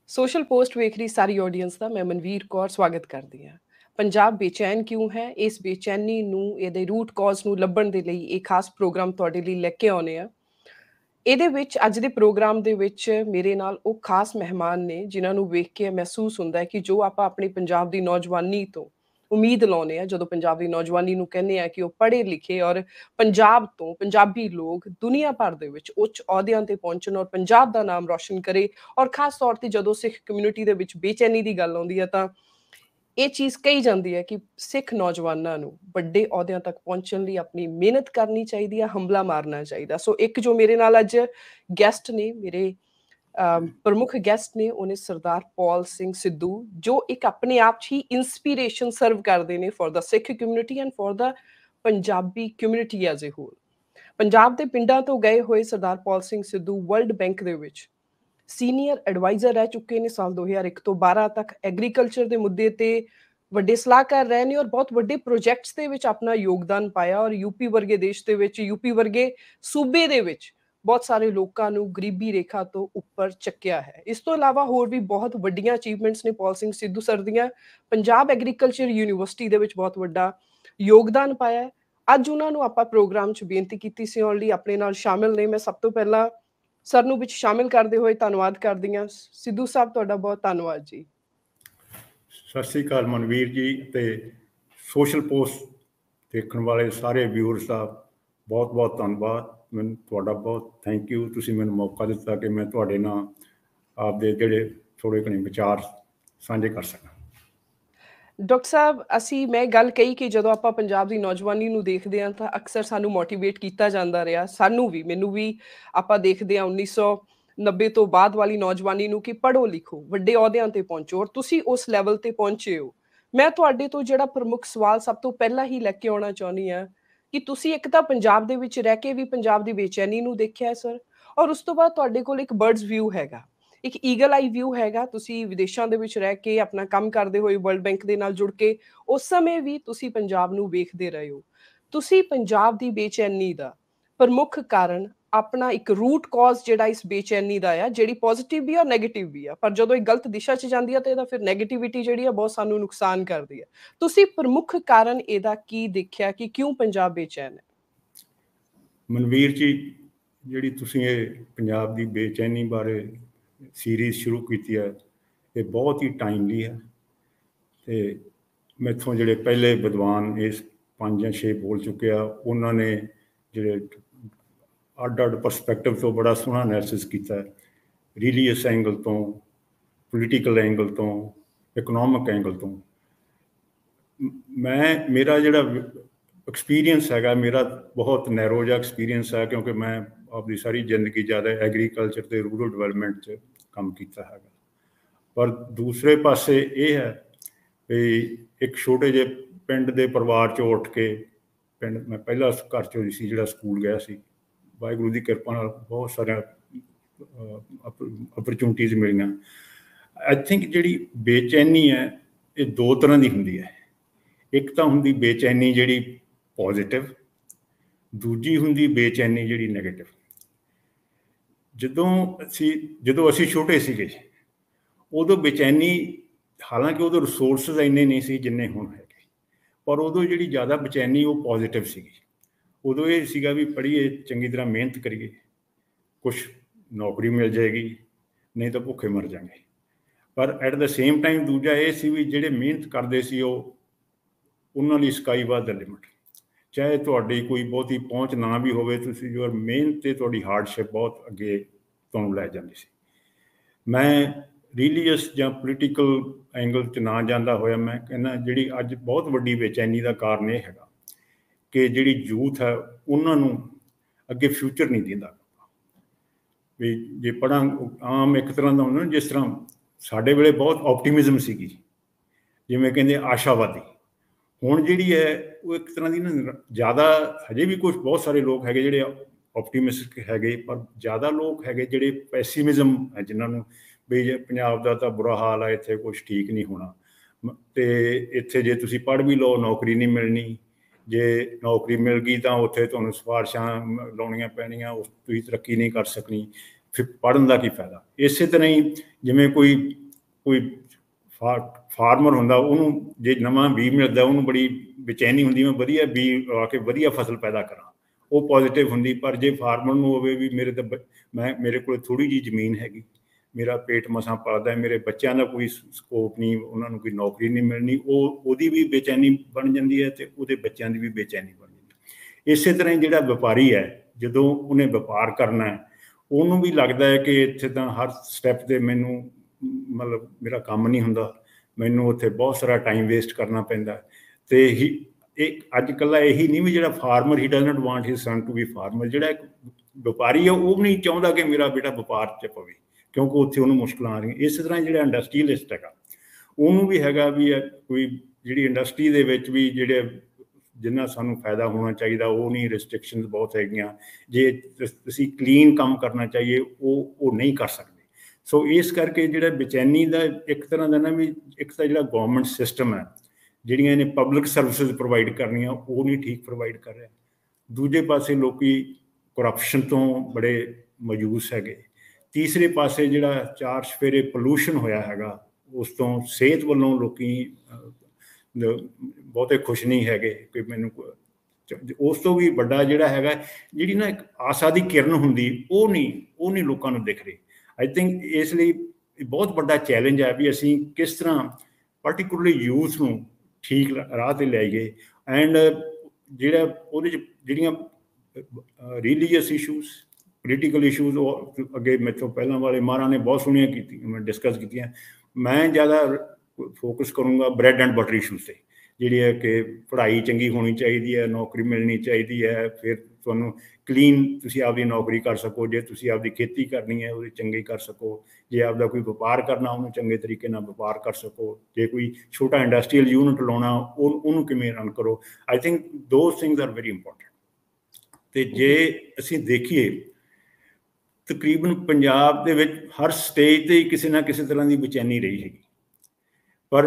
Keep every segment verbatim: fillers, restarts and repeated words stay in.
Social post ਵੇਖ ਰਹੀ ਸਾਰੀ audience ਦਾ ਮੈਂ ਮਨਵੀਰ ਕੌਰ ਸਵਾਗਤ ਕਰਦੀ ਹਾਂ। ਪੰਜਾਬ ਬੇਚੈਨ ਕਿਉਂ ਹੈ? ਇਸ ਬੇਚੈਨੀ ਨੂੰ, ਇਹਦੇ ਰੂਟ ਕਾਜ਼ ਨੂੰ ਲੱਭਣ ਦੇ ਲਈ ਇਹ ਖਾਸ ਪ੍ਰੋਗਰਾਮ ਤੁਹਾਡੇ ਲਈ ਲੈ ਕੇ ਆਉਂਦੇ ਆ। ਇਹਦੇ ਵਿੱਚ ਅੱਜ ਦੇ ਪ੍ਰੋਗਰਾਮ ਦੇ ਵਿੱਚ ਮੇਰੇ ਨਾਲ ਉਹ ਖਾਸ ਮਹਿਮਾਨ ਨੇ ਜਿਨ੍ਹਾਂ ਨੂੰ ਵੇਖ ਕੇ ਮਹਿਸੂਸ ਹੁੰਦਾ ਹੈ ਕਿ ਜੋ ਆਪਾਂ ਆਪਣੀ ਪੰਜਾਬ ਦੀ ਨੌਜਵਾਨੀ ਤੋਂ ਉਮੀਦ ਲਾਉਂਦੇ ਆ, ਜਦੋਂ ਪੰਜਾਬ ਦੀ ਨੌਜਵਾਨੀ ਨੂੰ ਕਹਿੰਦੇ ਆ ਕਿ ਉਹ ਪੜ੍ਹੇ ਲਿਖੇ ਔਰ ਪੰਜਾਬ ਤੋਂ ਪੰਜਾਬੀ ਲੋਕ ਦੁਨੀਆ ਭਰ ਦੇ ਵਿੱਚ ਉੱਚ ਅਹੁਦਿਆਂ ਤੇ ਪਹੁੰਚਣ ਔਰ ਪੰਜਾਬ ਦਾ ਨਾਮ ਰੌਸ਼ਨ ਕਰੇ। ਔਰ ਖਾਸ ਤੌਰ ਤੇ ਜਦੋਂ ਸਿੱਖ ਕਮਿਊਨਿਟੀ ਦੇ ਵਿੱਚ ਬੇਚੈਨੀ ਦੀ ਗੱਲ ਆਉਂਦੀ ਹੈ ਤਾਂ ਇਹ ਚੀਜ਼ ਕਹੀ ਜਾਂਦੀ ਹੈ ਕਿ ਸਿੱਖ ਨੌਜਵਾਨਾਂ ਨੂੰ ਵੱਡੇ ਅਹੁਦਿਆਂ ਤੱਕ ਪਹੁੰਚਣ ਲਈ ਆਪਣੀ ਮਿਹਨਤ ਕਰਨੀ ਚਾਹੀਦੀ ਹੈ, ਹੰਭਲਾ ਮਾਰਨਾ ਚਾਹੀਦਾ। ਸੋ ਇੱਕ ਜੋ ਮੇਰੇ ਨਾਲ ਅੱਜ ਗੈਸਟ ਨੇ, ਮੇਰੇ ਪ੍ਰਮੁੱਖ ਗੈਸਟ ਨੇ, ਉਹਨੇ ਸਰਦਾਰ ਪੌਲ ਸਿੰਘ ਸਿੱਧੂ, ਜੋ ਇੱਕ ਆਪਣੇ ਆਪ 'ਚ ਹੀ ਇੰਸਪੀਰੇਸ਼ਨ ਸਰਵ ਕਰਦੇ ਨੇ for the Sikh community and for the Punjabi community as a whole. Punjab ਦੇ ਪਿੰਡਾਂ ਤੋਂ ਗਏ ਹੋਏ Sardar Paul Singh Sidhu world bank ਦੇ ਵਿੱਚ ਸੀਨੀਅਰ ਐਡਵਾਈਜ਼ਰ ਰਹਿ ਚੁੱਕੇ ਨੇ ਸਾਲ ਦੋ ਹਜ਼ਾਰ ਇੱਕ ਤੋਂ ਬਾਰਾਂ ਤੱਕ। ਐਗਰੀਕਲਚਰ ਦੇ ਮੁੱਦੇ ਤੇ ਵੱਡੇ ਸਲਾਹਕਾਰ ਰਹੇ ਨੇ ਔਰ ਬਹੁਤ ਵੱਡੇ ਪ੍ਰੋਜੈਕਟਸ ਦੇ ਵਿੱਚ ਆਪਣਾ ਯੋਗਦਾਨ ਪਾਇਆ ਔਰ ਯੂਪੀ ਵਰਗੇ ਦੇਸ਼ ਦੇ ਵਿੱਚ, ਯੂਪੀ ਵਰਗੇ ਸੂਬੇ ਦੇ ਵਿੱਚ ਬਹੁਤ ਸਾਰੇ ਲੋਕਾਂ ਨੂੰ ਗਰੀਬੀ ਰੇਖਾ ਤੋਂ ਉੱਪਰ ਚੱਕਿਆ ਹੈ। ਇਸ ਤੋਂ ਇਲਾਵਾ ਹੋਰ ਵੀ ਬਹੁਤ ਵੱਡੀਆਂ ਅਚੀਵਮੈਂਟਸ ਨੇ ਪੌਲ ਸਿੰਘ ਸਿੱਧੂ ਸਰ ਦੀਆਂ। ਪੰਜਾਬ ਐਗਰੀਕਲਚਰ ਯੂਨੀਵਰਸਿਟੀ ਦੇ ਵਿੱਚ ਬਹੁਤ ਵੱਡਾ ਯੋਗਦਾਨ ਪਾਇਆ ਹੈ। ਅੱਜ ਉਹਨਾਂ ਨੂੰ ਆਪਾਂ ਪ੍ਰੋਗਰਾਮ 'ਚ ਬੇਨਤੀ ਕੀਤੀ ਸੀ ਆਉਣ ਲਈ, ਆਪਣੇ ਨਾਲ ਸ਼ਾਮਿਲ ਨੇ। ਮੈਂ ਸਭ ਤੋਂ ਪਹਿਲਾਂ ਸਰ ਨੂੰ ਵਿੱਚ ਸ਼ਾਮਿਲ ਕਰਦੇ ਹੋਏ ਧੰਨਵਾਦ ਕਰਦੀ ਹਾਂ। ਸਿੱਧੂ ਸਾਹਿਬ, ਤੁਹਾਡਾ ਬਹੁਤ ਧੰਨਵਾਦ ਜੀ। ਸਤਿ ਸ਼੍ਰੀ ਅਕਾਲ ਮਨਵੀਰ ਜੀ, ਤੇ ਸੋਸ਼ਲ ਪੋਸਟ ਦੇਖਣ ਵਾਲੇ ਸਾਰੇ ਵਿਊਅਰਸ ਦਾ ਬਹੁਤ ਬਹੁਤ ਧੰਨਵਾਦ। ਮੈਨੂੰ ਤੁਹਾਡਾ ਬਹੁਤ ਥੈਂਕ ਯੂ, ਤੁਸੀਂ ਮੈਨੂੰ ਮੌਕਾ ਦਿੱਤਾ ਕਿ ਮੈਂ ਤੁਹਾਡੇ ਨਾਲ ਆਪਦੇ ਜਿਹੜੇ ਥੋੜ੍ਹੇ ਘਣੇ ਵਿਚਾਰ ਸਾਂਝੇ ਕਰ ਸਕਾਂ। ਡਾਕਟਰ ਸਾਹਿਬ, ਅਸੀਂ ਮੈਂ ਗੱਲ ਕਹੀ ਕਿ ਜਦੋਂ ਆਪਾਂ ਪੰਜਾਬ ਦੀ ਨੌਜਵਾਨੀ ਨੂੰ ਦੇਖਦੇ ਹਾਂ ਤਾਂ ਅਕਸਰ ਸਾਨੂੰ ਮੋਟੀਵੇਟ ਕੀਤਾ ਜਾਂਦਾ ਰਿਹਾ, ਸਾਨੂੰ ਵੀ, ਮੈਨੂੰ ਵੀ। ਆਪਾਂ ਦੇਖਦੇ ਹਾਂ ਉੱਨੀ ਸੌ ਨੱਬੇ ਤੋਂ ਬਾਅਦ ਵਾਲੀ ਨੌਜਵਾਨੀ ਨੂੰ ਕਿ ਪੜ੍ਹੋ ਲਿਖੋ, ਵੱਡੇ ਅਹੁਦਿਆਂ ਤੇ ਪਹੁੰਚੋ, ਔਰ ਤੁਸੀਂ ਉਸ ਲੈਵਲ ਤੇ ਪਹੁੰਚੇ ਹੋ। ਮੈਂ ਤੁਹਾਡੇ ਤੋਂ ਜਿਹੜਾ ਪ੍ਰਮੁੱਖ ਸਵਾਲ ਸਭ ਤੋਂ ਪਹਿਲਾਂ ਹੀ ਲੈ ਕੇ ਆਉਣਾ ਚਾਹੁੰਦੀ ਹਾਂ ਕਿ ਤੁਸੀਂ ਇੱਕ ਤਾਂ ਪੰਜਾਬ ਦੇ ਵਿੱਚ ਰਹਿ ਕੇ ਵੀ ਪੰਜਾਬ ਦੀ ਬੇਚੈਨੀ ਨੂੰ ਦੇਖਿਆ ਹੈ ਸਰ, ਔਰ ਉਸ ਤੋਂ ਬਾਅਦ ਤੁਹਾਡੇ ਕੋਲ ਇੱਕ ਬਰਡਸ ਵਿਊ ਹੈਗਾ, ਇੱਕ ਈਗਲ ਆਈ ਵਿਊ ਹੈਗਾ। ਤੁਸੀਂ ਵਿਦੇਸ਼ਾਂ ਦੇ ਵਿੱਚ ਰਹਿ ਕੇ ਆਪਣਾ ਕੰਮ ਕਰਦੇ ਹੋਏ, ਵਰਲਡ ਬੈਂਕ ਦੇ ਨਾਲ ਜੁੜ ਕੇ, ਉਸ ਸਮੇਂ ਵੀ ਤੁਸੀਂ ਪੰਜਾਬ ਨੂੰ ਵੇਖਦੇ ਰਹੇ ਹੋ। ਤੁਸੀਂ ਪੰਜਾਬ ਦੀ ਬੇਚੈਨੀ ਦਾ ਪ੍ਰਮੁੱਖ ਕਾਰਨ, ਆਪਣਾ ਇੱਕ ਰੂਟ ਕਾਜ਼ ਜਿਹੜਾ ਇਸ ਬੇਚੈਨੀ ਦਾ ਆ, ਜਿਹੜੀ ਪੋਜ਼ਿਟਿਵ ਵੀ ਆ ਨੈਗੇਟਿਵ ਵੀ ਆ, ਪਰ ਜਦੋਂ ਇਹ ਗਲਤ ਦਿਸ਼ਾ 'ਚ ਜਾਂਦੀ ਆ ਤਾਂ ਇਹਦਾ ਫਿਰ ਨੈਗੇਟਿਵਿਟੀ ਜਿਹੜੀ ਆ ਬਹੁਤ ਸਾਨੂੰ ਨੁਕਸਾਨ ਕਰਦੀ ਆ। ਤੁਸੀਂ ਪ੍ਰਮੁੱਖ ਕਾਰਨ ਇਹਦਾ ਕੀ ਦੇਖਿਆ ਕਿ ਕਿਉਂ ਪੰਜਾਬ ਬੇਚੈਨ ਹੈ? ਮਨਵੀਰ ਜੀ, ਜਿਹੜੀ ਤੁਸੀਂ ਇਹ ਪੰਜਾਬ ਦੀ ਬੇਚੈਨੀ ਬਾਰੇ ਸੀਰੀਜ਼ ਸ਼ੁਰੂ ਕੀਤੀ ਹੈ, ਇਹ ਬਹੁਤ ਹੀ ਟਾਈਮਲੀ ਹੈ। ਅਤੇ ਮੈਥੋਂ ਜਿਹੜੇ ਪਹਿਲੇ ਵਿਦਵਾਨ ਇਸ ਪੰਜ ਜਾਂ ਛੇ ਬੋਲ ਚੁੱਕੇ ਆ, ਉਹਨਾਂ ਨੇ ਜਿਹੜੇ ਅੱਡ ਅੱਡ ਪਰਸਪੈਕਟਿਵ ਤੋਂ ਬੜਾ ਸੋਹਣਾ ਐਨਾਲਿਸਿਸ ਕੀਤਾ ਹੈ। ਰੀਲੀਅਸ ਐਂਗਲ ਤੋਂ, ਪੋਲੀਟੀਕਲ ਐਂਗਲ ਤੋਂ, ਇਕਨੋਮਿਕ ਐਂਗਲ ਤੋਂ। ਮੈਂ ਮੇਰਾ ਜਿਹੜਾ ਐਕਸਪੀਰੀਅੰਸ ਹੈਗਾ, ਮੇਰਾ ਬਹੁਤ ਨੈਰੋ ਜਿਹਾ ਐਕਸਪੀਰੀਅੰਸ ਹੈ, ਕਿਉਂਕਿ ਮੈਂ ਆਪਣੀ ਸਾਰੀ ਜ਼ਿੰਦਗੀ ਜ਼ਿਆਦਾ ਐਗਰੀਕਲਚਰ ਅਤੇ ਰੂਰਲ ਡਿਵੈਲਪਮੈਂਟ 'ਚ ਕੰਮ ਕੀਤਾ ਹੈਗਾ। ਪਰ ਦੂਸਰੇ ਪਾਸੇ ਇਹ ਹੈ ਵੀ ਇੱਕ ਛੋਟੇ ਜਿਹੇ ਪਿੰਡ ਦੇ ਪਰਿਵਾਰ 'ਚੋਂ ਉੱਠ ਕੇ, ਪਿੰਡ ਮੈਂ ਪਹਿਲਾ ਘਰ 'ਚੋਂ ਸੀ ਜਿਹੜਾ ਸਕੂਲ ਗਿਆ ਸੀ। ਵਾਹਿਗੁਰੂ ਦੀ ਕਿਰਪਾ ਨਾਲ ਬਹੁਤ ਸਾਰੀਆਂ ਅਪਰਚੁਨਿਟੀਜ਼ ਮਿਲੀਆਂ। ਆਈ ਥਿੰਕ ਜਿਹੜੀ ਬੇਚੈਨੀ ਹੈ, ਇਹ ਦੋ ਤਰ੍ਹਾਂ ਦੀ ਹੁੰਦੀ ਹੈ। ਇੱਕ ਤਾਂ ਹੁੰਦੀ ਬੇਚੈਨੀ ਜਿਹੜੀ ਪੋਜ਼ੀਟਿਵ, ਦੂਜੀ ਹੁੰਦੀ ਬੇਚੈਨੀ ਜਿਹੜੀ ਨੈਗੇਟਿਵ। ਜਦੋਂ ਅਸੀਂ ਜਦੋਂ ਅਸੀਂ ਛੋਟੇ ਸੀਗੇ, ਉਦੋਂ ਬੇਚੈਨੀ, ਹਾਲਾਂਕਿ ਉਦੋਂ ਰਿਸੋਰਸਿਸ ਇੰਨੇ ਨਹੀਂ ਸੀ ਜਿੰਨੇ ਹੁਣ ਹੈਗੇ, ਪਰ ਉਦੋਂ ਜਿਹੜੀ ਜ਼ਿਆਦਾ ਬੇਚੈਨੀ ਉਹ ਪੋਜ਼ੀਟਿਵ ਸੀਗੀ। ਉਦੋਂ ਇਹ ਸੀਗਾ ਵੀ ਪੜ੍ਹੀਏ, ਚੰਗੀ ਤਰ੍ਹਾਂ ਮਿਹਨਤ ਕਰੀਏ, ਕੁਛ ਨੌਕਰੀ ਮਿਲ ਜਾਏਗੀ, ਨਹੀਂ ਤਾਂ ਭੁੱਖੇ ਮਰ ਜਾਵਾਂਗੇ। ਪਰ ਐਟ ਦ ਸੇਮ ਟਾਈਮ ਦੂਜਾ ਇਹ ਸੀ ਵੀ ਜਿਹੜੇ ਮਿਹਨਤ ਕਰਦੇ ਸੀ ਉਹ, ਉਹਨਾਂ ਲਈ ਸਕਾਈ ਵਾਜ਼ ਦਾ ਲਿਮਿਟ। ਚਾਹੇ ਤੁਹਾਡੀ ਕੋਈ ਬਹੁਤੀ ਪਹੁੰਚ ਨਾ ਵੀ ਹੋਵੇ, ਤੁਸੀਂ ਜੋ ਮਿਹਨਤ ਅਤੇ ਤੁਹਾਡੀ ਹਾਰਡਸ਼ਿਪ ਬਹੁਤ ਅੱਗੇ ਤੁਹਾਨੂੰ ਲੈ ਜਾਂਦੀ ਸੀ। ਮੈਂ ਰੀਲੀਅਸ ਜਾਂ ਪੋਲੀਟੀਕਲ ਐਂਗਲ 'ਚ ਨਾ ਜਾਂਦਾ ਹੋਇਆ, ਮੈਂ ਕਹਿੰਦਾ ਜਿਹੜੀ ਅੱਜ ਬਹੁਤ ਵੱਡੀ ਬੇਚੈਨੀ ਦਾ ਕਾਰਨ ਇਹ ਹੈਗਾ ਕਿ ਜਿਹੜੀ ਯੂਥ ਹੈ ਉਹਨਾਂ ਨੂੰ ਅੱਗੇ ਫਿਊਚਰ ਨਹੀਂ ਦਿੰਦਾ। ਵੀ ਜੇ ਪੜ੍ਹਾਂ, ਆਮ ਇੱਕ ਤਰ੍ਹਾਂ ਦਾ ਹੁੰਦਾ, ਜਿਸ ਤਰ੍ਹਾਂ ਸਾਡੇ ਵੇਲੇ ਬਹੁਤ ਆਪਟੀਮਿਜ਼ਮ ਸੀਗੀ, ਜਿਵੇਂ ਕਹਿੰਦੇ ਆਸ਼ਾਵਾਦੀ। ਹੁਣ ਜਿਹੜੀ ਹੈ ਉਹ ਇੱਕ ਤਰ੍ਹਾਂ ਦੀ ਨਾ ਜ਼ਿਆਦਾ, ਹਜੇ ਵੀ ਕੁਛ ਬਹੁਤ ਸਾਰੇ ਲੋਕ ਹੈਗੇ ਜਿਹੜੇ ਆਪਟੀਮਿਸਟਿਕ ਹੈਗੇ, ਪਰ ਜ਼ਿਆਦਾ ਲੋਕ ਹੈਗੇ ਜਿਹੜੇ ਪੈਸੀਮਿਜ਼ਮ ਹੈ, ਜਿਨ੍ਹਾਂ ਨੂੰ ਵੀ ਜੇ ਪੰਜਾਬ ਦਾ ਤਾਂ ਬੁਰਾ ਹਾਲ ਆ, ਇੱਥੇ ਕੁਛ ਠੀਕ ਨਹੀਂ ਹੋਣਾ, ਅਤੇ ਇੱਥੇ ਜੇ ਤੁਸੀਂ ਪੜ੍ਹ ਵੀ ਲਓ ਨੌਕਰੀ ਨਹੀਂ ਮਿਲਣੀ, ਜੇ ਨੌਕਰੀ ਮਿਲ ਗਈ ਤਾਂ ਉੱਥੇ ਤੁਹਾਨੂੰ ਸਿਫਾਰਸ਼ਾਂ ਲਾਉਣੀਆਂ ਪੈਣੀਆਂ, ਉਸ ਤੁਸੀਂ ਤਰੱਕੀ ਨਹੀਂ ਕਰ ਸਕਣੀ। ਫਿਰ ਪੜ੍ਹਨ ਦਾ ਕੀ ਫਾਇਦਾ। ਇਸੇ ਤਰ੍ਹਾਂ ਹੀ ਜਿਵੇਂ ਕੋਈ ਕੋਈ ਫਾ ਫਾਰਮਰ ਹੁੰਦਾ, ਉਹਨੂੰ ਜੇ ਨਵਾਂ ਬੀਜ ਮਿਲਦਾ ਉਹਨੂੰ ਬੜੀ ਬੇਚੈਨੀ ਹੁੰਦੀ, ਮੈਂ ਵਧੀਆ ਬੀਜ ਆ ਕੇ ਵਧੀਆ ਫਸਲ ਪੈਦਾ ਕਰਾਂ, ਉਹ ਪੋਜ਼ੀਟਿਵ ਹੁੰਦੀ। ਪਰ ਜੇ ਫਾਰਮਰ ਨੂੰ ਹੋਵੇ ਵੀ ਮੇਰੇ ਤਾਂ ਮੈਂ ਮੇਰੇ ਕੋਲ ਥੋੜ੍ਹੀ ਜਿਹੀ ਜ਼ਮੀਨ ਹੈਗੀ, ਮੇਰਾ ਪੇਟ ਮਸਾਂ ਪਲਦਾ, ਮੇਰੇ ਬੱਚਿਆਂ ਦਾ ਕੋਈ ਸਕੋਪ ਨਹੀਂ, ਉਹਨਾਂ ਨੂੰ ਕੋਈ ਨੌਕਰੀ ਨਹੀਂ ਮਿਲਣੀ, ਉਹ ਉਹਦੀ ਵੀ ਬੇਚੈਨੀ ਬਣ ਜਾਂਦੀ ਹੈ ਅਤੇ ਉਹਦੇ ਬੱਚਿਆਂ ਦੀ ਵੀ ਬੇਚੈਨੀ ਬਣ ਜਾਂਦੀ ਹੈ। ਇਸੇ ਤਰ੍ਹਾਂ ਹੀ ਜਿਹੜਾ ਵਪਾਰੀ ਹੈ, ਜਦੋਂ ਉਹਨੇ ਵਪਾਰ ਕਰਨਾ ਹੈ, ਉਹਨੂੰ ਵੀ ਲੱਗਦਾ ਹੈ ਕਿ ਇੱਥੇ ਤਾਂ ਹਰ ਸਟੈਪ 'ਤੇ ਮੈਨੂੰ ਮਤਲਬ ਮੇਰਾ ਕੰਮ ਨਹੀਂ ਹੁੰਦਾ, ਮੈਨੂੰ ਉੱਥੇ ਬਹੁਤ ਸਾਰਾ ਟਾਈਮ ਵੇਸਟ ਕਰਨਾ ਪੈਂਦਾ। ਅਤੇ ਹੀ ਇਹ ਅੱਜ ਇਕੱਲਾ ਇਹੀ ਨਹੀਂ ਵੀ ਜਿਹੜਾ farmer he does not want his son to be farmer, ਜਿਹੜਾ ਇੱਕ ਵਪਾਰੀ ਹੈ ਉਹ ਵੀ ਨਹੀਂ ਚਾਹੁੰਦਾ ਕਿ ਮੇਰਾ ਬੇਟਾ ਵਪਾਰ 'ਚ ਪਵੇ, ਕਿਉਂਕਿ ਉੱਥੇ ਉਹਨੂੰ ਮੁਸ਼ਕਲਾਂ ਆ ਰਹੀਆਂ। ਇਸੇ ਤਰ੍ਹਾਂ ਜਿਹੜਾ ਇੰਡਸਟਰੀਅਲਿਸਟ ਹੈਗਾ, ਉਹਨੂੰ ਵੀ ਹੈਗਾ ਵੀ ਕੋਈ ਜਿਹੜੀ ਇੰਡਸਟਰੀ ਦੇ ਵਿੱਚ ਵੀ ਜਿਹੜੇ ਜਿੰਨਾ ਸਾਨੂੰ ਫਾਇਦਾ ਹੋਣਾ ਚਾਹੀਦਾ ਉਹ ਨਹੀਂ, ਰਿਸਟ੍ਰਿਕਸ਼ਨਸ ਬਹੁਤ ਹੈਗੀਆਂ। ਜੇ ਤੁਸੀਂ ਕਲੀਨ ਕੰਮ ਕਰਨਾ ਚਾਹੀਏ ਉਹ ਉਹ ਨਹੀਂ ਕਰ ਸਕਦੇ। ਸੋ ਇਸ ਕਰਕੇ ਜਿਹੜਾ ਬੇਚੈਨੀ ਦਾ ਇੱਕ ਤਰ੍ਹਾਂ ਦਾ ਨਾ ਵੀ ਇੱਕ ਤਾਂ ਜਿਹੜਾ ਗੌਰਮੈਂਟ ਸਿਸਟਮ ਹੈ, ਜਿਹੜੀਆਂ ਇਹਨੇ ਪਬਲਿਕ ਸਰਵਿਸਿਜ਼ ਪ੍ਰੋਵਾਈਡ ਕਰਨੀਆਂ ਉਹ ਨਹੀਂ ਠੀਕ ਪ੍ਰੋਵਾਈਡ ਕਰ ਰਿਹਾ। ਦੂਜੇ ਪਾਸੇ ਲੋਕੀ ਕਰਪਸ਼ਨ ਤੋਂ ਬੜੇ ਮਾਯੂਸ ਹੈਗੇ। ਤੀਸਰੇ ਪਾਸੇ ਜਿਹੜਾ ਚਾਰ ਚੁਫੇਰੇ ਪੋਲੂਸ਼ਨ ਹੋਇਆ ਹੈਗਾ, ਉਸ ਤੋਂ ਸਿਹਤ ਵੱਲੋਂ ਲੋਕੀ ਬਹੁਤੇ ਖੁਸ਼ ਨਹੀਂ ਹੈਗੇ ਕਿ ਮੈਨੂੰ। ਉਸ ਤੋਂ ਵੀ ਵੱਡਾ ਜਿਹੜਾ ਹੈਗਾ, ਜਿਹੜੀ ਨਾ ਇੱਕ ਆਸਾ ਦੀ ਕਿਰਨ ਹੁੰਦੀ, ਉਹ ਨਹੀਂ ਉਹ ਨਹੀਂ ਲੋਕਾਂ ਨੂੰ ਦਿਖ ਰਹੀ। ਆਈ ਥਿੰਕ ਇਸ ਲਈ ਬਹੁਤ ਵੱਡਾ ਚੈਲੰਜ ਹੈ ਵੀ ਅਸੀਂ ਕਿਸ ਤਰ੍ਹਾਂ ਪਾਰਟੀਕੂਲਰਲੀ ਯੂਥ ਨੂੰ ਠੀਕ ਰਾਹ 'ਤੇ ਲਿਆਈਏ। ਐਂਡ ਜਿਹੜਾ ਉਹਦੇ 'ਚ ਜਿਹੜੀਆਂ ਰਿਲੀਜੀਅਸ ਇਸ਼ੂਜ਼, ਪੋਲੀਟੀਕਲ ਇਸ਼ੂਜ਼, ਉਹ ਅੱਗੇ ਮੈਥੋਂ ਪਹਿਲਾਂ ਵਾਲੇ ਮਾਹਰਾਂ ਨੇ ਬਹੁਤ ਸੋਹਣੀਆਂ ਕੀਤੀਆਂ, ਮੈਂ ਡਿਸਕਸ ਕੀਤੀਆਂ। ਮੈਂ ਜ਼ਿਆਦਾ ਫੋਕਸ ਕਰੂੰਗਾ ਬ੍ਰੈਡ ਐਂਡ ਬਟਰ ਇਸ਼ੂਜ਼ 'ਤੇ, ਜਿਹੜੀ ਹੈ ਕਿ ਪੜ੍ਹਾਈ ਚੰਗੀ ਹੋਣੀ ਚਾਹੀਦੀ ਹੈ, ਨੌਕਰੀ ਮਿਲਣੀ ਚਾਹੀਦੀ ਹੈ, ਫਿਰ ਤੁਹਾਨੂੰ ਕਲੀਨ ਤੁਸੀਂ ਆਪਦੀ ਨੌਕਰੀ ਕਰ ਸਕੋ, ਜੇ ਤੁਸੀਂ ਆਪਦੀ ਖੇਤੀ ਕਰਨੀ ਹੈ ਉਹਦੀ ਚੰਗੀ ਕਰ ਸਕੋ, ਜੇ ਆਪਦਾ ਕੋਈ ਵਪਾਰ ਕਰਨਾ ਉਹਨੂੰ ਚੰਗੇ ਤਰੀਕੇ ਨਾਲ ਵਪਾਰ ਕਰ ਸਕੋ, ਜੇ ਕੋਈ ਛੋਟਾ ਇੰਡਸਟਰੀਅਲ ਯੂਨਿਟ ਲਾਉਣਾ ਉਹ ਉਹਨੂੰ ਕਿਵੇਂ ਰਨ ਕਰੋ। I think those things are very important. ਅਤੇ ਜੇ ਅਸੀਂ ਦੇਖੀਏ ਤਕਰੀਬਨ ਪੰਜਾਬ ਦੇ ਵਿੱਚ ਹਰ ਸਟੇਜ 'ਤੇ ਹੀ ਕਿਸੇ ਨਾ ਕਿਸੇ ਤਰ੍ਹਾਂ ਦੀ ਬੇਚੈਨੀ ਰਹੀ ਹੈਗੀ, ਪਰ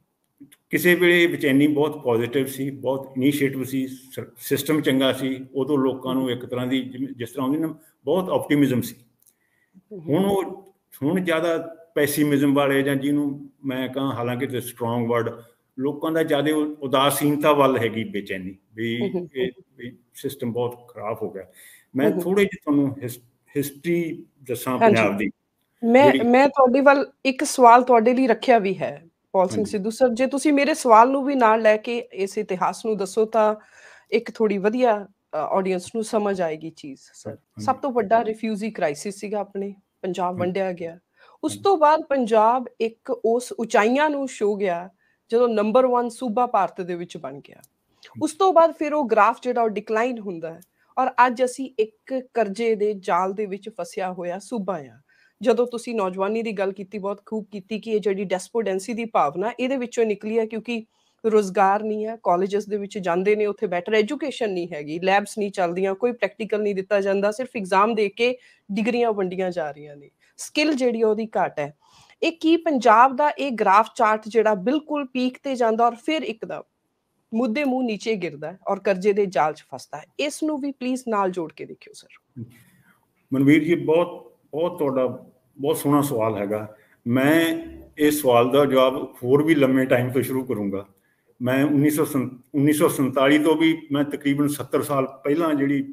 ਕਿਸੇ ਵੇਲੇ ਬੇਚੈਨੀ ਬਹੁਤ ਪੋਜ਼ੀਟਿਵ ਸੀ, ਬਹੁਤ ਇਨੀਸ਼ੀਏਟਿਵ ਸੀ, ਸਿਸਟਮ ਚੰਗਾ ਸੀ, ਉਦੋਂ ਲੋਕਾਂ ਨੂੰ ਇੱਕ ਤਰ੍ਹਾਂ ਦੀ ਜਿਸ ਤਰ੍ਹਾਂ ਹੁੰਦੀ ਨਾ ਬਹੁਤ ਆਪਟੀਮਿਜ਼ਮ ਸੀ। ਹੁਣ ਉਹ ਹੁਣ ਜ਼ਿਆਦਾ ਪੈਸੀਮਿਜ਼ਮ ਵਾਲੇ, ਜਾਂ ਜਿਹਨੂੰ ਮੈਂ ਕਹਾਂ ਹਾਲਾਂਕਿ ਤੇ ਸਟਰੋਂਗ ਵਰਡ, ਲੋਕਾਂ ਦਾ ਜ਼ਿਆਦਾ ਉਦਾਸੀਨਤਾ ਵੱਲ ਹੈਗੀ ਬੇਚੈਨੀ, ਵੀ ਇਹ ਸਿਸਟਮ ਬਹੁਤ ਖਰਾਬ ਹੋ ਗਿਆ। ਮੈਂ ਥੋੜ੍ਹੇ ਜਿਹੇ ਤੁਹਾਨੂੰ ਹਿਸ ਹਿਸਟਰੀ ਦੱਸਾਂ ਪੰਜਾਬ ਦੀ। ਮੈਂ ਮੈਂ ਤੁਹਾਡੇ ਵੱਲ ਇੱਕ ਸਵਾਲ ਤੁਹਾਡੇ ਲਈ ਰੱਖਿਆ ਵੀ ਹੈ ਪੌਲ ਸਿੰਘ ਸਿੱਧੂ ਸਰ, ਜੇ ਤੁਸੀਂ ਮੇਰੇ ਸਵਾਲ ਨੂੰ ਵੀ ਨਾਲ ਲੈ ਕੇ ਇਸ ਇਤਿਹਾਸ ਨੂੰ ਦੱਸੋ ਤਾਂ ਇੱਕ ਥੋੜੀ ਵਧੀਆ ਆਡੀਅנס ਨੂੰ ਸਮਝ ਆਏਗੀ ਚੀਜ਼। ਸਰ, ਸਭ ਤੋਂ ਵੱਡਾ ਰਿਫਿਊਜੀ ਕ੍ਰਾਈਸਿਸ ਸੀਗਾ ਆਪਣੇ, ਪੰਜਾਬ ਵੰਡਿਆ ਗਿਆ। ਉਸ ਤੋਂ ਬਾਅਦ ਪੰਜਾਬ ਇੱਕ ਉਸ ਉਚਾਈਆਂ ਨੂੰ ਛੂਹ ਗਿਆ ਜਦੋਂ ਨੰਬਰ ਵਨ ਸੂਬਾ ਭਾਰਤ ਦੇ ਵਿੱਚ ਬਣ ਗਿਆ। ਉਸ ਤੋਂ ਬਾਅਦ ਫਿਰ ਉਹ ਗ੍ਰਾਫ ਜਿਹੜਾ ਉਹ ਡਿਕਲਾਈਨ ਹੁੰਦਾ ਹੈ, ਔਰ ਅੱਜ ਅਸੀਂ ਇੱਕ ਕਰਜ਼ੇ ਦੇ ਜਾਲ ਦੇ ਵਿੱਚ ਫਸਿਆ ਹੋਇਆ ਸੂਬਾ ਆ। ਜਦੋਂ ਤੁਸੀਂ ਨੌਜਵਾਨੀ ਦੀ ਗੱਲ ਕੀਤੀ, ਬਹੁਤ ਖੂਬ ਕੀਤੀ ਕਿ ਇਹ ਜਿਹੜੀ ਡੈਸਪੋਡੈਂਸੀ ਦੀ ਭਾਵਨਾ ਇਹਦੇ ਵਿੱਚੋਂ ਨਿਕਲੀ ਹੈ, ਕਿਉਂਕਿ ਰੁਜ਼ਗਾਰ ਨਹੀਂ ਹੈ, ਕਾਲਜਸ ਦੇ ਵਿੱਚ ਜਾਂਦੇ ਨੇ, ਉੱਥੇ ਬੈਟਰ ਐਜੂਕੇਸ਼ਨ ਨਹੀਂ ਹੈਗੀ, ਲੈਬਸ ਨਹੀਂ ਚੱਲਦੀਆਂ, ਕੋਈ ਪ੍ਰੈਕਟੀਕਲ ਨਹੀਂ ਦਿੱਤਾ ਜਾਂਦਾ, ਸਿਰਫ ਐਗਜ਼ਾਮ ਦੇ ਕੇ ਡਿਗਰੀਆਂ ਵੰਡੀਆਂ ਜਾ ਰਹੀਆਂ ਨੇ, ਸਕਿੱਲ ਜਿਹੜੀ ਉਹਦੀ ਘੱਟ ਹੈ। ਇਹ ਕੀ ਪੰਜਾਬ ਦਾ ਇਹ ਗ੍ਰਾਫ ਚਾਰਟ ਜਿਹੜਾ ਬਿਲਕੁਲ ਪੀਕ ਤੇ ਜਾਂਦਾ ਔਰ ਫਿਰ ਇੱਕਦਮ ਮੁੱਦੇ ਮੂੰਹ ਨੀਚੇ ਗਿਰਦਾ ਔਰ ਕਰਜ਼ੇ ਦੇ ਜਾਲ 'ਚ ਫਸਦਾ ਹੈ, ਇਸ ਨੂੰ ਵੀ ਪਲੀਜ਼ ਨਾਲ ਜੋੜ ਕੇ ਦੇਖਿਓ ਸਰ। ਮਨਵੀਰ ਜੀ, ਬਹੁਤ ਬਹੁਤ ਤੁਹਾਡਾ ਬਹੁਤ ਸੋਹਣਾ ਸਵਾਲ ਹੈਗਾ। ਮੈਂ ਇਸ ਸਵਾਲ ਦਾ ਜਵਾਬ ਹੋਰ ਵੀ ਲੰਮੇ ਟਾਈਮ ਤੋਂ ਸ਼ੁਰੂ ਕਰੂੰਗਾ। ਮੈਂ ਉੱਨੀ ਸੌ ਸੰ ਉੱਨੀ ਸੌ ਸੰਤਾਲੀ ਤੋਂ ਵੀ ਮੈਂ ਤਕਰੀਬਨ ਸੱਤਰ ਸਾਲ ਪਹਿਲਾਂ ਜਿਹੜੀ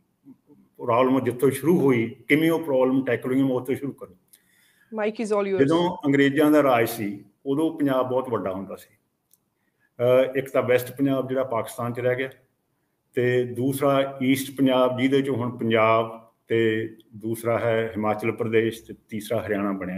ਪ੍ਰੋਬਲਮ ਜਿੱਥੋਂ ਸ਼ੁਰੂ ਹੋਈ, ਕਿਵੇਂ ਉਹ ਪ੍ਰੋਬਲਮ ਟੈਕਲ ਹੋਈ, ਮੈਂ ਉੱਥੋਂ ਸ਼ੁਰੂ ਕਰਾਂ। Mic is all yours. ਜਦੋਂ ਅੰਗਰੇਜ਼ਾਂ ਦਾ ਰਾਜ ਸੀ ਉਦੋਂ ਪੰਜਾਬ ਬਹੁਤ ਵੱਡਾ ਹੁੰਦਾ ਸੀ। ਇੱਕ ਤਾਂ ਵੈਸਟ ਪੰਜਾਬ ਜਿਹੜਾ ਪਾਕਿਸਤਾਨ 'ਚ ਰਹਿ ਗਿਆ, ਅਤੇ ਦੂਸਰਾ ਈਸਟ ਪੰਜਾਬ ਜਿਹਦੇ 'ਚੋਂ ਹੁਣ ਪੰਜਾਬ, ਅਤੇ ਦੂਸਰਾ ਹੈ ਹਿਮਾਚਲ ਪ੍ਰਦੇਸ਼, ਅਤੇ ਤੀਸਰਾ ਹਰਿਆਣਾ ਬਣਿਆ।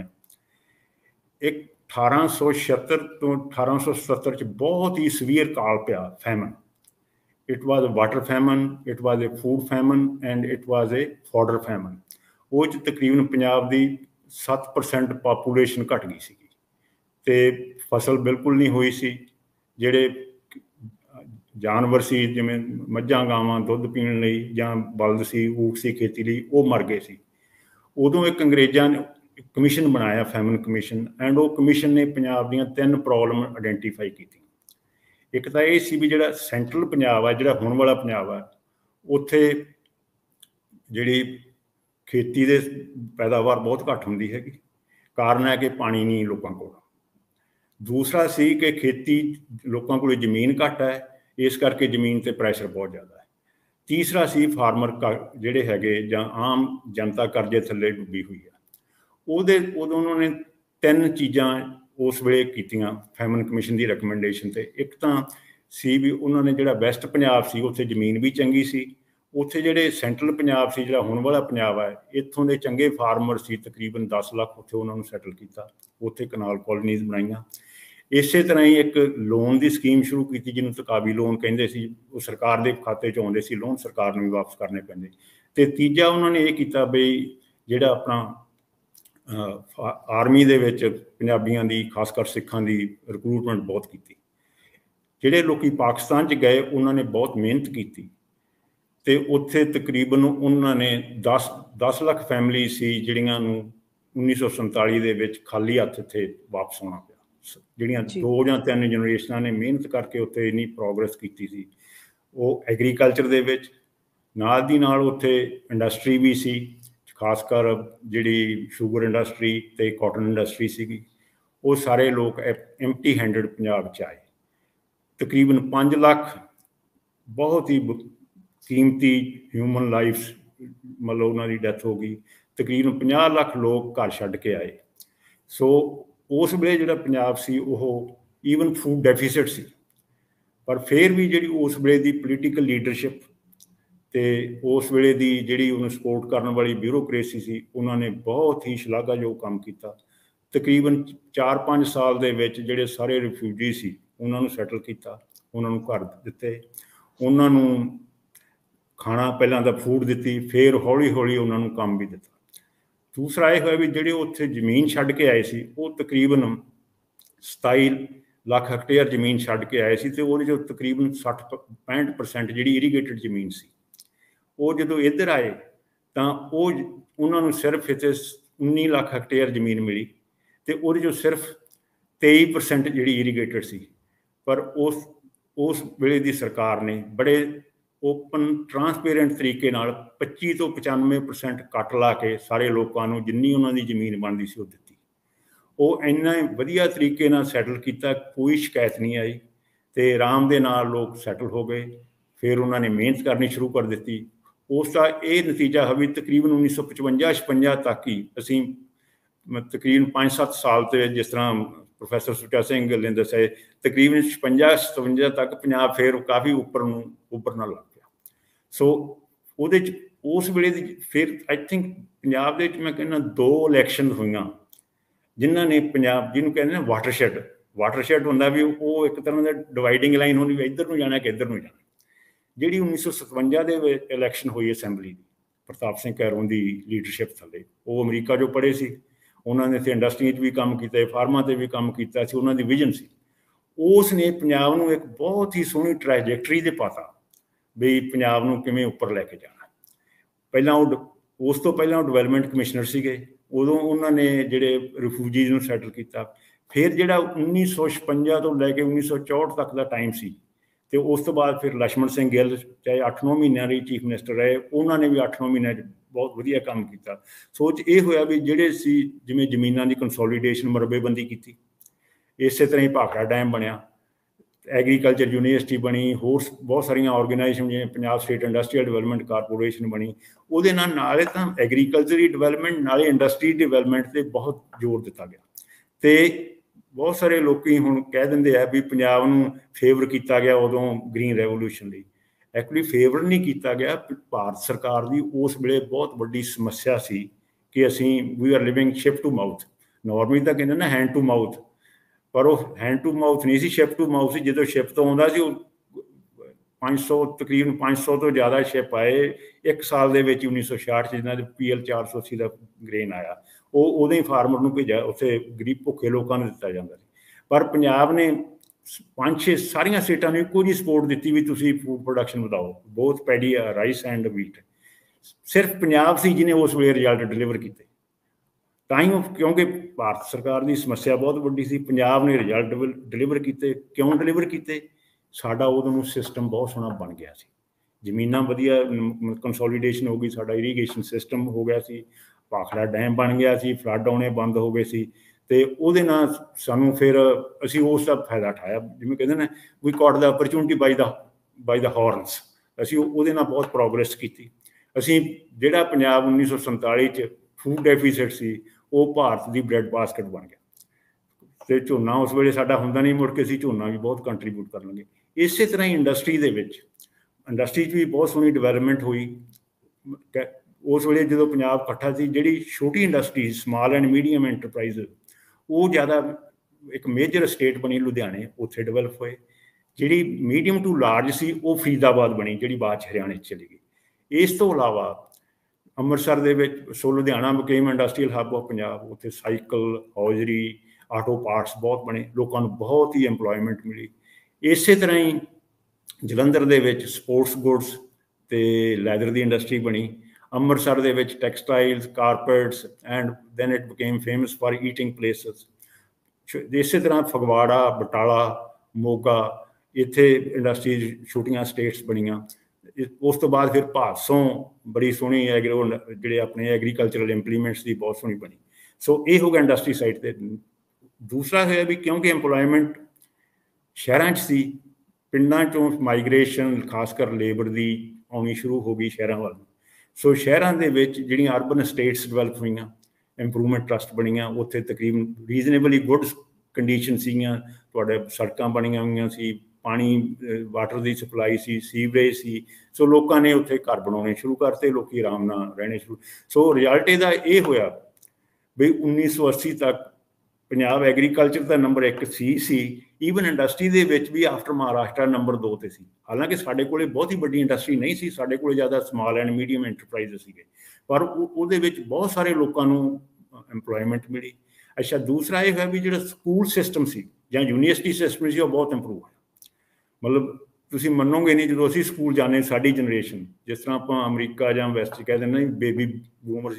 ਇੱਕ ਅਠਾਰਾਂ ਸੌ ਛਿਹੱਤਰ ਤੋਂ ਅਠਾਰਾਂ ਸੌ ਸਤੱਤਰ 'ਚ ਬਹੁਤ ਹੀ ਸਵੀਅਰ ਕਾਲ ਪਿਆ, famine. It was a water famine, it was a food famine, and it was a fodder famine. ਉਹ 'ਚ ਤਕਰੀਬਨ ਪੰਜਾਬ ਦੀ ਸੱਤ ਪਰਸੈਂਟ ਪਾਪੂਲੇਸ਼ਨ ਘੱਟ ਗਈ ਸੀਗੀ, ਅਤੇ ਫਸਲ ਬਿਲਕੁਲ ਨਹੀਂ ਹੋਈ ਸੀ। ਜਿਹੜੇ ਜਾਨਵਰ ਸੀ, ਜਿਵੇਂ ਮੱਝਾਂ ਗਾਵਾਂ ਦੁੱਧ ਪੀਣ ਲਈ, ਜਾਂ ਬਲਦ ਸੀ, ਊਠ ਸੀ ਖੇਤੀ ਲਈ, ਉਹ ਮਰ ਗਏ ਸੀ। ਉਦੋਂ ਇੱਕ ਅੰਗਰੇਜ਼ਾਂ ਨੇ ਕਮਿਸ਼ਨ ਬਣਾਇਆ, ਫੈਮਨ ਕਮਿਸ਼ਨ, ਐਂਡ ਉਹ ਕਮਿਸ਼ਨ ਨੇ ਪੰਜਾਬ ਦੀਆਂ ਤਿੰਨ ਪ੍ਰੋਬਲਮ ਆਇਡੈਂਟੀਫਾਈ ਕੀਤੀ। ਇੱਕ ਤਾਂ ਇਹ ਸੀ ਵੀ ਜਿਹੜਾ ਸੈਂਟਰਲ ਪੰਜਾਬ ਆ, ਜਿਹੜਾ ਹੁਣ ਵਾਲਾ ਪੰਜਾਬ ਆ, ਉੱਥੇ ਜਿਹੜੀ खेती दे पैदावार बहुत घट होंदी हैगी, कारण है कि पानी नहीं लोगों को। दूसरा सी कि खेती लोगों को जमीन घट है, इस करके जमीन ते प्रैशर बहुत ज़्यादा है। तीसरा सी फार्मर का जिहड़े हैगे जां आम जनता करजे थल्ले डुੱਬੀ हुई है। ਉਹਦੇ ਉਦੋਂ ਉਹਨਾਂ ਨੇ ਤਿੰਨ ਚੀਜ਼ਾਂ ਉਸ ਵੇਲੇ ਕੀਤੀਆਂ ਫੈਮਨ ਕਮਿਸ਼ਨ ਦੀ ਰეკਮੈਂਡੇਸ਼ਨ ਤੇ। ਇੱਕ ਤਾਂ ਸੀ ਵੀ ਉਹਨਾਂ ਨੇ ਜਿਹੜਾ ਵੈਸਟ ਪੰਜਾਬ ਸੀ ਉੱਥੇ ਜ਼ਮੀਨ ਵੀ ਚੰਗੀ ਸੀ, ਉੱਥੇ ਜਿਹੜੇ ਸੈਂਟਰਲ ਪੰਜਾਬ ਸੀ ਜਿਹੜਾ ਹੁਣ ਵਾਲਾ ਪੰਜਾਬ ਹੈ ਇੱਥੋਂ ਦੇ ਚੰਗੇ ਫਾਰਮਰ ਸੀ, ਤਕਰੀਬਨ ਦਸ ਲੱਖ ਉੱਥੇ ਉਹਨਾਂ ਨੂੰ ਸੈਟਲ ਕੀਤਾ, ਉੱਥੇ ਕਨਾਲ ਕਲੋਨੀਜ਼ ਬਣਾਈਆਂ। ਇਸੇ ਤਰ੍ਹਾਂ ਹੀ ਇੱਕ ਲੋਨ ਦੀ ਸਕੀਮ ਸ਼ੁਰੂ ਕੀਤੀ ਜਿਹਨੂੰ ਤਕਾਬੀ ਲੋਨ ਕਹਿੰਦੇ ਸੀ, ਉਹ ਸਰਕਾਰ ਦੇ ਖਾਤੇ 'ਚ ਆਉਂਦੇ ਸੀ ਲੋਨ, ਸਰਕਾਰ ਨੂੰ ਵੀ ਵਾਪਸ ਕਰਨੇ ਪੈਂਦੇ। ਅਤੇ ਤੀਜਾ ਉਹਨਾਂ ਨੇ ਇਹ ਕੀਤਾ ਬਈ ਜਿਹੜਾ ਆਪਣਾ ਆਰਮੀ ਦੇ ਵਿੱਚ ਪੰਜਾਬੀਆਂ ਦੀ ਖਾਸ ਕਰ ਸਿੱਖਾਂ ਦੀ ਰਿਕਰੂਟਮੈਂਟ ਬਹੁਤ ਕੀਤੀ। ਜਿਹੜੇ ਲੋਕ ਪਾਕਿਸਤਾਨ 'ਚ ਗਏ ਉਹਨਾਂ ਨੇ ਬਹੁਤ ਮਿਹਨਤ ਕੀਤੀ ਅਤੇ ਉੱਥੇ ਤਕਰੀਬਨ ਉਹਨਾਂ ਨੇ ਦਸ ਦਸ ਲੱਖ ਫੈਮਿਲੀ ਸੀ ਜਿਹੜੀਆਂ ਨੂੰ ਉੱਨੀ ਸੌ ਸੰਤਾਲੀ ਦੇ ਵਿੱਚ ਖਾਲੀ ਹੱਥ ਇੱਥੇ ਵਾਪਸ ਆਉਣਾ ਪਿਆ। ਜਿਹੜੀਆਂ ਦੋ ਜਾਂ ਤਿੰਨ ਜਨਰੇਸ਼ਨਾਂ ਨੇ ਮਿਹਨਤ ਕਰਕੇ ਉੱਥੇ ਇੰਨੀ ਪ੍ਰੋਗਰੈਸ ਕੀਤੀ ਸੀ ਉਹ ਐਗਰੀਕਲਚਰ ਦੇ ਵਿੱਚ। ਨਾਲ ਦੀ ਨਾਲ ਉੱਥੇ ਇੰਡਸਟਰੀ ਵੀ ਸੀ, ਖਾਸ ਕਰ ਜਿਹੜੀ ਸ਼ੂਗਰ ਇੰਡਸਟਰੀ ਅਤੇ ਕਾਟਨ ਇੰਡਸਟਰੀ ਸੀਗੀ। ਉਹ ਸਾਰੇ ਲੋਕ ਐਮਟੀ ਹੈਂਡਡ ਪੰਜਾਬ 'ਚ ਆਏ। ਤਕਰੀਬਨ ਪੰਜ ਲੱਖ ਬਹੁਤ ਹੀ ਕੀਮਤੀ ਹਿਊਮਨ ਲਾਈਫ ਮਤਲਬ ਉਹਨਾਂ ਦੀ ਡੈਥ ਹੋ ਗਈ। ਤਕਰੀਬਨ ਪੰਜਾਹ ਲੱਖ ਲੋਕ ਘਰ ਛੱਡ ਕੇ ਆਏ। ਸੋ ਉਸ ਵੇਲੇ ਜਿਹੜਾ ਪੰਜਾਬ ਸੀ ਉਹ ਈਵਨ ਫੂਡ ਡੈਫੀਸਿਟ ਸੀ, ਪਰ ਫਿਰ ਵੀ ਜਿਹੜੀ ਉਸ ਵੇਲੇ ਦੀ ਪੋਲੀਟੀਕਲ ਲੀਡਰਸ਼ਿਪ ਅਤੇ ਉਸ ਵੇਲੇ ਦੀ ਜਿਹੜੀ ਉਹਨੂੰ ਸਪੋਰਟ ਕਰਨ ਵਾਲੀ ਬਿਊਰੋਕਰੇਸੀ ਸੀ ਉਹਨਾਂ ਨੇ ਬਹੁਤ ਹੀ ਸ਼ਲਾਘਾਯੋਗ ਕੰਮ ਕੀਤਾ। ਤਕਰੀਬਨ ਚਾਰ ਪੰਜ ਸਾਲ ਦੇ ਵਿੱਚ ਜਿਹੜੇ ਸਾਰੇ ਰਿਫਿਊਜੀ ਸੀ ਉਹਨਾਂ ਨੂੰ ਸੈਟਲ ਕੀਤਾ, ਉਹਨਾਂ ਨੂੰ ਘਰ ਦਿੱਤੇ, ਉਹਨਾਂ ਨੂੰ ਖਾਣਾ ਪਹਿਲਾਂ ਤਾਂ ਫੂਡ ਦਿੱਤੀ, ਫਿਰ ਹੌਲੀ ਹੌਲੀ ਉਹਨਾਂ ਨੂੰ ਕੰਮ ਵੀ ਦਿੱਤਾ। ਦੂਸਰਾ ਇਹ ਹੋਇਆ ਵੀ ਜਿਹੜੇ ਉੱਥੇ ਜ਼ਮੀਨ ਛੱਡ ਕੇ ਆਏ ਸੀ ਉਹ ਤਕਰੀਬਨ ਸਤਾਈ ਲੱਖ ਹੈਕਟੇਅਰ ਜ਼ਮੀਨ ਛੱਡ ਕੇ ਆਏ ਸੀ ਅਤੇ ਉਹਦੇ 'ਚੋਂ ਤਕਰੀਬਨ ਸੱਠ ਪੈਂਹਠ ਪਰਸੈਂਟ ਜਿਹੜੀ ਇਰੀਗੇਟਡ ਜ਼ਮੀਨ ਸੀ ਉਹ ਜਦੋਂ ਇੱਧਰ ਆਏ ਤਾਂ ਉਹ ਉਹਨਾਂ ਨੂੰ ਸਿਰਫ ਇੱਥੇ ਉੱਨੀ ਲੱਖ ਹੈਕਟੇਅਰ ਜ਼ਮੀਨ ਮਿਲੀ ਅਤੇ ਉਹਦੇ 'ਚੋਂ ਸਿਰਫ ਤੇਈ ਪਰਸੈਂਟ ਜਿਹੜੀ ਇਰੀਗੇਟਡ ਸੀ। ਪਰ ਉਸ ਉਸ ਵੇਲੇ ਦੀ ਸਰਕਾਰ ਨੇ ਬੜੇ ਓਪਨ ਟਰਾਂਸਪੇਰੈਂਟ ਤਰੀਕੇ ਨਾਲ ਪੱਚੀ ਤੋਂ ਪਚਾਨਵੇਂ ਪਰਸੈਂਟ ਕੱਟ ਲਾ ਕੇ ਸਾਰੇ ਲੋਕਾਂ ਨੂੰ ਜਿੰਨੀ ਉਹਨਾਂ ਦੀ ਜ਼ਮੀਨ ਬਣਦੀ ਸੀ ਉਹ ਦਿੱਤੀ। ਉਹ ਇੰਨਾ ਵਧੀਆ ਤਰੀਕੇ ਨਾਲ ਸੈਟਲ ਕੀਤਾ, ਕੋਈ ਸ਼ਿਕਾਇਤ ਨਹੀਂ ਆਈ ਅਤੇ ਆਰਾਮ ਦੇ ਨਾਲ ਲੋਕ ਸੈਟਲ ਹੋ ਗਏ। ਫਿਰ ਉਹਨਾਂ ਨੇ ਮਿਹਨਤ ਕਰਨੀ ਸ਼ੁਰੂ ਕਰ ਦਿੱਤੀ। ਉਸ ਦਾ ਇਹ ਨਤੀਜਾ ਹੈ ਵੀ ਤਕਰੀਬਨ ਉੱਨੀ ਸੌ ਪਚਵੰਜਾ ਛਪੰਜਾ ਤੱਕ ਹੀ ਅਸੀਂ ਤਕਰੀਬਨ ਪੰਜ ਸੱਤ ਸਾਲ 'ਤੇ ਜਿਸ ਤਰ੍ਹਾਂ ਪ੍ਰੋਫੈਸਰ ਸੁੱਚਾ ਸਿੰਘ ਗਿੱਲ ਨੇ ਦੱਸਿਆ ਤਕਰੀਬਨ ਛਪੰਜਾ ਸਤਵੰਜਾ ਤੱਕ ਪੰਜਾਬ ਫਿਰ ਕਾਫੀ ਉੱਪਰ ਨੂੰ ਉੱਭਰਨਾ ਲੱਗ ਪਿਆ। ਸੋ ਉਹਦੇ 'ਚ ਉਸ ਵੇਲੇ ਦੀ ਫਿਰ ਆਈ ਥਿੰਕ ਪੰਜਾਬ ਦੇ ਵਿੱਚ ਮੈਂ ਕਹਿੰਦਾ ਦੋ ਇਲੈਕਸ਼ਨ ਹੋਈਆਂ ਜਿਨ੍ਹਾਂ ਨੇ ਪੰਜਾਬ ਜਿਹਨੂੰ ਕਹਿੰਦੇ ਨੇ ਵਾਟਰਸ਼ੈਡ ਵਾਟਰਸ਼ੈਡ ਹੁੰਦਾ ਵੀ ਉਹ ਇੱਕ ਤਰ੍ਹਾਂ ਦਾ ਡਿਵਾਈਡਿੰਗ ਲਾਈਨ ਹੋਣੀ ਵੀ ਇੱਧਰ ਨੂੰ ਜਾਣਾ ਕਿ ਇੱਧਰ ਨੂੰ ਜਾਣਾ। ਜਿਹੜੀ ਉੱਨੀ ਸੌ ਸਤਵੰਜਾ ਦੇ ਵਿੱਚ ਇਲੈਕਸ਼ਨ ਹੋਈ ਅਸੈਂਬਲੀ ਦੀ ਪ੍ਰਤਾਪ ਸਿੰਘ ਕੈਰੋਂ ਦੀ ਲੀਡਰਸ਼ਿਪ ਥੱਲੇ, ਉਹ ਅਮਰੀਕਾ 'ਚੋਂ ਪੜ੍ਹੇ ਸੀ, ਉਹਨਾਂ ਨੇ ਇੱਥੇ ਇੰਡਸਟਰੀ 'ਚ ਵੀ ਕੰਮ ਕੀਤਾ, ਫਾਰਮਾਂ 'ਤੇ ਵੀ ਕੰਮ ਕੀਤਾ ਸੀ, ਉਹਨਾਂ ਦੀ ਵਿਜ਼ਨ ਸੀ। ਉਸ ਨੇ ਪੰਜਾਬ ਨੂੰ ਇੱਕ ਬਹੁਤ ਹੀ ਸੋਹਣੀ ਟਰੈਜੈਕਟਰੀ 'ਤੇ ਪਾਤਾ ਵੀ ਪੰਜਾਬ ਨੂੰ ਕਿਵੇਂ ਉੱਪਰ ਲੈ ਕੇ ਜਾਣਾ। ਪਹਿਲਾਂ ਉਹ ਉਸ ਤੋਂ ਪਹਿਲਾਂ ਉਹ ਡਿਵੈਲਪਮੈਂਟ ਕਮਿਸ਼ਨਰ ਸੀਗੇ, ਉਦੋਂ ਉਹਨਾਂ ਨੇ ਜਿਹੜੇ ਰਿਫਿਊਜੀਜ਼ ਨੂੰ ਸੈਟਲ ਕੀਤਾ। ਫਿਰ ਜਿਹੜਾ ਉੱਨੀ ਸੌ ਛਪੰਜਾ ਤੋਂ ਲੈ ਕੇ ਉੱਨੀ ਸੌ ਚੌਂਹਠ ਤੱਕ ਦਾ ਟਾਈਮ ਸੀ ਅਤੇ ਉਸ ਤੋਂ ਬਾਅਦ ਫਿਰ ਲਛਮਣ ਸਿੰਘ ਗਿੱਲ ਚਾਹੇ ਅੱਠ ਨੌ ਮਹੀਨਿਆਂ ਲਈ ਚੀਫ ਮਿਨਿਸਟਰ ਰਹੇ, ਉਹਨਾਂ ਨੇ ਵੀ ਅੱਠ ਨੌ ਮਹੀਨਿਆਂ 'ਚ ਬਹੁਤ ਵਧੀਆ ਕੰਮ ਕੀਤਾ। ਸੋਚ ਇਹ ਹੋਇਆ ਵੀ ਜਿਹੜੇ ਸੀ ਜਿਵੇਂ ਜ਼ਮੀਨਾਂ ਦੀ ਕੰਸੋਲੀਡੇਸ਼ਨ ਮਰਬੇਬੰਦੀ ਕੀਤੀ, ਇਸੇ ਤਰ੍ਹਾਂ ਹੀ ਭਾਖੜਾ ਡੈਮ ਬਣਿਆ, ਐਗਰੀਕਲਚਰ ਯੂਨੀਵਰਸਿਟੀ ਬਣੀ, ਹੋਰ ਬਹੁਤ ਸਾਰੀਆਂ ਔਰਗੇਨਾਈਜੇਸ਼ਨ ਜਿਵੇਂ Punjab state industrial development corporation ਬਣੀ। ਉਹਦੇ ਨਾਲ ਨਾਲੇ ਤਾਂ ਐਗਰੀਕਲਚਰੀ ਡਿਵੈਲਪਮੈਂਟ ਨਾਲੇ ਇੰਡਸਟਰੀ ਡਿਵੈਲਪਮੈਂਟ 'ਤੇ ਬਹੁਤ ਜ਼ੋਰ ਦਿੱਤਾ ਗਿਆ। ਅਤੇ ਬਹੁਤ ਸਾਰੇ ਲੋਕ ਹੁਣ ਕਹਿ ਦਿੰਦੇ ਆ ਵੀ ਪੰਜਾਬ ਨੂੰ ਫੇਵਰ ਕੀਤਾ ਗਿਆ ਉਦੋਂ ਗ੍ਰੀਨ ਰੈਵੋਲਿਊਸ਼ਨ ਲਈ। ਐਕਚੁਅਲੀ ਫੇਵਰ ਨਹੀਂ ਕੀਤਾ ਗਿਆ। ਭਾਰਤ ਸਰਕਾਰ ਦੀ ਉਸ ਵੇਲੇ ਬਹੁਤ ਵੱਡੀ ਸਮੱਸਿਆ ਸੀ ਕਿ ਅਸੀਂ we are living ship to mouth. Normally ਤਾਂ ਕਹਿੰਦੇ ਨਾ ਹੈਂਡ ਟੂ ਮਾਊਥ, ਪਰ ਉਹ ਹੈਂਡ ਟੂ ਮਾਊਥ ਨਹੀਂ ਸੀ, ਸ਼ਿਪ ਟੂ ਮਾਊਥ ਸੀ। ਜਦੋਂ ਸ਼ਿਪ ਤੋਂ ਆਉਂਦਾ ਸੀ ਉਹ ਪੰਜ ਸੌ ਤਕਰੀਬਨ ਪੰਜ ਸੌ ਤੋਂ ਜ਼ਿਆਦਾ ਸ਼ਿਪ ਆਏ ਇੱਕ ਸਾਲ ਦੇ ਵਿੱਚ ਉੱਨੀ ਸੌ ਛਿਆਹਠ 'ਚ ਜਿਨ੍ਹਾਂ ਦੇ ਪੀ ਐਲ ਚਾਰ ਸੌ ਅੱਸੀ ਦਾ ਗ੍ਰੇਨ ਆਇਆ, ਉਹ ਉਦੋਂ ਹੀ ਫਾਰਮਰ ਨੂੰ ਭੇਜਿਆ, ਉੱਥੇ ਗਰੀਬ ਭੁੱਖੇ ਲੋਕਾਂ ਨੂੰ ਦਿੱਤਾ ਜਾਂਦਾ ਸੀ। ਪਰ ਪੰਜਾਬ ਨੇ ਪੰਜ ਛੇ ਸਾਰੀਆਂ ਸਟੇਟਾਂ ਨੂੰ ਇੱਕੋ ਜਿਹੀ ਸਪੋਰਟ ਦਿੱਤੀ ਵੀ ਤੁਸੀਂ ਫੂਡ ਪ੍ਰੋਡਕਸ਼ਨ ਵਧਾਓ, ਬਹੁਤ ਪੈਡੀ ਆ, ਰਾਈਸ ਐਂਡ ਵੀਟ। ਸਿਰਫ ਪੰਜਾਬ ਸੀ ਜਿਹਨੇ ਉਸ ਵੇਲੇ ਰਿਜ਼ਲਟ ਡਿਲੀਵਰ ਕੀਤੇ। ਤਾਂ ਹੀ ਉਹ ਕਿਉਂਕਿ ਭਾਰਤ ਸਰਕਾਰ ਦੀ ਸਮੱਸਿਆ ਬਹੁਤ ਵੱਡੀ ਸੀ, ਪੰਜਾਬ ਨੇ ਰਿਜ਼ਲਟ ਡਿਲੀਵਰ ਕੀਤੇ। ਕਿਉਂ ਡਿਲੀਵਰ ਕੀਤੇ? ਸਾਡਾ ਉਦੋਂ ਨੂੰ ਸਿਸਟਮ ਬਹੁਤ ਸੋਹਣਾ ਬਣ ਗਿਆ ਸੀ। ਜ਼ਮੀਨਾਂ ਵਧੀਆ ਕੰਸੋਲੀਡੇਸ਼ਨ ਹੋ ਗਈ, ਸਾਡਾ ਇਰੀਗੇਸ਼ਨ ਸਿਸਟਮ ਹੋ ਗਿਆ ਸੀ, ਭਾਖੜਾ ਡੈਮ ਬਣ ਗਿਆ ਸੀ, ਫਲੱਡ ਆਉਣੇ ਬੰਦ ਹੋ ਗਏ ਸੀ, ਅਤੇ ਉਹਦੇ ਨਾਲ ਸਾਨੂੰ ਫਿਰ ਅਸੀਂ ਉਸ ਦਾ ਫਾਇਦਾ ਉਠਾਇਆ। ਜਿਵੇਂ ਕਹਿੰਦੇ ਨੇ ਵੀ ਕੌਟ ਦਾ ਅਪਰਚੁਨਿਟੀ ਬਾਈ ਦਾ ਬਾਈ ਦਾ ਹੌਰਨਸ, ਅਸੀਂ ਉਹਦੇ ਨਾਲ ਬਹੁਤ ਪ੍ਰੋਗਰੈਸ ਕੀਤੀ। ਅਸੀਂ ਜਿਹੜਾ ਪੰਜਾਬ ਉੱਨੀ ਸੌ ਸੰਤਾਲੀ 'ਚ ਫੂਡ ਡੈਫੀਸਿਟ ਸੀ, ਉਹ ਭਾਰਤ ਦੀ ਬ੍ਰੈਡ ਬਾਸਕਟ ਬਣ ਗਿਆ, ਅਤੇ ਝੋਨਾ ਉਸ ਵੇਲੇ ਸਾਡਾ ਹੁੰਦਾ ਨਹੀਂ, ਮੁੜ ਕੇ ਅਸੀਂ ਝੋਨਾ ਵੀ ਬਹੁਤ ਕੰਟਰੀਬਿਊਟ ਕਰ ਲਾਂਗੇ। ਇਸੇ ਤਰ੍ਹਾਂ ਹੀ ਇੰਡਸਟਰੀ ਦੇ ਵਿੱਚ ਇੰਡਸਟਰੀ 'ਚ ਵੀ ਬਹੁਤ ਸੋਹਣੀ ਡਿਵੈਲਪਮੈਂਟ ਹੋਈ। ਉਸ ਵੇਲੇ ਜਦੋਂ ਪੰਜਾਬ ਇਕੱਠਾ ਸੀ, ਜਿਹੜੀ ਛੋਟੀ industry small and medium enterprise, ਉਹ ਜ਼ਿਆਦਾ ਇੱਕ ਮੇਜਰ ਸਟੇਟ ਬਣੀ ਲੁਧਿਆਣੇ, ਉੱਥੇ ਡਿਵੈਲਪ ਹੋਏ। ਜਿਹੜੀ ਮੀਡੀਅਮ ਟੂ ਲਾਰਜ ਸੀ ਉਹ ਫਰੀਦਾਬਾਦ ਬਣੀ, ਜਿਹੜੀ ਬਾਅਦ 'ਚ ਹਰਿਆਣੇ 'ਚ ਚਲੀ ਗਈ। ਇਸ ਤੋਂ ਇਲਾਵਾ ਅੰਮ੍ਰਿਤਸਰ ਦੇ ਵਿੱਚ so Ludhiana became industrial hub of Punjab, ਉੱਥੇ ਸਾਈਕਲ, ਹੌਜ਼ਰੀ, ਆਟੋ ਪਾਰਟਸ ਬਹੁਤ ਬਣੇ, ਲੋਕਾਂ ਨੂੰ ਬਹੁਤ ਹੀ ਇੰਪਲੋਇਮੈਂਟ ਮਿਲੀ। ਇਸੇ ਤਰ੍ਹਾਂ ਹੀ ਜਲੰਧਰ ਦੇ ਵਿੱਚ ਸਪੋਰਟਸ ਗੁੱਡਸ ਅਤੇ ਲੈਦਰ ਦੀ ਇੰਡਸਟਰੀ ਬਣੀ। ਅੰਮ੍ਰਿਤਸਰ ਦੇ ਵਿੱਚ textiles, carpets and then it became famous for eating places. ਇਸੇ ਤਰ੍ਹਾਂ ਫਗਵਾੜਾ, ਬਟਾਲਾ, ਮੋਗਾ, ਇੱਥੇ ਇੰਡਸਟਰੀਜ਼ ਛੋਟੀਆਂ ਸਟੇਟਸ ਬਣੀਆਂ। ਉਸ ਤੋਂ ਬਾਅਦ ਫਿਰ ਭਾਦਸੋਂ ਬੜੀ ਸੋਹਣੀ ਐਗਰੋ ਜਿਹੜੇ ਆਪਣੇ ਐਗਰੀਕਲਚਰਲ ਇੰਪਲੀਮੈਂਟਸ ਦੀ ਬਹੁਤ ਸੋਹਣੀ ਬਣੀ। ਸੋ ਇਹ ਹੋ ਗਿਆ ਇੰਡਸਟਰੀ ਸਾਈਡ 'ਤੇ। ਦੂਸਰਾ ਹੈ ਵੀ ਕਿਉਂਕਿ ਇੰਪਲੋਇਮੈਂਟ ਸ਼ਹਿਰਾਂ 'ਚ ਸੀ, ਪਿੰਡਾਂ 'ਚੋਂ ਮਾਈਗ੍ਰੇਸ਼ਨ ਖਾਸ ਕਰ ਲੇਬਰ ਦੀ ਆਉਣੀ ਸ਼ੁਰੂ ਹੋ ਗਈ ਸ਼ਹਿਰਾਂ ਵੱਲ। ਸੋ ਸ਼ਹਿਰਾਂ ਦੇ ਵਿੱਚ ਜਿਹੜੀਆਂ ਅਰਬਨ ਸਟੇਟਸ ਡਿਵੈਲਪ ਹੋਈਆਂ, ਇੰਪਰੂਵਮੈਂਟ ਟਰਸਟ ਬਣੀਆਂ, ਉੱਥੇ ਤਕਰੀਬਨ ਰੀਜ਼ਨੇਬਲੀ ਗੁੱਡ ਕੰਡੀਸ਼ਨ ਸੀਗੀਆਂ, ਤੁਹਾਡੇ ਸੜਕਾਂ ਬਣੀਆਂ ਹੋਈਆਂ ਸੀ, ਪਾਣੀ ਵਾਟਰ ਦੀ ਸਪਲਾਈ ਸੀ, ਸੀਵਰੇਜ ਸੀ। ਸੋ ਲੋਕਾਂ ਨੇ ਉੱਥੇ ਘਰ ਬਣਾਉਣੇ ਸ਼ੁਰੂ ਕਰਤੇ, ਲੋਕ ਆਰਾਮ ਨਾਲ ਰਹਿਣੇ ਸ਼ੁਰੂ। ਸੋ ਰਿਜ਼ਲਟ ਇਹਦਾ ਇਹ ਹੋਇਆ ਵੀ ਉੱਨੀ ਸੌ ਅੱਸੀ ਤੱਕ ਪੰਜਾਬ ਐਗਰੀਕਲਚਰ ਦਾ ਨੰਬਰ ਇੱਕ ਸੀ ਸੀ ਈਵਨ ਇੰਡਸਟਰੀ ਦੇ ਵਿੱਚ ਵੀ ਆਫਟਰ ਮਹਾਰਾਸ਼ਟਰ ਨੰਬਰ ਦੋ 'ਤੇ ਸੀ। ਹਾਲਾਂਕਿ ਸਾਡੇ ਕੋਲ ਬਹੁਤੀ ਵੱਡੀ ਇੰਡਸਟਰੀ ਨਹੀਂ ਸੀ, ਸਾਡੇ ਕੋਲ ਜ਼ਿਆਦਾ ਸਮਾਲ ਐਂਡ ਮੀਡੀਅਮ ਐਂਟਰਪ੍ਰਾਈਜ਼ ਸੀਗੇ, ਪਰ ਉਹ ਉਹਦੇ ਵਿੱਚ ਬਹੁਤ ਸਾਰੇ ਲੋਕਾਂ ਨੂੰ ਇੰਪਲੋਇਮੈਂਟ ਮਿਲੀ। ਅੱਛਾ, ਦੂਸਰਾ ਇਹ ਹੈ ਵੀ ਜਿਹੜਾ ਸਕੂਲ ਸਿਸਟਮ ਸੀ ਜਾਂ ਯੂਨੀਵਰਸਿਟੀ ਸਿਸਟਮ ਸੀ, ਉਹ ਬਹੁਤ ਇੰਪਰੂਵ ਹੋਇਆ। ਮਤਲਬ ਤੁਸੀਂ ਮੰਨੋਗੇ ਨਹੀਂ, ਜਦੋਂ ਅਸੀਂ ਸਕੂਲ ਜਾਂਦੇ, ਸਾਡੀ ਜਨਰੇਸ਼ਨ, ਜਿਸ ਤਰ੍ਹਾਂ ਆਪਾਂ ਅਮਰੀਕਾ ਜਾਂ ਵੈਸਟ ਕਹਿ ਦਿੰਦੇ ਬੇਬੀ ਬੂਮਰ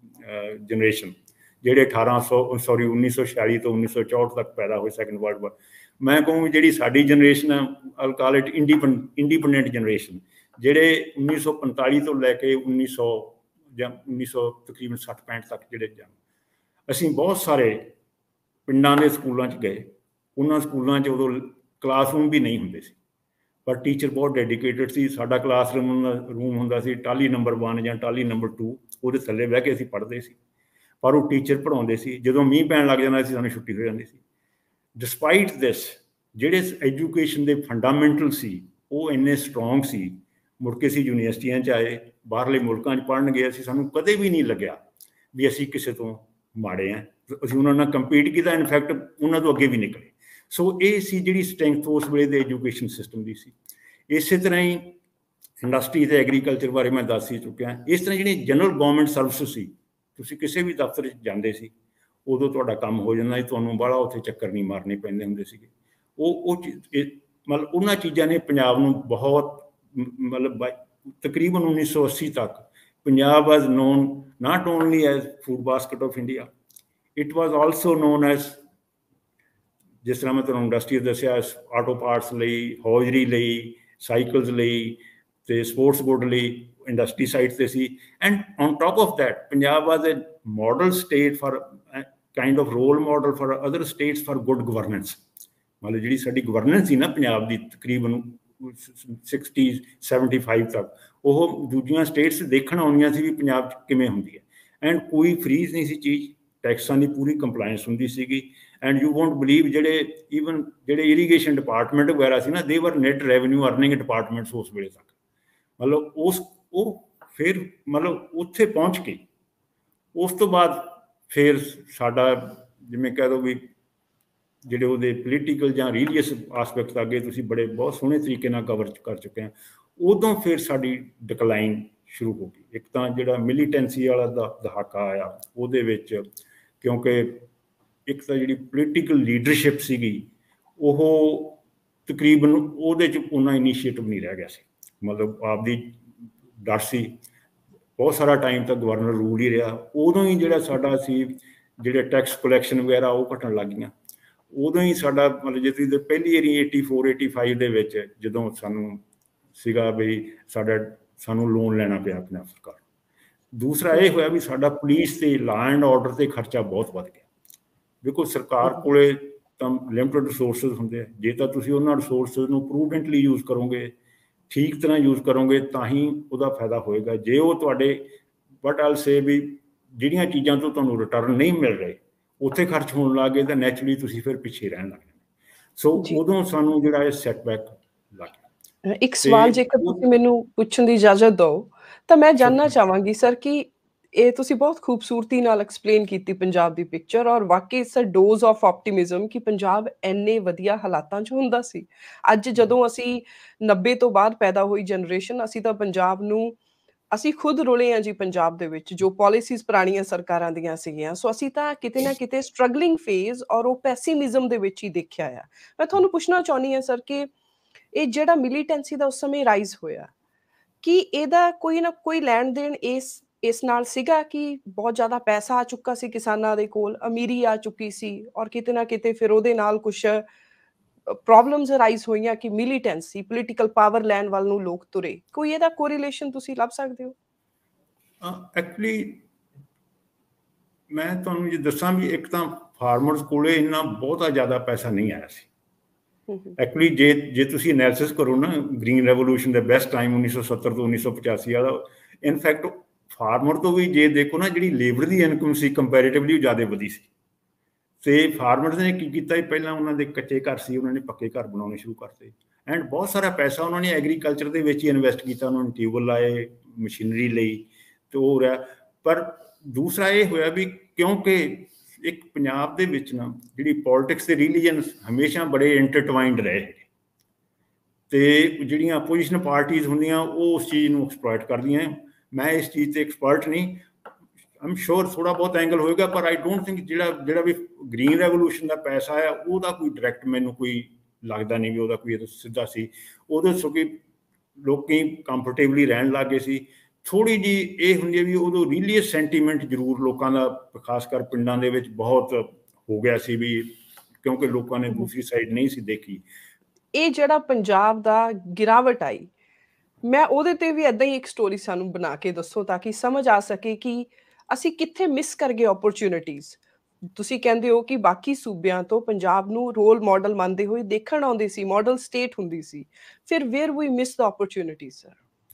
ਜਨਰੇਸ਼ਨ, ਜਿਹੜੇ ਅਠਾਰਾਂ ਸੌ ਸੌਰੀ ਉੱਨੀ ਸੌ ਛਿਆਲੀ ਤੋਂ ਉੱਨੀ ਸੌ ਚੌਂਹਠ ਤੱਕ ਪੈਦਾ ਹੋਏ ਸੈਕਿੰਡ ਵਰਲਡ ਵਾਰ, ਮੈਂ ਕਹੂੰ ਜਿਹੜੀ ਸਾਡੀ ਜਨਰੇਸ਼ਨ ਹੈ, I call it independ independent generation, ਜਿਹੜੇ ਉੱਨੀ ਸੌ ਪੰਤਾਲੀ ਤੋਂ ਲੈ ਕੇ ਉੱਨੀ ਸੌ ਜਾਂ ਉੱਨੀ ਸੌ ਤਕਰੀਬਨ ਸੱਠ ਪੈਂਹਠ ਤੱਕ ਜਿਹੜੇ ਜਾਂ ਅਸੀਂ ਬਹੁਤ ਸਾਰੇ ਪਿੰਡਾਂ ਦੇ ਸਕੂਲਾਂ 'ਚ ਗਏ। ਉਹਨਾਂ ਸਕੂਲਾਂ 'ਚ ਉਦੋਂ ਕਲਾਸਰੂਮ ਵੀ ਨਹੀਂ ਹੁੰਦੇ ਸੀ, ਪਰ ਟੀਚਰ ਬਹੁਤ ਡੈਡੀਕੇਟਡ ਸੀ। ਸਾਡਾ ਕਲਾਸਰੂਮ ਰੂਮ ਹੁੰਦਾ ਸੀ ਟਾਲੀ ਨੰਬਰ ਵਨ ਜਾਂ ਟਾਲੀ ਨੰਬਰ ਟੂ, ਉਹਦੇ ਥੱਲੇ ਬਹਿ ਕੇ ਅਸੀਂ ਪੜ੍ਹਦੇ ਸੀ, ਪਰ ਉਹ ਟੀਚਰ ਪੜ੍ਹਾਉਂਦੇ ਸੀ। ਜਦੋਂ ਮੀਂਹ ਪੈਣ ਲੱਗ ਜਾਂਦਾ ਸੀ, ਸਾਨੂੰ ਛੁੱਟੀ ਹੋ ਜਾਂਦੀ ਸੀ। ਡਿਸਪਾਈਟ ਦਿਸ, ਜਿਹੜੇ ਐਜੂਕੇਸ਼ਨ ਦੇ ਫੰਡਾਮੈਂਟਲ ਸੀ ਉਹ ਇੰਨੇ ਸਟਰੋਂਗ ਸੀ। ਮੁੜ ਕੇ ਅਸੀਂ ਯੂਨੀਵਰਸਿਟੀਆਂ 'ਚ ਆਏ, ਬਾਹਰਲੇ ਮੁਲਕਾਂ 'ਚ ਪੜ੍ਹਨ ਗਏ, ਅਸੀਂ ਸਾਨੂੰ ਕਦੇ ਵੀ ਨਹੀਂ ਲੱਗਿਆ ਵੀ ਅਸੀਂ ਕਿਸੇ ਤੋਂ ਮਾੜੇ ਹਾਂ। ਅਸੀਂ ਉਹਨਾਂ ਨਾਲ ਕੰਪੀਟ ਕੀਤਾ, ਇਨਫੈਕਟ ਉਹਨਾਂ ਤੋਂ ਅੱਗੇ ਵੀ ਨਿਕਲੇ। ਸੋ ਇਹ ਸੀ ਜਿਹੜੀ ਸਟਰੈਂਥ ਉਸ ਵੇਲੇ ਦੇ ਐਜੂਕੇਸ਼ਨ ਸਿਸਟਮ ਦੀ ਸੀ। ਇਸੇ ਤਰ੍ਹਾਂ ਹੀ ਇੰਡਸਟਰੀ ਅਤੇ ਐਗਰੀਕਲਚਰ ਬਾਰੇ ਮੈਂ ਦੱਸ ਹੀ ਚੁੱਕਿਆ। ਇਸ ਤਰ੍ਹਾਂ ਜਿਹੜੀਆਂ ਜਨਰਲ ਗੌਰਮੈਂਟ ਸਰਵਿਸ ਸੀ, ਤੁਸੀਂ ਕਿਸੇ ਵੀ ਦਫ਼ਤਰ 'ਚ ਜਾਂਦੇ ਸੀ, ਉਦੋਂ ਤੁਹਾਡਾ ਕੰਮ ਹੋ ਜਾਂਦਾ ਸੀ, ਤੁਹਾਨੂੰ ਬਾਹਲਾ ਉੱਥੇ ਚੱਕਰ ਨਹੀਂ ਮਾਰਨੇ ਪੈਂਦੇ ਹੁੰਦੇ ਸੀਗੇ। ਉਹ ਉਹ ਮਤਲਬ ਉਹਨਾਂ ਚੀਜ਼ਾਂ ਨੇ ਪੰਜਾਬ ਨੂੰ ਬਹੁਤ ਮਤਲਬ ਤਕਰੀਬਨ ਉੱਨੀ ਸੌ ਅੱਸੀ ਤੱਕ Punjab was known not only as food basket of India, it was also known as, ਜਿਸ ਤਰ੍ਹਾਂ ਮੈਂ ਤੁਹਾਨੂੰ ਇੰਡਸਟਰੀ ਦੱਸਿਆ, ਆਟੋ ਪਾਰਟਸ ਲਈ, ਹੌਜ਼ਰੀ ਲਈ, ਸਾਈਕਲਸ ਲਈ ਅਤੇ ਸਪੋਰਟਸ ਗੁੱਡ ਲਈ ਇੰਡਸਟਰੀ ਸਾਈਡ 'ਤੇ ਸੀ। And on top of that Punjab was a model state for kind of role model for other states for good governance. ਮਤਲਬ ਜਿਹੜੀ ਸਾਡੀ ਗਵਰਨੈਂਸ ਸੀ ਨਾ ਪੰਜਾਬ ਦੀ ਤਕਰੀਬਨ ਸਿਕਸਟੀ ਸੈਵਨਟੀ ਫਾਈਵ ਤੱਕ, ਉਹ ਦੂਜੀਆਂ ਸਟੇਟਸ ਦੇਖਣ ਆਉਂਦੀਆਂ ਸੀ ਵੀ ਪੰਜਾਬ 'ਚ ਕਿਵੇਂ ਹੁੰਦੀ ਹੈ। ਐਂਡ ਕੋਈ ਫਰੀਜ਼ ਨਹੀਂ ਸੀ ਚੀਜ਼, ਟੈਕਸਾਂ ਦੀ ਪੂਰੀ ਕੰਪਲਾਇੰਸ ਹੁੰਦੀ ਸੀਗੀ। ਐਂਡ ਯੂ ਵੋਂਟ ਬਿਲੀਵ ਜਿਹੜੇ ਈਵਨ ਜਿਹੜੇ ਇਰੀਗੇਸ਼ਨ ਡਿਪਾਰਟਮੈਂਟ ਵਗੈਰਾ ਸੀ ਨਾ, ਦੇ ਵਰ ਨੈਟ ਰੈਵਨਿਊ ਅਰਨਿੰਗ ਡਿਪਾਰਟਮੈਂਟਸ ਉਸ ਵੇਲੇ ਤੱਕ। ਮਤਲਬ ਉਸ ਉਹ ਫਿਰ ਮਤਲਬ ਉੱਥੇ ਪਹੁੰਚ ਕੇ ਉਸ ਤੋਂ ਬਾਅਦ ਫਿਰ ਸਾਡਾ ਜਿਵੇਂ ਕਹਿ ਦਿਓ ਵੀ ਜਿਹੜੇ ਉਹਦੇ ਪੋਲੀਟੀਕਲ ਜਾਂ ਰੀਲੀਅਸ ਆਸਪੈਕਟਸ ਅੱਗੇ ਤੁਸੀਂ ਬੜੇ ਬਹੁਤ ਸੋਹਣੇ ਤਰੀਕੇ ਨਾਲ ਕਵਰ ਕਰ ਚੁੱਕੇ ਹਾਂ। ਉਦੋਂ ਫਿਰ ਸਾਡੀ ਡਿਕਲਾਈਨ ਸ਼ੁਰੂ ਹੋ ਗਈ। ਇੱਕ ਤਾਂ ਜਿਹੜਾ ਮਿਲੀਟੈਂਸੀ ਵਾਲਾ ਦਾ ਦਹਾਕਾ ਆਇਆ, ਉਹਦੇ ਵਿੱਚ ਕਿਉਂਕਿ ਇੱਕ ਤਾਂ ਜਿਹੜੀ ਪੋਲੀਟੀਕਲ ਲੀਡਰਸ਼ਿਪ ਸੀਗੀ ਉਹ ਤਕਰੀਬਨ ਉਹਦੇ 'ਚ ਉਹਨਾਂ ਇਨੀਸ਼ੀਏਟਿਵ ਨਹੀਂ ਰਹਿ ਗਿਆ ਸੀ। ਮਤਲਬ ਆਪਦੀ ਡਰ ਸੀ, ਬਹੁਤ ਸਾਰਾ ਟਾਈਮ ਤੱਕ ਗਵਰਨਰ ਰੂਲ ਹੀ ਰਿਹਾ। ਉਦੋਂ ਹੀ ਜਿਹੜਾ ਸਾਡਾ ਸੀ ਜਿਹੜੇ ਟੈਕਸ ਕਲੈਕਸ਼ਨ ਵਗੈਰਾ ਉਹ ਘਟਣ ਲੱਗ ਗਈਆਂ। ਉਦੋਂ ਹੀ ਸਾਡਾ ਮਤਲਬ ਜੇ ਤੁਸੀਂ ਪਹਿਲੀ ਵਾਰੀ ਏਟੀ ਫੋਰ ਏਟੀ ਫਾਈਵ ਦੇ ਵਿੱਚ ਜਦੋਂ ਸਾਨੂੰ ਸੀਗਾ ਵੀ ਸਾਡਾ ਸਾਨੂੰ ਲੋਨ ਲੈਣਾ ਪਿਆ ਪੰਜਾਬ ਸਰਕਾਰ। ਦੂਸਰਾ ਇਹ ਹੋਇਆ ਵੀ ਸਾਡਾ ਪੁਲਿਸ ਤੇ ਲਾ ਐਂਡ ਆਰਡਰ ਤੇ ਖਰਚਾ ਬਹੁਤ ਵੱਧ ਗਿਆ। ਦੇਖੋ ਸਰਕਾਰ ਕੋਲੇ ਤਾਂ ਲਿਮਟਿਡ ਰਿਸੋਰਸਿਸ ਹੁੰਦੇ ਆ, ਜੇ ਤਾਂ ਤੁਸੀਂ ਉਹਨਾਂ ਰਿਸੋਰਸਿਸ ਨੂੰ ਪ੍ਰੂਡੈਂਟਲੀ ਯੂਜ਼ ਕਰੋਗੇ, ਠੀਕ ਤਰ੍ਹਾਂ ਯੂਜ਼ ਕਰੋਗੇ ਤਾਂ ਹੀ ਉਹਦਾ ਫਾਇਦਾ ਹੋਏਗਾ। ਜੇ ਉਹ ਤੁਹਾਡੇ ਬਟ ਆਲ ਸੇ ਵੀ ਜਿਹੜੀਆਂ ਚੀਜ਼ਾਂ ਤੋਂ ਤੁਹਾਨੂੰ ਰਿਟਰਨ ਨਹੀਂ ਮਿਲ ਰਹੇ ਉੱਥੇ ਖਰਚ ਹੋਣ ਲੱਗ ਗਏ ਤਾਂ ਨੈਚੁਰਲੀ ਤੁਸੀਂ ਫਿਰ ਪਿੱਛੇ ਰਹਿਣ ਲੱਗ ਜਾਂਦੇ। ਸੋ ਉਦੋਂ ਸਾਨੂੰ ਜਿਹੜਾ ਇਹ ਸੈਟਬੈਕ ਲੱਗ ਗਿਆ। ਇੱਕ ਸਵਾਲ ਜੇਕਰ ਤੁਸੀਂ ਮੈਨੂੰ ਪੁੱਛਣ ਦੀ ਇਜਾਜ਼ਤ ਦਿਓ ਤਾਂ ਮੈਂ ਜਾਣਨਾ ਚਾਹਾਂਗੀ ਸਰ ਕਿ ਇਹ ਤੁਸੀਂ ਬਹੁਤ ਖੂਬਸੂਰਤੀ ਨਾਲ ਐਕਸਪਲੇਨ ਕੀਤੀ ਪੰਜਾਬ ਦੀ ਪਿਕਚਰ, ਔਰ ਵਾਕਈ it's a dose of optimism ਕਿ ਪੰਜਾਬ ਇੰਨੇ ਵਧੀਆ ਹਾਲਾਤਾਂ 'ਚ ਹੁੰਦਾ ਸੀ। ਅੱਜ ਜਦੋਂ ਅਸੀਂ ਨੱਬੇ ਤੋਂ ਬਾਅਦ ਪੈਦਾ ਹੋਈ ਜਨਰੇਸ਼ਨ, ਅਸੀਂ ਤਾਂ ਪੰਜਾਬ ਨੂੰ ਅਸੀਂ ਖੁਦ ਰੁਲੇ ਹਾਂ ਜੀ ਪੰਜਾਬ ਦੇ ਵਿੱਚ, ਜੋ ਪਾਲਿਸੀਜ਼ ਪੁਰਾਣੀਆਂ ਸਰਕਾਰਾਂ ਦੀਆਂ ਸੀਗੀਆਂ। ਸੋ ਅਸੀਂ ਤਾਂ ਕਿਤੇ ਨਾ ਕਿਤੇ ਸਟਰਗਲਿੰਗ ਫੇਜ਼ ਔਰ ਉਹ ਪੈਸੀਮਿਜ਼ਮ ਦੇ ਵਿੱਚ ਹੀ ਦੇਖਿਆ ਆ। ਮੈਂ ਤੁਹਾਨੂੰ ਪੁੱਛਣਾ ਚਾਹੁੰਦੀ ਹਾਂ ਸਰ ਕਿ ਇਹ ਜਿਹੜਾ ਮਿਲੀਟੈਂਸੀ ਦਾ ਉਸ ਸਮੇਂ ਰਾਈਜ਼ ਹੋਇਆ, ਕੀ ਇਹਦਾ ਕੋਈ ਨਾ ਕੋਈ ਲੈਣ ਦੇਣ ਇਸ ਇਸ ਨਾਲ ਸੀਗਾ ਕਿ ਬਹੁਤ ਜ਼ਿਆਦਾ ਪੈਸਾ ਆ ਚੁੱਕਾ ਸੀ ਕਿਸਾਨਾਂ ਦੇ ਕੋਲ, ਅਮੀਰੀ ਆ ਚੁੱਕੀ ਸੀ, ਔਰ ਕਿਤੇ ਨਾ ਕਿਤੇ ਫਿਰ ਉਹਦੇ ਨਾਲ ਕੁਛ ਪ੍ਰੋਬਲਮਸ ਅਰਾਈਜ਼ ਹੋਈਆਂ ਕਿ ਮਿਲੀਟੈਂਸੀ ਪੋਲੀਟੀਕਲ ਪਾਵਰ ਲੈਣ ਵੱਲ ਨੂੰ ਲੋਕ ਤੁਰੇ? ਕੋਈ ਇਹਦਾ ਕੋਰਿਲੇਸ਼ਨ ਤੁਸੀਂ ਲੱਭ ਸਕਦੇ ਹੋ? ਐਕਚੁਅਲੀ ਮੈਂ ਤੁਹਾਨੂੰ ਜੇ ਦੱਸਾਂ ਵੀ ਇੱਕ ਤਾਂ ਫਾਰਮਰਸ ਕੋਲੇ ਇੰਨਾ ਬਹੁਤਾ ਜ਼ਿਆਦਾ ਪੈਸਾ ਨਹੀਂ ਆਇਆ ਸੀ। ਐਕਚੁਅਲੀ ਜੇ ਜੇ ਤੁਸੀਂ ਐਨਾਲਿਸਿਸ ਕਰੋ ਨਾ ਗ੍ਰੀਨ ਰੈਵੋਲੂਸ਼ਨ ਦਾ ਬੈਸਟ ਟਾਈਮ ਉੱਨੀ ਸੌ ਸੱਤਰ ਤੋਂ ਉੱਨੀ ਸੌ ਪਚਾਸੀ ਵਾਲਾ, ਇਨਫੈਕਟ ਫਾਰਮਰ ਤੋਂ ਵੀ ਜੇ ਦੇਖੋ ਨਾ ਜਿਹੜੀ ਲੇਬਰ ਦੀ ਇਨਕਮ ਸੀ ਕੰਪੈਰੇਟਿਵਲੀ ਜ਼ਿਆਦਾ ਵਧੀ ਸੀ। ਤੇ ਫਾਰਮਰਸ ਨੇ ਕੀ ਕੀਤਾ, ਪਹਿਲਾਂ ਉਹਨਾਂ ਦੇ ਕੱਚੇ ਘਰ ਸੀ, ਉਹਨਾਂ ਨੇ ਪੱਕੇ ਘਰ ਬਣਾਉਣੇ ਸ਼ੁਰੂ ਕਰਤੇ ਐਂਡ ਬਹੁਤ ਸਾਰਾ ਪੈਸਾ ਉਹਨਾਂ ਨੇ ਐਗਰੀਕਲਚਰ ਦੇ ਵਿੱਚ ਹੀ ਇਨਵੈਸਟ ਕੀਤਾ। ਉਹਨਾਂ ਨੇ ਟਿਊਬਵੈੱਲ ਲਾਏ, ਮਸ਼ੀਨਰੀ ਲਈ ਤੇ ਹੋ ਰਿਹਾ। ਪਰ ਦੂਸਰਾ ਇਹ ਹੋਇਆ ਵੀ ਕਿਉਂਕਿ ਇੱਕ ਪੰਜਾਬ ਦੇ ਵਿੱਚ ਨਾ ਜਿਹੜੀ ਪੋਲੀਟਿਕਸ ਤੇ ਰਿਲੀਜਨ ਹਮੇਸ਼ਾ ਬੜੇ ਇੰਟਰਟਵਾਈਨਡ ਰਹੇ ਤੇ ਜਿਹੜੀਆਂ ਆਪੋਜੀਸ਼ਨ ਪਾਰਟੀਜ਼ ਹੁੰਦੀਆਂ ਉਹ ਉਸ ਚੀਜ਼ ਨੂੰ ਐਕਸਪਲੋਇਟ ਕਰਦੀਆਂ। ਮੈਂ ਇਸ ਚੀਜ਼ ਤੇ ਐਕਸਪਰਟ ਨਹੀਂ, ਆਮ ਸ਼ੋਰ ਥੋੜਾ ਬਹੁਤ ਐਂਗਲ ਹੋਏਗਾ, ਪਰ ਆਈ ਡੋਂਟ ਥਿੰਕ ਜਿਹੜਾ ਜਿਹੜਾ ਵੀ ਗ੍ਰੀਨ ਰੈਵੋਲੂਸ਼ਨ ਦਾ ਪੈਸਾ ਆ ਉਹਦਾ ਕੋਈ ਡਾਇਰੈਕਟ ਮੈਨੂੰ ਕੋਈ ਲੱਗਦਾ ਨਹੀਂ ਵੀ ਉਹਦਾ ਕੋਈ ਸਿੱਧਾ ਸੀ। ਉਹਦੇ ਸੋ ਕਿ ਲੋਕੀ ਕੰਫਰਟੇਬਲੀ ਰਹਿਣ ਲੱਗ ਗਏ ਸੀ। ਥੋੜ੍ਹੀ ਜਿਹੀ ਇਹ ਹੁੰਦੀ ਹੈ ਵੀ ਉਦੋਂ ਰੀਲੀਅਸ ਸੈਂਟੀਮੈਂਟ ਜ਼ਰੂਰ ਲੋਕਾਂ ਦਾ ਖਾਸ ਕਰ ਪਿੰਡਾਂ ਦੇ ਵਿੱਚ ਬਹੁਤ ਹੋ ਗਿਆ ਸੀ ਵੀ ਕਿਉਂਕਿ ਲੋਕਾਂ ਨੇ ਦੂਸਰੀ ਸਾਈਡ ਨਹੀਂ ਸੀ ਦੇਖੀ। ਇਹ ਜਿਹੜਾ ਪੰਜਾਬ ਦਾ ਗਿਰਾਵਟ ਆਈ, ਮੈਂ ਉਹਦੇ ਤੇ ਵੀ ਏਦਾਂ ਹੀ ਇੱਕ ਸਟੋਰੀ ਸਾਨੂੰ ਬਣਾ ਕੇ ਦੱਸੋ ਤਾਂ ਕਿ ਸਮਝ ਆ ਸਕੇ ਕਿ ਅਸੀਂ ਕਿੱਥੇ ਮਿਸ ਕਰ ਗਏ ਓਪਰਚੁਨਿਟੀਜ਼। ਤੁਸੀਂ ਕਹਿੰਦੇ ਹੋ ਕਿ ਬਾਕੀ ਸੂਬਿਆਂ ਤੋਂ ਪੰਜਾਬ ਨੂੰ ਰੋਲ ਮਾਡਲ ਮੰਨਦੇ ਹੋਏ ਦੇਖਣ ਆਉਂਦੇ ਸੀ, ਮਾਡਲ ਸਟੇਟ ਹੁੰਦੀ ਸੀ, ਫਿਰ where we miss the opportunity sir?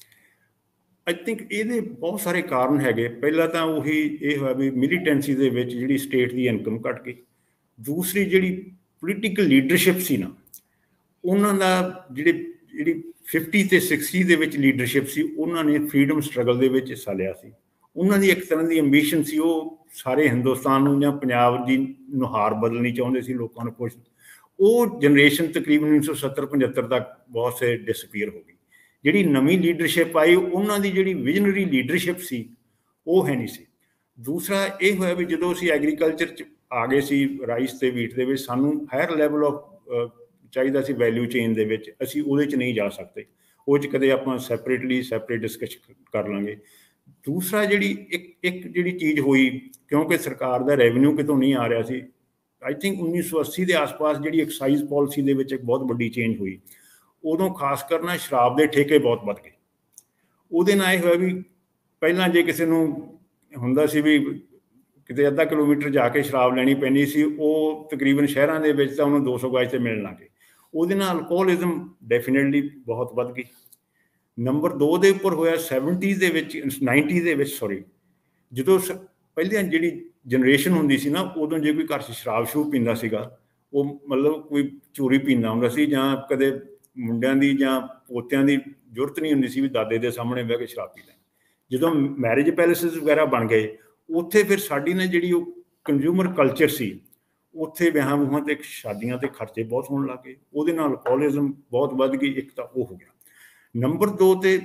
I think ਇਹਦੇ ਬਹੁਤ ਸਾਰੇ ਕਾਰਨ ਹੈਗੇ। ਪਹਿਲਾਂ ਤਾਂ ਉਹੀ ਇਹ ਹੋਇਆ ਵੀ ਮਿਲੀਟੈਂਸੀ ਦੇ ਵਿੱਚ ਜਿਹੜੀ ਸਟੇਟ ਦੀ ਇਨਕਮ ਘੱਟ ਗਈ। ਦੂਸਰੀ ਜਿਹੜੀ ਪੋਲੀਟੀਕਲ ਲੀਡਰਸ਼ਿਪ ਸੀ ਨਾ, ਉਹਨਾਂ ਦਾ ਜਿਹੜੇ ਜਿਹੜੀ ਫਿਫਟੀ ਤੇ ਸਿਕਸਟੀ ਦੇ ਵਿੱਚ ਲੀਡਰਸ਼ਿਪ ਸੀ, ਉਹਨਾਂ ਨੇ ਫਰੀਡਮ ਸਟਰਗਲ ਦੇ ਵਿੱਚ ਹਿੱਸਾ ਲਿਆ ਸੀ। ਉਹਨਾਂ ਦੀ ਇੱਕ ਤਰ੍ਹਾਂ ਦੀ ਐਂਬੀਸ਼ਨ ਸੀ, ਉਹ ਸਾਰੇ ਹਿੰਦੁਸਤਾਨ ਨੂੰ ਜਾਂ ਪੰਜਾਬ ਦੀ ਨੁਹਾਰ ਬਦਲਣੀ ਚਾਹੁੰਦੇ ਸੀ, ਲੋਕਾਂ ਨੂੰ ਕੁਛ। ਉਹ ਜਨਰੇਸ਼ਨ ਤਕਰੀਬਨ ਉੱਨੀ ਸੌ ਸੱਤਰ ਪਝੱਤਰ ਤੱਕ ਬਹੁਤ ਸੇ ਡਿਸਪੀਅਰ ਹੋ ਗਈ। ਜਿਹੜੀ ਨਵੀਂ ਲੀਡਰਸ਼ਿਪ ਆਈ ਉਹਨਾਂ ਦੀ ਜਿਹੜੀ ਵਿਜ਼ਨਰੀ ਲੀਡਰਸ਼ਿਪ ਸੀ ਉਹ ਹੈ ਨਹੀਂ ਸੀ। ਦੂਸਰਾ ਇਹ ਹੋਇਆ ਵੀ ਜਦੋਂ ਅਸੀਂ ਐਗਰੀਕਲਚਰ 'ਚ ਆ ਗਏ ਸੀ, ਰਾਈਸ ਤੇ ਵੀਟ ਦੇ ਵਿੱਚ, ਸਾਨੂੰ ਹਾਇਰ ਲੈਵਲ ਆਫ ਚਾਹੀਦਾ ਸੀ ਵੈਲਿਊ ਚੇਨ ਦੇ ਵਿੱਚ, ਅਸੀਂ ਉਹਦੇ 'ਚ ਨਹੀਂ ਜਾ ਸਕਦੇ। ਉਹ 'ਚ ਕਦੇ ਆਪਾਂ ਸੈਪਰੇਟਲੀ ਸੈਪਰੇਟ ਡਿਸਕਸ ਕਰ ਲਾਂਗੇ। ਦੂਸਰਾ ਜਿਹੜੀ ਇੱਕ ਇੱਕ ਜਿਹੜੀ ਚੀਜ਼ ਹੋਈ, ਕਿਉਂਕਿ ਸਰਕਾਰ ਦਾ ਰੈਵਨਿਊ ਕਿਤੋਂ ਨਹੀਂ ਆ ਰਿਹਾ ਸੀ, ਆਈ ਥਿੰਕ ਉੱਨੀ ਸੌ ਅੱਸੀ ਦੇ ਆਸ-ਪਾਸ ਜਿਹੜੀ ਐਕਸਾਈਜ਼ ਪਾਲਿਸੀ ਦੇ ਵਿੱਚ ਇੱਕ ਬਹੁਤ ਵੱਡੀ ਚੇਂਜ ਹੋਈ। ਉਦੋਂ ਖਾਸ ਕਰਨਾ ਸ਼ਰਾਬ ਦੇ ਠੇਕੇ ਬਹੁਤ ਵੱਧ ਗਏ। ਉਹਦੇ ਨਾਲ ਇਹ ਹੋਇਆ ਵੀ ਪਹਿਲਾਂ ਜੇ ਕਿਸੇ ਨੂੰ ਹੁੰਦਾ ਸੀ ਵੀ ਕਿਤੇ ਅੱਧਾ ਕਿਲੋਮੀਟਰ ਜਾ ਕੇ ਸ਼ਰਾਬ ਲੈਣੀ ਪੈਂਦੀ ਸੀ, ਉਹ ਤਕਰੀਬਨ ਸ਼ਹਿਰਾਂ ਦੇ ਵਿੱਚ ਤਾਂ ਉਹਨੂੰ ਦੋ ਸੌ ਗਜ 'ਤੇ ਮਿਲਣ ਲੱਗ ਗਏ। ਉਹਦੇ ਨਾਲ ਅਲਕੋਹਲਿਜ਼ਮ ਡੈਫੀਨੇਟਲੀ ਬਹੁਤ ਵੱਧ ਗਈ। ਨੰਬਰ ਦੋ ਦੇ ਉੱਪਰ ਹੋਇਆ ਸੈਵਨਟੀਜ਼ ਦੇ ਵਿੱਚ, ਨਾਈਨਟੀ ਦੇ ਵਿੱਚ ਸੌਰੀ, ਜਦੋਂ ਪਹਿਲਾਂ ਜਿਹੜੀ ਜਨਰੇਸ਼ਨ ਹੁੰਦੀ ਸੀ ਨਾ, ਉਦੋਂ ਜੇ ਕੋਈ ਘਰ 'ਚ ਸ਼ਰਾਬ ਸ਼ਰੂਬ ਪੀਂਦਾ ਸੀਗਾ, ਉਹ ਮਤਲਬ ਕੋਈ ਚੋਰੀ ਪੀਂਦਾ ਹੁੰਦਾ ਸੀ, ਜਾਂ ਕਦੇ ਮੁੰਡਿਆਂ ਦੀ ਜਾਂ ਪੋਤਿਆਂ ਦੀ ਜ਼ਰੂਰਤ ਨਹੀਂ ਹੁੰਦੀ ਸੀ ਵੀ ਦਾਦੇ ਦੇ ਸਾਹਮਣੇ ਬਹਿ ਕੇ ਸ਼ਰਾਬ ਪੀ ਲੈਣ। ਜਦੋਂ ਮੈਰਿਜ ਪੈਲੇਸਿਸ ਵਗੈਰਾ ਬਣ ਗਏ, ਉੱਥੇ ਫਿਰ ਸਾਡੀ ਨੇ ਜਿਹੜੀ ਉਹ ਕੰਜ਼ਿਊਮਰ ਕਲਚਰ ਸੀ, ਉੱਥੇ ਵਿਆਹਾਂ ਵੂਹਾਂ ਤੇ ਸ਼ਾਦੀਆਂ ਤੇ ਖਰਚੇ ਬਹੁਤ ਹੋਣ ਲੱਗ ਗਏ। ਉਹਦੇ ਨਾਲ ਅਲਕੋਹਲਿਜ਼ਮ ਬਹੁਤ ਵੱਧ ਗਈ। ਇੱਕ ਤਾਂ ਉਹ ਹੋ ਗਿਆ। ਨੰਬਰ ਦੋ ਤੇ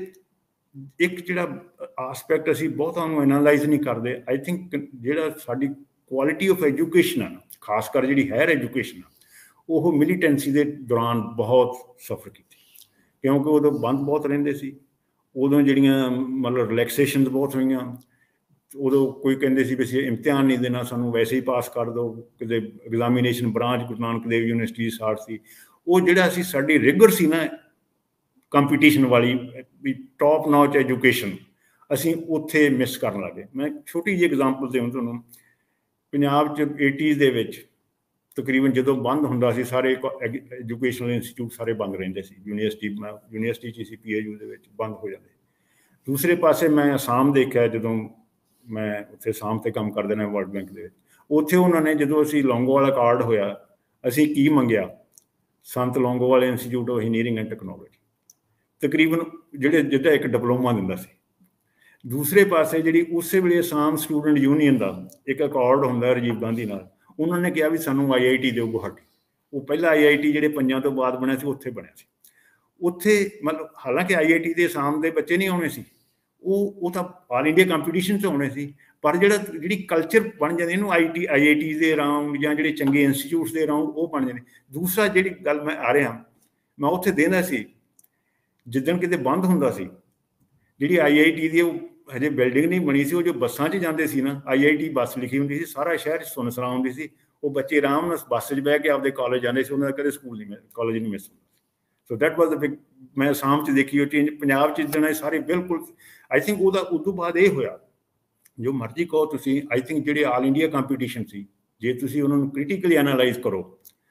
ਇੱਕ ਜਿਹੜਾ ਆਸਪੈਕਟ ਅਸੀਂ ਬਹੁਤਾਂ ਨੂੰ ਐਨਾਲਾਈਜ਼ ਨਹੀਂ ਕਰਦੇ, ਆਈ ਥਿੰਕ ਜਿਹੜਾ ਸਾਡੀ ਕੁਆਲਿਟੀ ਆਫ ਐਜੂਕੇਸ਼ਨ ਆ, ਖਾਸ ਕਰ ਜਿਹੜੀ ਹਾਇਰ ਐਜੂਕੇਸ਼ਨ ਆ, ਉਹ ਮਿਲੀਟੈਂਸੀ ਦੇ ਦੌਰਾਨ ਬਹੁਤ ਸਫਰ ਕੀਤੀ, ਕਿਉਂਕਿ ਉਦੋਂ ਬੰਦ ਬਹੁਤ ਰਹਿੰਦੇ ਸੀ। ਉਦੋਂ ਜਿਹੜੀਆਂ ਮਤਲਬ ਰਿਲੈਕਸੇਸ਼ਨ ਬਹੁਤ ਹੋਈਆਂ। ਉਦੋਂ ਕੋਈ ਕਹਿੰਦੇ ਸੀ ਵੀ ਅਸੀਂ ਇਮਤਿਹਾਨ ਨਹੀਂ ਦੇਣਾ, ਸਾਨੂੰ ਵੈਸੇ ਹੀ ਪਾਸ ਕਰ ਦਿਓ। ਕਿਤੇ examination branch Guru Nanak Dev university ਸਾਠ ਸੀ, ਉਹ ਜਿਹੜਾ ਅਸੀਂ ਸਾਡੀ ਰਿਗਰ ਸੀ ਨਾ ਕੰਪੀਟੀਸ਼ਨ ਵਾਲੀ ਵੀ ਟੌਪ ਨੌਚ ਐਜੂਕੇਸ਼ਨ ਅਸੀਂ ਉੱਥੇ ਮਿਸ ਕਰਨ ਲੱਗੇ। ਮੈਂ ਛੋਟੀ ਜਿਹੀ ਐਗਜ਼ਾਮਪਲ ਦੇਵਾਂ ਤੁਹਾਨੂੰ, ਪੰਜਾਬ 'ਚ ਏਟੀਜ਼ ਦੇ ਵਿੱਚ ਤਕਰੀਬਨ ਜਦੋਂ ਬੰਦ ਹੁੰਦਾ ਸੀ ਸਾਰੇ ਐਜੂਕੇਸ਼ਨਲ ਇੰਸਟੀਚਿਊਟ ਸਾਰੇ ਬੰਦ ਰਹਿੰਦੇ ਸੀ। ਯੂਨੀਵਰਸਿਟੀ ਮੈਂ ਯੂਨੀਵਰਸਿਟੀ 'ਚ ਸੀ ਪੀ ਏ ਯੂ ਦੇ ਵਿੱਚ ਬੰਦ ਹੋ ਜਾਂਦੇ। ਦੂਸਰੇ ਪਾਸੇ ਮੈਂ ਅਸਾਮ ਦੇਖਿਆ, ਜਦੋਂ ਮੈਂ ਉੱਥੇ ਅਸਾਮ 'ਤੇ ਕੰਮ ਕਰਦੇ ਨੇ ਵਰਲਡ ਬੈਂਕ ਦੇ ਵਿੱਚ, ਉੱਥੇ ਉਹਨਾਂ ਨੇ ਜਦੋਂ ਅਸੀਂ ਲੌਂਗੋਵਾਲ ਕਾਰਡ ਹੋਇਆ ਅਸੀਂ ਕੀ ਮੰਗਿਆ, Sant Longowal institute of engineering and technology, ਤਕਰੀਬਨ ਜਿਹੜੇ ਜਿੱਦਾਂ ਇੱਕ ਡਿਪਲੋਮਾ ਦਿੰਦਾ ਸੀ। ਦੂਸਰੇ ਪਾਸੇ ਜਿਹੜੀ ਉਸੇ ਵੇਲੇ ਅਸਾਮ ਸਟੂਡੈਂਟ ਯੂਨੀਅਨ ਦਾ ਇੱਕ ਅਕਾਰਡ ਹੁੰਦਾ ਰਾਜੀਵ ਗਾਂਧੀ ਨਾਲ, ਉਹਨਾਂ ਨੇ ਕਿਹਾ ਵੀ ਸਾਨੂੰ ਆਈ ਆਈ ਟੀ ਦਿਓ ਗੁਹਾਟੀ। ਉਹ ਪਹਿਲਾ ਆਈ ਆਈ ਟੀ ਜਿਹੜੇ ਪੰਜਾਂ ਤੋਂ ਬਾਅਦ ਬਣਿਆ ਸੀ ਉੱਥੇ ਬਣਿਆ ਸੀ। ਉੱਥੇ ਮਤਲਬ ਹਾਲਾਂਕਿ ਆਈ ਆਈ ਟੀ ਦੇ ਅਸਾਮ ਦੇ ਬੱਚੇ ਨਹੀਂ ਆਉਣੇ ਸੀ, ਉਹ ਉਹ ਤਾਂ ਆਲ ਇੰਡੀਆ ਕੰਪੀਟੀਸ਼ਨ 'ਚ ਆਉਣੇ ਸੀ, ਪਰ ਜਿਹੜਾ ਜਿਹੜੀ ਕਲਚਰ ਬਣ ਜਾਂਦੀ ਇਹਨੂੰ I T I I T ਦੇ ਅਰਾਊਂਡ ਜਾਂ ਜਿਹੜੇ ਚੰਗੇ ਇੰਸਟੀਚਿਊਟਸ ਦੇ ਅਰਾਊਂਡ ਉਹ ਬਣ ਜਾਂਦੇ। ਦੂਸਰਾ ਜਿਹੜੀ ਗੱਲ ਮੈਂ ਆ ਰਿਹਾ, ਮੈਂ ਉੱਥੇ ਦੇਂਦਾ ਸੀ ਜਿੱਦਣ ਕਿਤੇ ਬੰਦ ਹੁੰਦਾ ਸੀ, ਜਿਹੜੀ ਆਈ ਆਈ ਟੀ ਦੀ ਉਹ ਹਜੇ ਬਿਲਡਿੰਗ ਨਹੀਂ ਬਣੀ ਸੀ, ਉਹ ਜੋ ਬੱਸਾਂ 'ਚ ਜਾਂਦੇ ਸੀ ਨਾ, ਆਈ ਆਈ ਟੀ ਬੱਸ ਲਿਖੀ ਹੁੰਦੀ ਸੀ, ਸਾਰਾ ਸ਼ਹਿਰ ਸੁੰਨਸਾਨ ਹੁੰਦੀ ਸੀ। ਉਹ ਬੱਚੇ ਆਰਾਮ ਨਾਲ ਬੱਸ 'ਚ ਬਹਿ ਕੇ ਆਪਦੇ ਕਾਲਜ ਜਾਂਦੇ ਸੀ, ਉਹਨਾਂ ਦਾ ਕਦੇ ਸਕੂਲ ਨਹੀਂ ਕਾਲਜ ਨਹੀਂ ਮਿਸ ਹੁੰਦਾ। So that was the big, ਮੈਂ ਅਸਾਮ 'ਚ ਦੇਖੀ ਉਹ ਚੇਂਜ। ਪੰਜਾਬ 'ਚ ਜਿੱਦਣ ਸਾਰੇ ਬਿਲਕੁਲ, ਆਈ ਥਿੰਕ ਉਹਦਾ ਉਸ ਤੋਂ ਬਾਅਦ ਇਹ ਹੋਇਆ, ਜੋ ਮਰਜ਼ੀ ਕਹੋ ਤੁਸੀਂ, ਆਈ ਥਿੰਕ ਜਿਹੜੇ ਆਲ ਇੰਡੀਆ ਕੰਪੀਟੀਸ਼ਨ ਸੀ, ਜੇ ਤੁਸੀਂ ਉਹਨਾਂ ਨੂੰ ਕ੍ਰਿਟੀਕਲੀ ਐਨਾਲਾਈਜ਼ ਕਰੋ,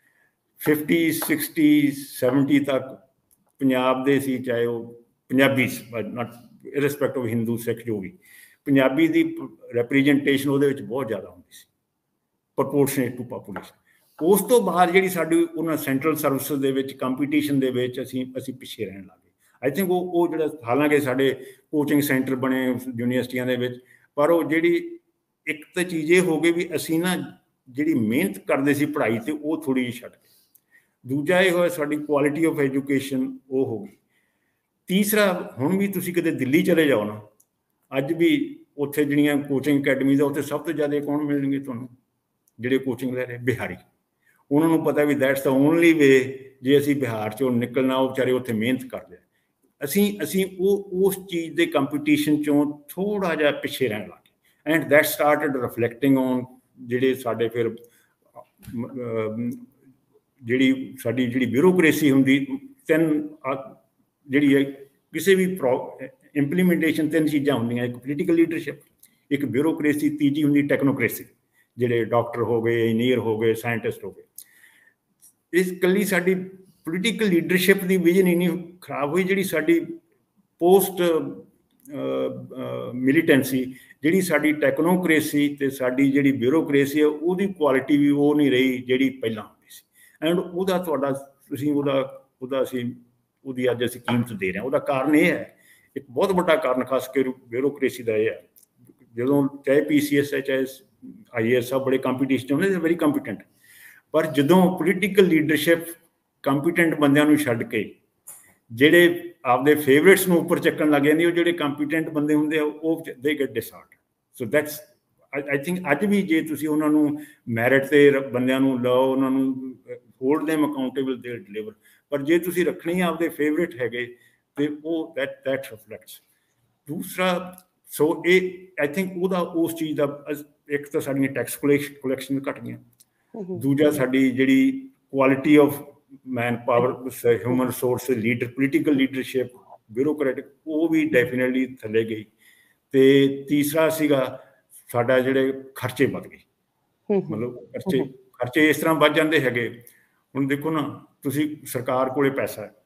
ਫਿਫਟੀ ਸਿਕਸਟੀ ਸੈਵਨਟੀ ਤੱਕ ਪੰਜਾਬ ਦੇ ਸੀ, ਚਾਹੇ ਉਹ Punjabi not irrespective of Hindu Sikh ਜੋ ਵੀ, ਪੰਜਾਬੀ ਦੀ ਰੈਪ੍ਰਜੈਂਟੇਸ਼ਨ ਉਹਦੇ ਵਿੱਚ ਬਹੁਤ ਜ਼ਿਆਦਾ ਹੁੰਦੀ ਸੀ ਪ੍ਰਪੋਰਸ਼ਨੇਟ ਟੂ ਪਾਪੂਲੇਸ਼ਨ। ਉਸ ਤੋਂ ਬਾਅਦ ਜਿਹੜੀ ਸਾਡੀ ਉਹਨਾਂ ਸੈਂਟਰਲ ਸਰਵਿਸਿਜ਼ ਦੇ ਵਿੱਚ ਕੰਪੀਟੀਸ਼ਨ ਦੇ ਵਿੱਚ ਅਸੀਂ ਅਸੀਂ ਪਿੱਛੇ ਰਹਿਣ ਲੱਗ ਗਏ। ਆਈ ਥਿੰਕ ਉਹ ਉਹ ਜਿਹੜਾ, ਹਾਲਾਂਕਿ ਸਾਡੇ ਕੋਚਿੰਗ ਸੈਂਟਰ ਬਣੇ ਯੂਨੀਵਰਸਿਟੀਆਂ ਦੇ ਵਿੱਚ, ਪਰ ਉਹ ਜਿਹੜੀ ਇੱਕ ਤਾਂ ਚੀਜ਼ ਇਹ ਹੋ ਗਈ ਵੀ ਅਸੀਂ ਨਾ ਜਿਹੜੀ ਮਿਹਨਤ ਕਰਦੇ ਸੀ ਪੜ੍ਹਾਈ 'ਤੇ ਉਹ ਥੋੜ੍ਹੀ ਜਿਹੀ ਛੱਡ ਗਏ। ਦੂਜਾ ਇਹ ਹੋਇਆ ਸਾਡੀ ਕੁਆਲਿਟੀ ਆਫ ਐਜੂਕੇਸ਼ਨ ਉਹ ਹੋ ਗਈ। ਤੀਸਰਾ, ਹੁਣ ਵੀ ਤੁਸੀਂ ਕਿਤੇ ਦਿੱਲੀ ਚਲੇ ਜਾਓ ਨਾ, ਅੱਜ ਵੀ ਉੱਥੇ ਜਿਹੜੀਆਂ ਕੋਚਿੰਗ ਅਕੈਡਮੀਜ਼ ਆ ਉੱਥੇ ਸਭ ਤੋਂ ਜ਼ਿਆਦਾ ਕੌਣ ਮਿਲਣਗੇ ਤੁਹਾਨੂੰ, ਜਿਹੜੇ ਕੋਚਿੰਗ ਲੈ ਰਹੇ ਬਿਹਾਰੀ। ਉਹਨਾਂ ਨੂੰ ਪਤਾ ਵੀ ਦੈਟਸ ਦਾ ਓਨਲੀ ਵੇ, ਜੇ ਅਸੀਂ ਬਿਹਾਰ 'ਚੋਂ ਨਿਕਲਣਾ, ਉਹ ਵਿਚਾਰੇ ਉੱਥੇ ਮਿਹਨਤ ਕਰਦੇ। ਅਸੀਂ ਅਸੀਂ ਉਹ ਉਸ ਚੀਜ਼ ਦੇ ਕੰਪੀਟੀਸ਼ਨ 'ਚੋਂ ਥੋੜ੍ਹਾ ਜਿਹਾ ਪਿੱਛੇ ਰਹਿਣ ਲੱਗ ਗਏ। And that started reflecting on ਜਿਹੜੇ ਸਾਡੇ ਫਿਰ ਜਿਹੜੀ ਸਾਡੀ ਜਿਹੜੀ ਬਿਊਰੋਕ੍ਰੇਸੀ ਹੁੰਦੀ, ਤਿੰਨ ਜਿਹੜੀ ਹੈ ਕਿਸੇ ਵੀ ਪ੍ਰੋ ਇੰਪਲੀਮੈਂਟੇਸ਼ਨ ਤਿੰਨ ਚੀਜ਼ਾਂ ਹੁੰਦੀਆਂ, ਇੱਕ ਪੋਲੀਟੀਕਲ ਲੀਡਰਸ਼ਿਪ, ਇੱਕ ਬਿਊਰੋਕ੍ਰੇਸੀ, ਤੀਜੀ ਹੁੰਦੀ ਟੈਕਨੋਕ੍ਰੇਸੀ, ਜਿਹੜੇ ਡਾਕਟਰ ਹੋ ਗਏ, ਇੰਜੀਨੀਅਰ ਹੋ ਗਏ, ਸਾਇੰਟਿਸਟ ਹੋ ਗਏ। ਇਸ ਇਕੱਲੀ ਸਾਡੀ ਪੋਲੀਟੀਕਲ ਲੀਡਰਸ਼ਿਪ ਦੀ ਵਿਜ਼ਨ ਇੰਨੀ ਖਰਾਬ ਹੋਈ, ਜਿਹੜੀ ਸਾਡੀ ਪੋਸਟ ਮਿਲੀਟੈਂਸੀ, ਜਿਹੜੀ ਸਾਡੀ ਟੈਕਨੋਕ੍ਰੇਸੀ ਅਤੇ ਸਾਡੀ ਜਿਹੜੀ ਬਿਊਰੋਕ੍ਰੇਸੀ ਹੈ, ਉਹਦੀ ਕੁਆਲਿਟੀ ਵੀ ਉਹ ਨਹੀਂ ਰਹੀ ਜਿਹੜੀ ਪਹਿਲਾਂ ਹੁੰਦੀ ਸੀ। ਐਂਡ ਉਹਦਾ ਤੁਹਾਡਾ ਤੁਸੀਂ ਉਹਦਾ ਉਹਦਾ ਅਸੀਂ ਉਹਦੀ ਅੱਜ ਅਸੀਂ ਕੀਮਤ ਦੇ ਰਹੇ ਹਾਂ। ਉਹਦਾ ਕਾਰਨ ਇਹ ਹੈ, ਇੱਕ ਬਹੁਤ ਵੱਡਾ ਕਾਰਨ ਖਾਸ ਕੇ ਬਿਊਰੋਕ੍ਰੇਸੀ ਦਾ ਇਹ ਹੈ, ਜਦੋਂ ਚਾਹੇ ਪੀ ਸੀ ਐਸ ਹੈ ਚਾਹੇ ਆਈ ਏ ਐਸ ਆ, ਬੜੇ ਕੰਪੀਟੀਸ਼ਨ ਹੁੰਦੇ, ਵੈਰੀ ਕੰਪੀਟੈਂਟ, ਪਰ ਜਦੋਂ ਪੋਲੀਟੀਕਲ ਲੀਡਰਸ਼ਿਪ ਕੰਪੀਟੈਂਟ ਬੰਦਿਆਂ ਨੂੰ ਛੱਡ ਕੇ ਜਿਹੜੇ ਆਪਦੇ ਫੇਵਰੇਟਸ ਨੂੰ ਉੱਪਰ ਚੱਕਣ ਲੱਗ ਜਾਂਦੀ, ਉਹ ਜਿਹੜੇ ਕੰਪੀਟੈਂਟ ਬੰਦੇ ਹੁੰਦੇ ਆ ਉਹ they get dishearten. So that's I think ਅੱਜ ਵੀ ਜੇ ਤੁਸੀਂ ਉਹਨਾਂ ਨੂੰ ਮੈਰਿਟ 'ਤੇ ਬੰਦਿਆਂ ਨੂੰ ਲਓ, ਉਹਨਾਂ ਨੂੰ hold them accountable, they deliver, ਪਰ ਜੇ ਤੁਸੀਂ ਰੱਖਣੀ ਆਪਦੇ ਫੇਵਰੇਟ ਹੈਗੇ ਤੇ ਉਹ ਦੈਟ ਦੈਟ ਰਿਫਲੈਕਟਸ। ਦੂਸਰਾ, ਸੋ ਇਹ ਆਈ ਥਿੰਕ ਉਹਦਾ ਉਸ ਚੀਜ਼ ਦਾ, ਇੱਕ ਤਾਂ ਸਾਡੀਆਂ ਟੈਕਸ ਕਲੈਕਸ਼ਨ ਘੱਟ ਗਈਆਂ, ਦੂਜਾ ਸਾਡੀ ਜਿਹੜੀ quality of man power, human resource, leader, political leadership, bureaucratic, ਉਹ ਵੀ ਡੈਫੀਨੇਟਲੀ ਥੱਲੇ ਗਈ। ਅਤੇ ਤੀਸਰਾ ਸੀਗਾ ਸਾਡਾ ਜਿਹੜੇ ਖਰਚੇ ਵੱਧ ਗਏ, ਮਤਲਬ ਖਰਚੇ ਖਰਚੇ ਇਸ ਤਰ੍ਹਾਂ ਵੱਧ ਜਾਂਦੇ ਹੈਗੇ। ਹੁਣ ਦੇਖੋ ਨਾ, ਤੁਸੀਂ ਸਰਕਾਰ ਕੋਲੇ ਪੈਸਾ ਹੈ,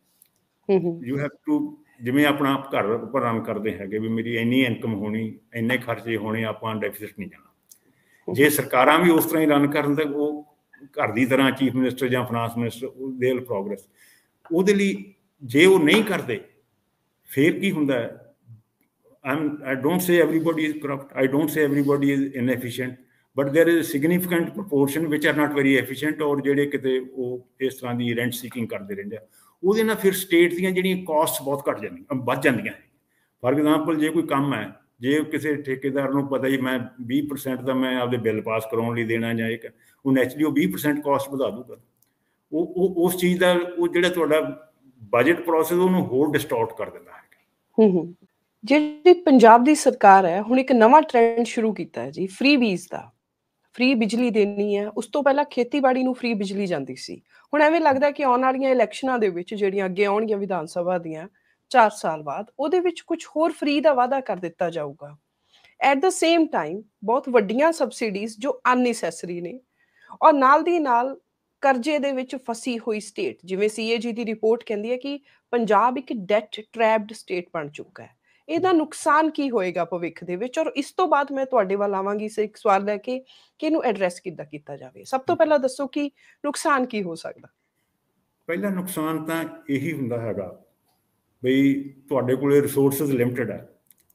ਯੂ ਹੈਵ ਟੂ, ਜਿਵੇਂ ਆਪਣਾ ਘਰ ਉੱਪਰ ਰਨ ਕਰਦੇ ਹੈਗੇ ਵੀ ਮੇਰੀ ਇੰਨੀ ਇਨਕਮ ਹੋਣੀ, ਇੰਨੇ ਖਰਚੇ ਹੋਣੇ, ਆਪਾਂ ਡੈਫਿਸਿਟ ਨਹੀਂ ਜਾਣਾ। ਜੇ ਸਰਕਾਰਾਂ ਵੀ ਉਸ ਤਰ੍ਹਾਂ ਹੀ ਰਨ ਕਰਨ ਤਾਂ ਉਹ ਘਰ ਦੀ ਤਰ੍ਹਾਂ ਚੀਫ ਮਿਨਿਸਟਰ ਜਾਂ ਫਾਈਨਾਂਸ ਮਿਨਿਸਟਰ ਦੇ ਪ੍ਰੋਗਰੈਸ, ਉਹਦੇ ਲਈ ਜੇ ਉਹ ਨਹੀਂ ਕਰਦੇ ਫਿਰ ਕੀ ਹੁੰਦਾ ਹੈ। I'm, I don't say everybody is corrupt. I don't say everybody is inefficient. But there is a significant proportion which are not very efficient, ਔਰ ਜਿਹੜੇ ਕਿਤੇ ਉਹ ਇਸ ਤਰ੍ਹਾਂ ਦੀ ਰੈਂਟ ਸੀਕਿੰਗ ਕਰਦੇ ਰਹਿੰਦੇ ਆ। ਉਹਦੇ ਨਾਲ ਫਿਰ ਸਟੇਟ ਦੀਆਂ ਜਿਹੜੀਆਂ ਕਾਸਟ ਬਹੁਤ ਘੱਟ ਜਾਂਦੀਆਂ, ਵੱਧ ਜਾਂਦੀਆਂ। ਫਾਰ ਐਗਜ਼ਾਮਪਲ, ਜੇ ਕੋਈ ਕੰਮ ਹੈ, ਜੇ ਕਿਸੇ ਠੇਕੇਦਾਰ ਨੂੰ ਪਤਾ ਹੀ ਮੈਂ ਵੀਹ ਪਰਸੈਂਟ ਦਾ ਮੈਂ ਆਪਦੇ ਬਿੱਲ ਪਾਸ ਕਰਾਉਣ ਲਈ ਦੇਣਾ ਜਾਂ ਇੱਕ, ਉਹ ਨੈਚੁਰਲੀ ਉਹ ਵੀਹ ਪਰਸੈਂਟ ਕਾਸਟ ਵਧਾ ਦੂਗਾ। ਉਹ ਉਹ ਉਸ ਚੀਜ਼ ਦਾ ਉਹ ਜਿਹੜਾ ਤੁਹਾਡਾ ਬਜਟ ਪ੍ਰੋਸੈਸ ਉਹਨੂੰ ਹੋਰ ਡਿਸਟੋਰਟ ਕਰ ਦਿੰਦਾ ਹੈ। ਜਿਹੜੀ ਪੰਜਾਬ ਦੀ ਸਰਕਾਰ ਹੈ, ਹੁਣ ਇੱਕ ਨਵਾਂ ਟ੍ਰੈਂਡ ਸ਼ੁਰੂ ਕੀਤਾ ਹੈ ਜੀ, ਫ੍ਰੀ ਬੀਜ ਦਾ। ਫ੍ਰੀ ਬਿਜਲੀ ਦੇਣੀ ਹੈ। ਉਸ ਤੋਂ ਪਹਿਲਾਂ ਖੇਤੀਬਾੜੀ ਨੂੰ ਫ੍ਰੀ ਬਿਜਲੀ ਜਾਂਦੀ ਸੀ। ਹੁਣ ਐਵੇਂ ਲੱਗਦਾ ਕਿ ਆਉਣ ਵਾਲੀਆਂ ਇਲੈਕਸ਼ਨਾਂ ਦੇ ਵਿੱਚ ਜਿਹੜੀਆਂ ਅੱਗੇ ਆਉਣਗੀਆਂ ਵਿਧਾਨ ਸਭਾ ਦੀਆਂ, ਚਾਰ ਸਾਲ ਬਾਅਦ ਉਹਦੇ ਵਿੱਚ ਕੁਝ ਹੋਰ ਫ੍ਰੀ ਦਾ ਵਾਅਦਾ ਕਰ ਦਿੱਤਾ ਜਾਊਗਾ। ਐਟ ਦ ਸੇਮ ਟਾਈਮ ਬਹੁਤ ਵੱਡੀਆਂ ਸਬਸਿਡੀਜ਼ ਜੋ ਅਨਨੈਸੈਸਰੀ ਨੇ, ਔਰ ਨਾਲ ਦੀ ਨਾਲ ਕਰਜ਼ੇ ਦੇ ਵਿੱਚ ਫਸੀ ਹੋਈ ਸਟੇਟ, ਜਿਵੇਂ ਸੀਏਜੀ ਦੀ ਰਿਪੋਰਟ ਕਹਿੰਦੀ ਹੈ ਕਿ ਪੰਜਾਬ ਇੱਕ ਡੈਟ ਟ੍ਰੈਪਡ ਸਟੇਟ ਬਣ ਚੁੱਕਾ ਹੈ। ਇਹਦਾ ਨੁਕਸਾਨ ਕੀ ਹੋਏਗਾ ਭਵਿੱਖ ਦੇ ਵਿੱਚ? ਔਰ ਇਸ ਤੋਂ ਬਾਅਦ ਮੈਂ ਤੁਹਾਡੇ ਵੱਲ ਆਵਾਂਗੀ ਸੇ ਇੱਕ ਸਵਾਲ ਲੈ ਕੇ ਕਿ ਇਹਨੂੰ ਐਡਰੈਸ ਕਿੱਦਾਂ ਕੀਤਾ ਜਾਵੇ। ਸਭ ਤੋਂ ਪਹਿਲਾਂ ਦੱਸੋ ਕਿ ਨੁਕਸਾਨ ਕੀ ਹੋ ਸਕਦਾ? ਪਹਿਲਾ ਨੁਕਸਾਨ ਤਾਂ ਇਹੀ ਹੁੰਦਾ ਹੈਗਾ ਬਈ ਤੁਹਾਡੇ ਕੋਲੇ ਰਿਸੋਰਸਿਸ ਲਿਮਟਿਡ ਹੈ।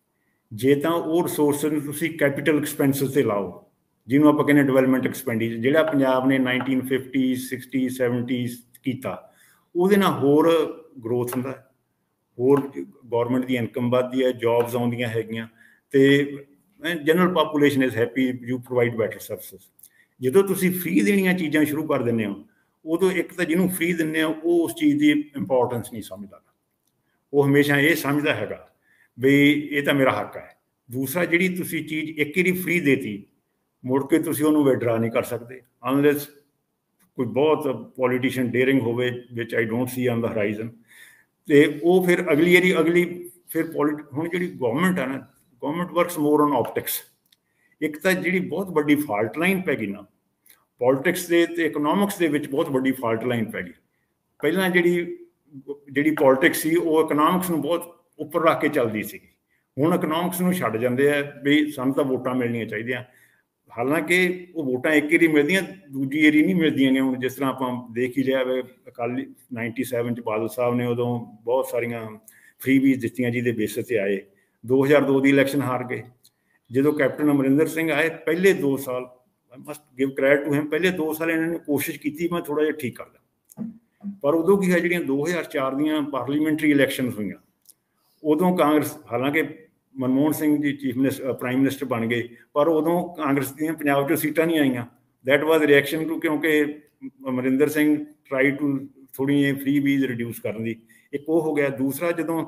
ਜੇ ਤਾਂ ਉਹ ਰਿਸੋਰਸਿਸ ਨੂੰ ਤੁਸੀਂ ਕੈਪੀਟਲ ਐਕਸਪੈਂਸਿਸ 'ਤੇ ਲਾਓ, ਜਿਹਨੂੰ ਆਪਾਂ ਕਹਿੰਦੇ ਡਿਵੈਲਪਮੈਂਟ ਐਕਸਪੈਂਡੀਚਰ, ਜਿਹੜਾ ਪੰਜਾਬ ਨੇ ਨਾਈਨਟੀਨ ਫਿਫਟੀ ਸਿਕਸਟੀ ਸੈਵਨਟੀ ਕੀਤਾ, ਉਹਦੇ ਨਾਲ ਹੋਰ ਗਰੋਥ ਹੁੰਦਾ, ਹੋਰ ਗੌਰਮੈਂਟ ਦੀ ਇਨਕਮ ਵੱਧਦੀ ਹੈ, ਜੋਬਸ ਆਉਂਦੀਆਂ ਹੈਗੀਆਂ, ਅਤੇ general population is happy, you provide better services. ਜਦੋਂ ਤੁਸੀਂ ਫ੍ਰੀ ਦੇਣੀਆਂ ਚੀਜ਼ਾਂ ਸ਼ੁਰੂ ਕਰ ਦਿੰਦੇ ਹੋ, ਉਦੋਂ ਇੱਕ ਤਾਂ ਜਿਹਨੂੰ ਫ੍ਰੀ ਦਿੰਦੇ ਹੋ ਉਹ ਉਸ ਚੀਜ਼ ਦੀ ਇੰਪੋਰਟੈਂਸ ਨਹੀਂ ਸਮਝਦਾ, ਉਹ ਹਮੇਸ਼ਾ ਇਹ ਸਮਝਦਾ ਹੈਗਾ ਵੀ ਇਹ ਤਾਂ ਮੇਰਾ ਹੱਕ ਹੈ। ਦੂਸਰਾ, ਜਿਹੜੀ ਤੁਸੀਂ ਚੀਜ਼ ਇੱਕ ਵਾਰੀ ਫ੍ਰੀ ਦੇਤੀ, ਮੁੜ ਕੇ ਤੁਸੀਂ ਉਹਨੂੰ ਵਿਡਰਾ ਨਹੀਂ ਕਰ ਸਕਦੇ ਅਨਲੈਸ ਕੋਈ ਬਹੁਤ ਪੋਲੀਟੀਸ਼ੀਅਨ ਡੇਅਰਿੰਗ ਹੋਵੇ, ਵਿਚ I don't C on the ਹਰਾਈਜ਼ਨ, ਅਤੇ ਉਹ ਫਿਰ ਅਗਲੀ ਵਾਰੀ ਅਗਲੀ ਫਿਰ ਪੋਲੀ ਹੁਣ ਜਿਹੜੀ ਗੌਰਮੈਂਟ ਹੈ ਨਾ, government works more on optics. ਇੱਕ ਤਾਂ ਜਿਹੜੀ ਬਹੁਤ ਵੱਡੀ ਫਾਲਟ ਲਾਈਨ ਪੈ ਗਈ ਨਾ ਪੋਲੀਟਿਕਸ ਦੇ ਅਤੇ ਇਕਨੋਮਿਕਸ ਦੇ ਵਿੱਚ, ਬਹੁਤ ਵੱਡੀ ਫਾਲਟ ਲਾਈਨ ਪੈ ਗਈ। ਪਹਿਲਾਂ ਜਿਹੜੀ ਜਿਹੜੀ ਪੋਲੀਟਿਕਸ ਸੀ ਉਹ ਇਕਨੋਮਿਕਸ ਨੂੰ ਬਹੁਤ ਉੱਪਰ ਰੱਖ ਕੇ ਚੱਲਦੀ ਸੀਗੀ, ਹੁਣ ਇਕਨੋਮਿਕਸ ਨੂੰ ਛੱਡ ਜਾਂਦੇ ਆ ਵੀ ਸਾਨੂੰ ਤਾਂ ਵੋਟਾਂ ਮਿਲਣੀਆਂ ਚਾਹੀਦੀਆਂ। ਹਾਲਾਂਕਿ ਉਹ ਵੋਟਾਂ ਇੱਕ ਵਾਰੀ ਮਿਲਦੀਆਂ, ਦੂਜੀ ਵਾਰੀ ਨਹੀਂ ਮਿਲਦੀਆਂ ਨੇ। ਹੁਣ ਜਿਸ ਤਰ੍ਹਾਂ ਆਪਾਂ ਦੇਖ ਹੀ ਲਿਆ ਵੇ, ਅਕਾਲੀ ਨਾਈਨਟੀ ਸੈਵਨ 'ਚ ਬਾਦਲ ਸਾਹਿਬ ਨੇ ਉਦੋਂ ਬਹੁਤ ਸਾਰੀਆਂ ਫ੍ਰੀ ਵੀਜ਼ ਦਿੱਤੀਆਂ ਜਿਹਦੇ ਬੇਸਿਸ 'ਤੇ ਆਏ। ਦੋ ਹਜ਼ਾਰ ਦੋ ਦੀ ਇਲੈਕਸ਼ਨ ਹਾਰ ਗਏ। ਜਦੋਂ ਕੈਪਟਨ ਅਮਰਿੰਦਰ ਸਿੰਘ ਆਏ, ਪਹਿਲੇ ਦੋ ਸਾਲ, I must give credit to him, ਪਹਿਲੇ ਦੋ ਸਾਲ ਇਹਨਾਂ ਨੇ ਕੋਸ਼ਿਸ਼ ਕੀਤੀ ਮੈਂ ਥੋੜ੍ਹਾ ਜਿਹਾ ਠੀਕ ਕਰਦਾ, ਪਰ ਉਦੋਂ ਕੀ ਹੈ, ਜਿਹੜੀਆਂ ਦੋ ਹਜ਼ਾਰ ਚਾਰ ਦੀਆਂ ਪਾਰਲੀਮੈਂਟਰੀ ਇਲੈਕਸ਼ਨ ਹੋਈਆਂ, ਉਦੋਂ ਕਾਂਗਰਸ, ਹਾਲਾਂਕਿ Manmohan Singh ji chief minister prime minister ਬਣ ਗਏ, ਪਰ ਉਦੋਂ ਕਾਂਗਰਸ ਦੀਆਂ ਪੰਜਾਬ 'ਚੋਂ ਸੀਟਾਂ ਨਹੀਂ ਆਈਆਂ। ਦੈਟ ਵਾਜ਼ ਰਿਐਕਸ਼ਨ ਟੂ, ਕਿਉਂਕਿ ਅਮਰਿੰਦਰ ਸਿੰਘ ਟਰਾਈ ਟੂ ਥੋੜ੍ਹੀ ਜਿਹੀ ਫ੍ਰੀ ਵੀਜ਼ ਰਿਡਿਊਸ ਕਰਨ ਦੀ, ਇੱਕ ਉਹ ਹੋ ਗਿਆ। ਦੂਸਰਾ, ਜਦੋਂ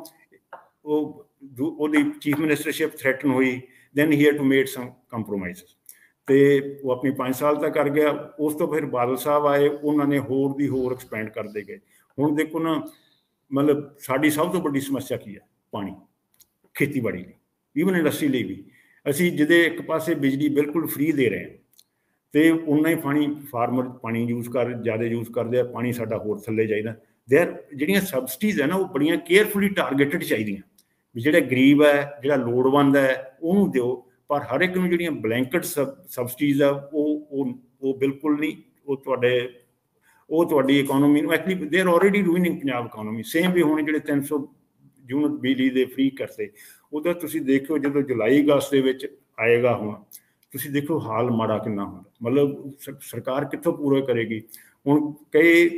ਉਹ ਉਹਦੀ ਚੀਫ ਮਿਨਿਸਟਰਸ਼ਿਪ ਥ੍ਰੈਟਨ ਹੋਈ, ਦੈਨ ਹੀ had to made some compromises, ਅਤੇ ਉਹ ਆਪਣੀ ਪੰਜ ਸਾਲ ਤੱਕ ਕਰ ਗਿਆ। ਉਸ ਤੋਂ ਫਿਰ ਬਾਦਲ ਸਾਹਿਬ ਆਏ, ਉਹਨਾਂ ਨੇ ਹੋਰ ਦੀ ਹੋਰ ਐਕਸਪੈਂਡ ਕਰਦੇ ਗਏ। ਹੁਣ ਦੇਖੋ ਨਾ, ਮਤਲਬ ਸਾਡੀ ਸਭ ਤੋਂ ਵੱਡੀ ਸਮੱਸਿਆ ਕੀ ਹੈ? ਪਾਣੀ, ਖੇਤੀਬਾੜੀ ਲਈ, ਈਵਨ ਇੰਡਸਟਰੀ ਲਈ ਵੀ। ਅਸੀਂ ਜਿਹਦੇ ਇੱਕ ਪਾਸੇ ਬਿਜਲੀ ਬਿਲਕੁਲ ਫ੍ਰੀ ਦੇ ਰਹੇ ਹਾਂ, ਅਤੇ ਉਨਾ ਹੀ ਪਾਣੀ ਫਾਰਮਰ ਪਾਣੀ ਯੂਜ਼ ਕਰ ਜ਼ਿਆਦਾ ਯੂਜ਼ ਕਰਦੇ ਆ, ਪਾਣੀ ਸਾਡਾ ਹੋਰ ਥੱਲੇ ਚਾਹੀਦਾ। ਦੇਰ ਜਿਹੜੀਆਂ ਸਬਸਿਡੀਜ਼ ਹੈ ਨਾ, ਉਹ ਬੜੀਆਂ ਕੇਅਰਫੁਲੀ ਟਾਰਗੇਟਡ ਚਾਹੀਦੀਆਂ, ਵੀ ਜਿਹੜਾ ਗਰੀਬ ਹੈ, ਜਿਹੜਾ ਲੋੜਵੰਦ ਹੈ, ਉਹਨੂੰ ਦਿਓ। ਪਰ ਹਰ ਇੱਕ ਨੂੰ ਜਿਹੜੀਆਂ ਬਲੈਂਕਟ ਸਬ ਸਬਸਿਡੀਜ਼ ਆ, ਉਹ ਉਹ ਉਹ ਬਿਲਕੁਲ ਨਹੀਂ, ਉਹ ਤੁਹਾਡੇ ਉਹ ਤੁਹਾਡੀ ਇਕੋਨਮੀ ਨੂੰ actually they are already ruining Punjab economy. Same ਵੀ ਹੁਣ ਜਿਹੜੇ ਤਿੰਨ ਸੌ ਯੂਨਿਟ ਬਿਜਲੀ ਦੇ ਫ੍ਰੀ ਕਰਤੇ, ਉਹਦਾ ਤੁਸੀਂ ਦੇਖਿਓ ਜਦੋਂ ਜੁਲਾਈ ਅਗਸਤ ਦੇ ਵਿੱਚ ਆਏਗਾ, ਹੁਣ ਤੁਸੀਂ ਦੇਖੋ ਹਾਲ ਮਾੜਾ ਕਿੰਨਾ ਹੁੰਦਾ। ਮਤਲਬ ਸਰਕਾਰ ਕਿੱਥੋਂ ਪੂਰਾ ਕਰੇਗੀ? ਹੁਣ ਕਈ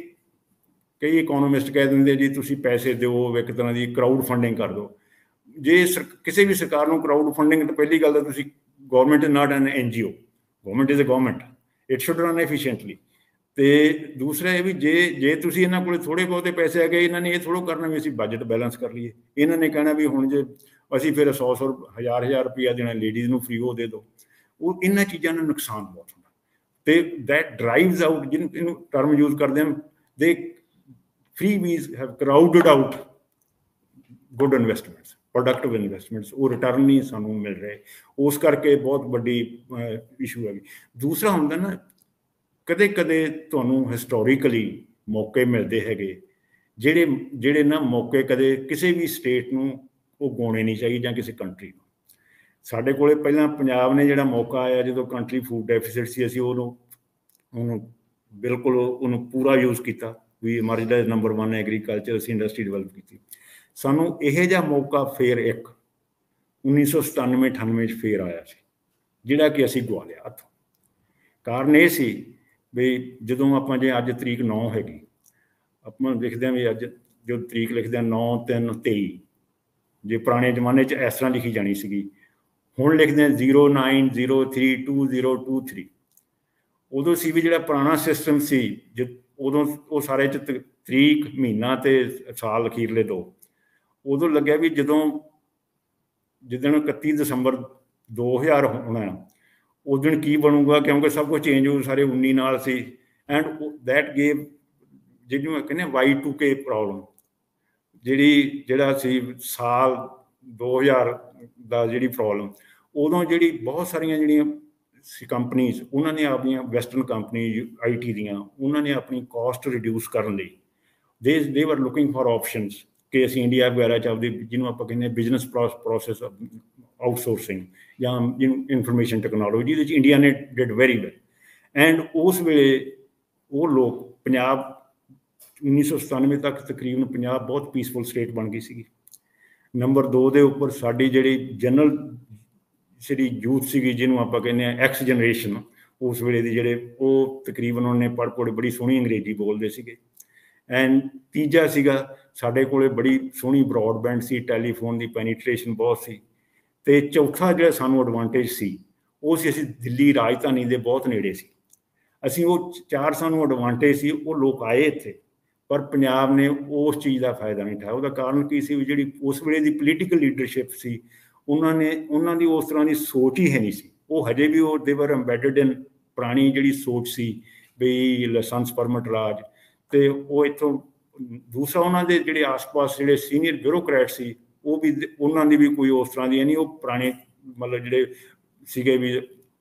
ਕਈ ਇਕੋਨੋਮਿਸਟ ਕਹਿ ਦਿੰਦੇ ਜੀ ਤੁਸੀਂ ਪੈਸੇ ਦਿਓ, ਇੱਕ ਤਰ੍ਹਾਂ ਦੀ ਕਰਾਊਡ ਫੰਡਿੰਗ ਕਰ ਦਿਓ। ਜੇ ਸਰ ਕਿਸੇ ਵੀ ਸਰਕਾਰ ਨੂੰ ਕਰਾਊਡ ਫੰਡਿੰਗ, ਤਾਂ ਪਹਿਲੀ ਗੱਲ ਤਾਂ ਤੁਸੀਂ, government is not an N G O, government is a government, it should run efficiently. ਅਤੇ ਦੂਸਰਾ ਇਹ ਵੀ, ਜੇ ਜੇ ਤੁਸੀਂ ਇਹਨਾਂ ਕੋਲ ਥੋੜ੍ਹੇ ਬਹੁਤੇ ਪੈਸੇ ਆ ਗਏ, ਇਹਨਾਂ ਨੇ ਇਹ ਥੋੜ੍ਹਾ ਕਰਨਾ ਵੀ ਅਸੀਂ ਬਜਟ ਬੈਲੈਂਸ ਕਰ ਲਈਏ। ਇਹਨਾਂ ਨੇ ਕਹਿਣਾ ਵੀ ਹੁਣ ਜੇ ਅਸੀਂ ਫਿਰ ਸੌ ਸੌ ਹਜ਼ਾਰ ਹਜ਼ਾਰ ਰੁਪਈਆ ਦੇਣਾ ਲੇਡੀਜ਼ ਨੂੰ ਫ੍ਰੀ, ਉਹ ਦੇ ਦਿਓ। ਉਹ ਇਹਨਾਂ ਚੀਜ਼ਾਂ ਨਾਲ ਨੁਕਸਾਨ ਬਹੁਤ ਹੁੰਦਾ, ਅਤੇ ਦੈਟ ਡਰਾਈਵਜ਼ ਆਊਟ, ਜਿਹਨੂੰ ਇਹਨੂੰ ਟਰਮ ਯੂਜ਼ ਕਰਦੇ ਹਨ, they freebies have crowded out good investments, productive investments. ਉਹ ਰਿਟਰਨ ਨਹੀਂ ਸਾਨੂੰ ਮਿਲ ਰਹੇ, ਉਸ ਕਰਕੇ ਬਹੁਤ ਵੱਡੀ ਇਸ਼ੂ ਹੈਗੀ। ਦੂਸਰਾ ਹੁੰਦਾ ਨਾ, ਕਦੇ ਕਦੇ ਤੁਹਾਨੂੰ ਹਿਸਟੋਰੀਕਲੀ ਮੌਕੇ ਮਿਲਦੇ ਹੈਗੇ, ਜਿਹੜੇ ਜਿਹੜੇ ਨਾ ਮੌਕੇ ਕਦੇ ਕਿਸੇ ਵੀ ਸਟੇਟ ਨੂੰ ਉਹ ਗਾਉਣੇ ਨਹੀਂ ਚਾਹੀਦੇ, ਜਾਂ ਕਿਸੇ ਕੰਟਰੀ ਨੂੰ। ਸਾਡੇ ਕੋਲ ਪਹਿਲਾਂ ਪੰਜਾਬ ਨੇ ਜਿਹੜਾ ਮੌਕਾ ਆਇਆ, ਜਦੋਂ ਕੰਟਰੀ ਫੂਡ ਡੈਫੀਸਿਟ ਸੀ, ਅਸੀਂ ਉਹਨੂੰ ਉਹਨੂੰ ਬਿਲਕੁਲ ਉਹਨੂੰ ਪੂਰਾ ਯੂਜ਼ ਕੀਤਾ, we emerged as number one agriculture, ਅਸੀਂ ਇੰਡਸਟਰੀ ਡਿਵੈਲਪ ਕੀਤੀ। ਸਾਨੂੰ ਇਹੋ ਜਿਹਾ ਮੌਕਾ ਫਿਰ ਇੱਕ ਉੱਨੀ ਸੌ ਸਤਾਨਵੇਂ ਅਠਾਨਵੇਂ 'ਚ ਫੇਰ ਆਇਆ ਸੀ, ਜਿਹੜਾ ਕਿ ਅਸੀਂ ਗਵਾ ਲਿਆ ਹੱਥੋਂ। ਕਾਰਨ ਇਹ ਸੀ ਵੀ ਜਦੋਂ ਆਪਾਂ, ਜੇ ਅੱਜ ਤਰੀਕ ਨੌ ਹੈਗੀ, ਆਪਾਂ ਲਿਖਦੇ ਹਾਂ ਵੀ ਅੱਜ ਜੋ ਤਰੀਕ ਲਿਖਦੇ ਹਾਂ ਨੌ ਤਿੰਨ ਤੇਈ, ਜੇ ਪੁਰਾਣੇ ਜ਼ਮਾਨੇ 'ਚ ਇਸ ਤਰ੍ਹਾਂ ਲਿਖੀ ਜਾਣੀ ਸੀਗੀ, ਹੁਣ ਲਿਖਦੇ ਹਾਂ zero nine zero three two zero two three. ਉਦੋਂ ਸੀ ਵੀ ਜਿਹੜਾ ਪੁਰਾਣਾ ਸਿਸਟਮ ਸੀ, ਜ ਉਦੋਂ ਉਹ ਸਾਰੇ 'ਚ ਤਰੀਕ, ਮਹੀਨਾ ਅਤੇ ਸਾਲ ਅਖੀਰਲੇ ਦੋ, ਉਦੋਂ ਲੱਗਿਆ ਵੀ ਜਦੋਂ ਜਿੱਦਣ ਇਕੱਤੀ ਦਸੰਬਰ ਦੋ ਹਜ਼ਾਰ ਹੋਣਾ, ਉਸ ਦਿਨ ਕੀ ਬਣੂਗਾ, ਕਿਉਂਕਿ ਸਭ ਕੁਝ ਚੇਂਜ ਹੋ, ਸਾਰੇ ਉੱਨੀ ਨਾਲ ਸੀ। ਐਂਡ ਦੈਟ ਗੇਵ, ਜਿਹਨੂੰ ਕਹਿੰਦੇ ਵਾਈ ਟੂ ਕੇ ਪ੍ਰੋਬਲਮ, ਜਿਹੜੀ ਜਿਹੜਾ ਸੀ ਸਾਲ ਦੋ ਹਜ਼ਾਰ ਦਾ ਜਿਹੜੀ ਪ੍ਰੋਬਲਮ, ਉਦੋਂ ਜਿਹੜੀ ਬਹੁਤ ਸਾਰੀਆਂ ਜਿਹੜੀਆਂ ਸੀ ਕੰਪਨੀਜ਼, ਉਹਨਾਂ ਨੇ ਆਪਣੀਆਂ ਵੈਸਟਰਨ ਕੰਪਨੀ ਆਈ ਟੀ ਦੀਆਂ, ਉਹਨਾਂ ਨੇ ਆਪਣੀ ਕਾਸਟ ਰਿਡਿਊਸ ਕਰਨ ਲਈ ਦੇ ਦੇ ਵਰ ਲੁਕਿੰਗ ਫॉर ਆਪਸ਼ਨਸ ਕਿ ਅਸੀਂ ਇੰਡੀਆ ਵਗੈਰਾ 'ਚ ਆਪਦੀ ਜਿਹਨੂੰ ਆਪਾਂ ਕਹਿੰਦੇ ਬਿਜ਼ਨਸ ਪ੍ਰੋਸੈਸ ਆਊਟਸੋਰਸਿੰਗ ਜਾਂ ਜਿਹਨੂੰ ਇਨਫੋਰਮੇਸ਼ਨ ਟੈਕਨੋਲੋਜੀ, ਜਿਹਦੇ 'ਚ ਇੰਡੀਆ ਨੇ ਡਿਡ ਵੈਰੀ ਵੈਲ। ਐਂਡ ਉਸ ਵੇਲੇ ਉਹ ਲੋਕ ਪੰਜਾਬ ਉੱਨੀ ਸੌ ਸਤਾਨਵੇਂ ਤੱਕ ਤਕਰੀਬਨ ਪੰਜਾਬ ਬਹੁਤ ਪੀਸਫੁਲ ਸਟੇਟ ਬਣ ਗਈ ਸੀਗੀ। ਨੰਬਰ ਦੋ ਦੇ ਉੱਪਰ ਸਾਡੀ ਜਿਹੜੀ ਜਨਰਲ ਜਿਹੜੀ ਯੂਥ ਸੀਗੀ, ਜਿਹਨੂੰ ਆਪਾਂ ਕਹਿੰਦੇ ਹਾਂ ਐਕਸ ਜਨਰੇਸ਼ਨ, ਉਸ ਵੇਲੇ ਦੇ ਜਿਹੜੇ ਉਹ ਤਕਰੀਬਨ ਉਹਨੇ ਪੜ੍ਹ ਪੜ੍ਹ ਬੜੀ ਸੋਹਣੀ ਅੰਗਰੇਜ਼ੀ ਬੋਲਦੇ ਸੀਗੇ। ਐਂਡ ਤੀਜਾ ਸੀਗਾ ਸਾਡੇ ਕੋਲ ਬੜੀ ਸੋਹਣੀ ਬਰੋਡਬੈਂਡ ਸੀ, ਟੈਲੀਫੋਨ ਦੀ ਪੈਨੀਟ੍ਰੇਸ਼ਨ ਬਹੁਤ ਸੀ। ਅਤੇ ਚੌਥਾ ਜਿਹੜਾ ਸਾਨੂੰ ਐਡਵਾਂਟੇਜ ਸੀ ਉਹ ਸੀ ਅਸੀਂ ਦਿੱਲੀ ਰਾਜਧਾਨੀ ਦੇ ਬਹੁਤ ਨੇੜੇ ਸੀ। ਅਸੀਂ ਉਹ ਚਾਰ ਸਾਨੂੰ ਐਡਵਾਂਟੇਜ ਸੀ, ਉਹ ਲੋਕ ਆਏ ਇੱਥੇ, ਪਰ ਪੰਜਾਬ ਨੇ ਉਸ ਚੀਜ਼ ਦਾ ਫਾਇਦਾ ਨਹੀਂ ਉਠਾਇਆ। ਉਹਦਾ ਕਾਰਨ ਕੀ ਸੀ? ਜਿਹੜੀ ਉਸ ਵੇਲੇ ਦੀ ਪੋਲੀਟੀਕਲ ਲੀਡਰਸ਼ਿਪ ਸੀ, ਉਹਨਾਂ ਨੇ ਉਹਨਾਂ ਦੀ ਉਸ ਤਰ੍ਹਾਂ ਦੀ ਸੋਚ ਹੀ ਹੈ ਨਹੀਂ ਸੀ। ਉਹ ਹਜੇ ਵੀ ਉਹ ਦੇਵਰ ਐਮਬੈਡਡ ਇਨ ਪੁਰਾਣੀ ਜਿਹੜੀ ਸੋਚ ਸੀ ਬਈ ਲਾਇਸੈਂਸ ਪਰਮਿਟ ਰਾਜ। ਅਤੇ ਉਹ ਇੱਥੋਂ ਦੂਸਰਾ ਉਹਨਾਂ ਦੇ ਜਿਹੜੇ ਆਸ ਪਾਸ ਜਿਹੜੇ ਸੀਨੀਅਰ ਬਿਊਰੋਕਰੈਟ ਸੀ, ਉਹ ਵੀ ਉਹਨਾਂ ਦੀ ਵੀ ਕੋਈ ਉਸ ਤਰ੍ਹਾਂ ਦੀ ਨਹੀਂ, ਉਹ ਪੁਰਾਣੇ ਮਤਲਬ ਜਿਹੜੇ ਸੀਗੇ ਵੀ।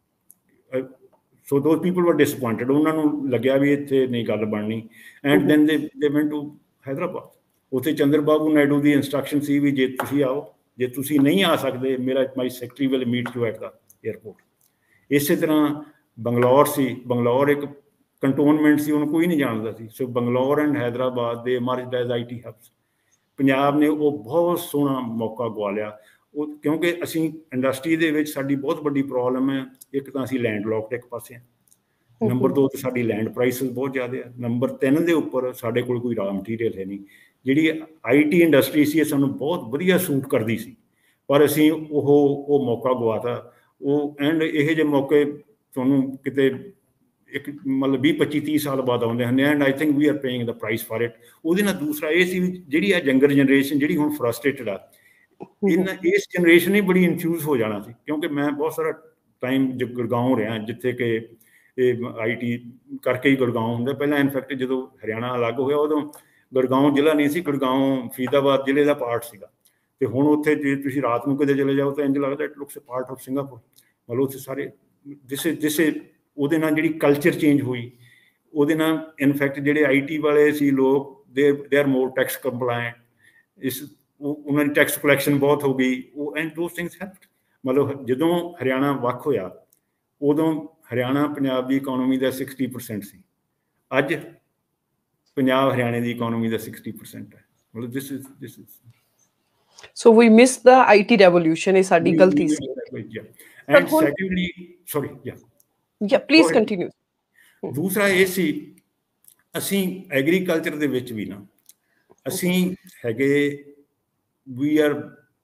ਸੋ ਦੋਜ਼ ਪੀਪਲ ਵਰ ਡਿਸਅਪੁਆਇੰਟਡ, ਉਹਨਾਂ ਨੂੰ ਲੱਗਿਆ ਵੀ ਇੱਥੇ ਨਹੀਂ ਗੱਲ ਬਣਨੀ। ਐਂਡ ਦੈਨ ਦੇ ਦੇ ਵੈਂਟ ਟੂ ਹੈਦਰਾਬਾਦ। ਉੱਥੇ ਚੰਦਰ ਬਾਬੂ ਨਾਇਡੂ ਦੀ ਇੰਸਟਰਕਸ਼ਨ ਸੀ ਵੀ ਜੇ ਤੁਸੀਂ ਆਓ, ਜੇ ਤੁਸੀਂ ਨਹੀਂ ਆ ਸਕਦੇ, ਮੇਰਾ my secretary will meet you at the airport. ਇਸੇ ਤਰ੍ਹਾਂ ਬੰਗਲੌਰ ਸੀ, ਬੰਗਲੌਰ ਇੱਕ ਕੰਟੋਨਮੈਂਟ ਸੀ, ਉਹਨੂੰ ਕੋਈ ਨਹੀਂ ਜਾਣਦਾ ਸੀ। So Bangalore and Hyderabad they emerged as I T hubs. Punjab ਨੇ ਉਹ ਬਹੁਤ ਸੋਹਣਾ ਮੌਕਾ ਗਵਾ ਲਿਆ। ਉਹ ਕਿਉਂਕਿ ਅਸੀਂ ਇੰਡਸਟਰੀ ਦੇ ਵਿੱਚ ਸਾਡੀ ਬਹੁਤ ਵੱਡੀ ਪ੍ਰੋਬਲਮ ਹੈ, ਇੱਕ ਤਾਂ ਅਸੀਂ ਲੈਂਡ ਲੋਕਡ ਇੱਕ ਪਾਸੇ ਹਾਂ, ਨੰਬਰ ਦੋ 'ਤੇ ਸਾਡੀ ਲੈਂਡ ਪ੍ਰਾਈਸਿਸ ਬਹੁਤ ਜ਼ਿਆਦਾ ਆ, ਨੰਬਰ ਤਿੰਨ ਦੇ ਉੱਪਰ ਸਾਡੇ ਕੋਲ ਕੋਈ ਰਾ ਮਟੀਰੀਅਲ ਹੈ ਨਹੀਂ। ਜਿਹੜੀ ਆਈ ਟੀ ਇੰਡਸਟਰੀ ਸੀ ਇਹ ਸਾਨੂੰ ਬਹੁਤ ਵਧੀਆ ਸੂਟ ਕਰਦੀ ਸੀ, ਪਰ ਅਸੀਂ ਉਹ ਉਹ ਮੌਕਾ ਗਵਾਤਾ। ਉਹ ਐਂਡ ਇਹੋ ਜਿਹੇ ਮੌਕੇ ਤੁਹਾਨੂੰ ਕਿਤੇ ਇੱਕ ਮਤਲਬ ਵੀਹ ਪੱਚੀ ਤੀਹ ਸਾਲ ਬਾਅਦ ਆਉਂਦੇ ਹਨ। And I think we are paying the price for it. ਉਹਦੇ ਨਾਲ ਦੂਸਰਾ ਇਹ ਸੀ ਵੀ ਜਿਹੜੀ ਆ ਯੰਗਰ ਜਨਰੇਸ਼ਨ ਜਿਹੜੀ ਹੁਣ ਫਰਸਟ੍ਰੇਟਡ ਆ, ਇਹਨਾਂ ਇਸ ਜਨਰੇਸ਼ਨ ਨੇ ਬੜੀ ਇਨਫਿਊਜ਼ ਹੋ ਜਾਣਾ ਸੀ। ਕਿਉਂਕਿ ਮੈਂ ਬਹੁਤ ਸਾਰਾ ਟਾਈਮ ਜ ਗੁੜਗਾਉਂ ਰਿਹਾ, ਜਿੱਥੇ ਕਿ ਇਹ ਆਈ ਟੀ ਕਰਕੇ ਹੀ ਗੁੜਗਾਉਂ ਹੁੰਦਾ। ਪਹਿਲਾਂ ਇਨਫੈਕਟ ਜਦੋਂ ਹਰਿਆਣਾ ਅਲੱਗ ਹੋਇਆ ਉਦੋਂ ਗੁੜਗਾਉਂ ਜ਼ਿਲ੍ਹਾ ਨਹੀਂ ਸੀ, ਗੁੜਗਾਉਂ ਫਰੀਦਾਬਾਦ ਜ਼ਿਲ੍ਹੇ ਦਾ ਪਾਰਟ ਸੀਗਾ। ਅਤੇ ਹੁਣ ਉੱਥੇ ਜੇ ਤੁਸੀਂ ਰਾਤ ਨੂੰ ਕਿਤੇ ਚਲੇ ਜਾਓ ਤਾਂ ਇੰਝ ਲੱਗਦਾ it looks part of Singapore. ਮਤਲਬ ਉੱਥੇ ਸਾਰੇ ਜਿਸੇ ਜਿਸੇ ਉਹਦੇ ਨਾਲ ਜਿਹੜੀ ਕਲਚਰ ਚੇਂਜ ਹੋਈ, ਉਹਦੇ ਨਾਲ ਇਨਫੈਕਟ ਜਿਹੜੇ ਆਈ ਟੀ ਵਾਲੇ ਸੀ ਲੋਕ ਦੇ ਦੇ ਆਰ ਮੋਰ ਟੈਕਸ ਕੰਪਲਾਇੰਟ। ਇਸ ਉਹ ਉਹਨਾਂ ਦੀ ਟੈਕਸ ਕਲੈਕਸ਼ਨ ਬਹੁਤ ਹੋ ਗਈ। ਉਹ ਐਂਡ ਦੋਜ਼ ਥਿੰਗਸ ਹੈਪਡ। ਮਤਲਬ ਜਦੋਂ ਹਰਿਆਣਾ ਵੱਖ ਹੋਇਆ ਉਦੋਂ ਹਰਿਆਣਾ ਪੰਜਾਬ ਦੀ ਇਕੋਨਮੀ ਦਾ ਸਿਕਸਟੀ ਪਰਸੈਂਟ ਸੀ, ਅੱਜ ਪੰਜਾਬ ਹਰਿਆਣੇ ਦੀ ਇਕੋਨਮੀ ਦਾ ਸਿਕਸਟੀ ਪਰਸੈਂਟ ਹੈ। ਮਤਲਬ this is this is so we miss the I T revolution. ਇਹ ਸਾਡੀ ਗਲਤੀ ਸੀ। ਐਂਡ ਸੈਕੰਡਲੀ ਸੌਰੀ ਯਾ ਯਾ ਪਲੀਜ਼ ਕੰਟੀਨਿਊ। ਦੂਸਰਾ ਇਹ ਸੀ ਅਸੀਂ ਐਗਰੀਕਲਚਰ ਦੇ ਵਿੱਚ ਵੀ ਨਾ ਅਸੀਂ ਹੈਗੇ ਵੀ ਆਰ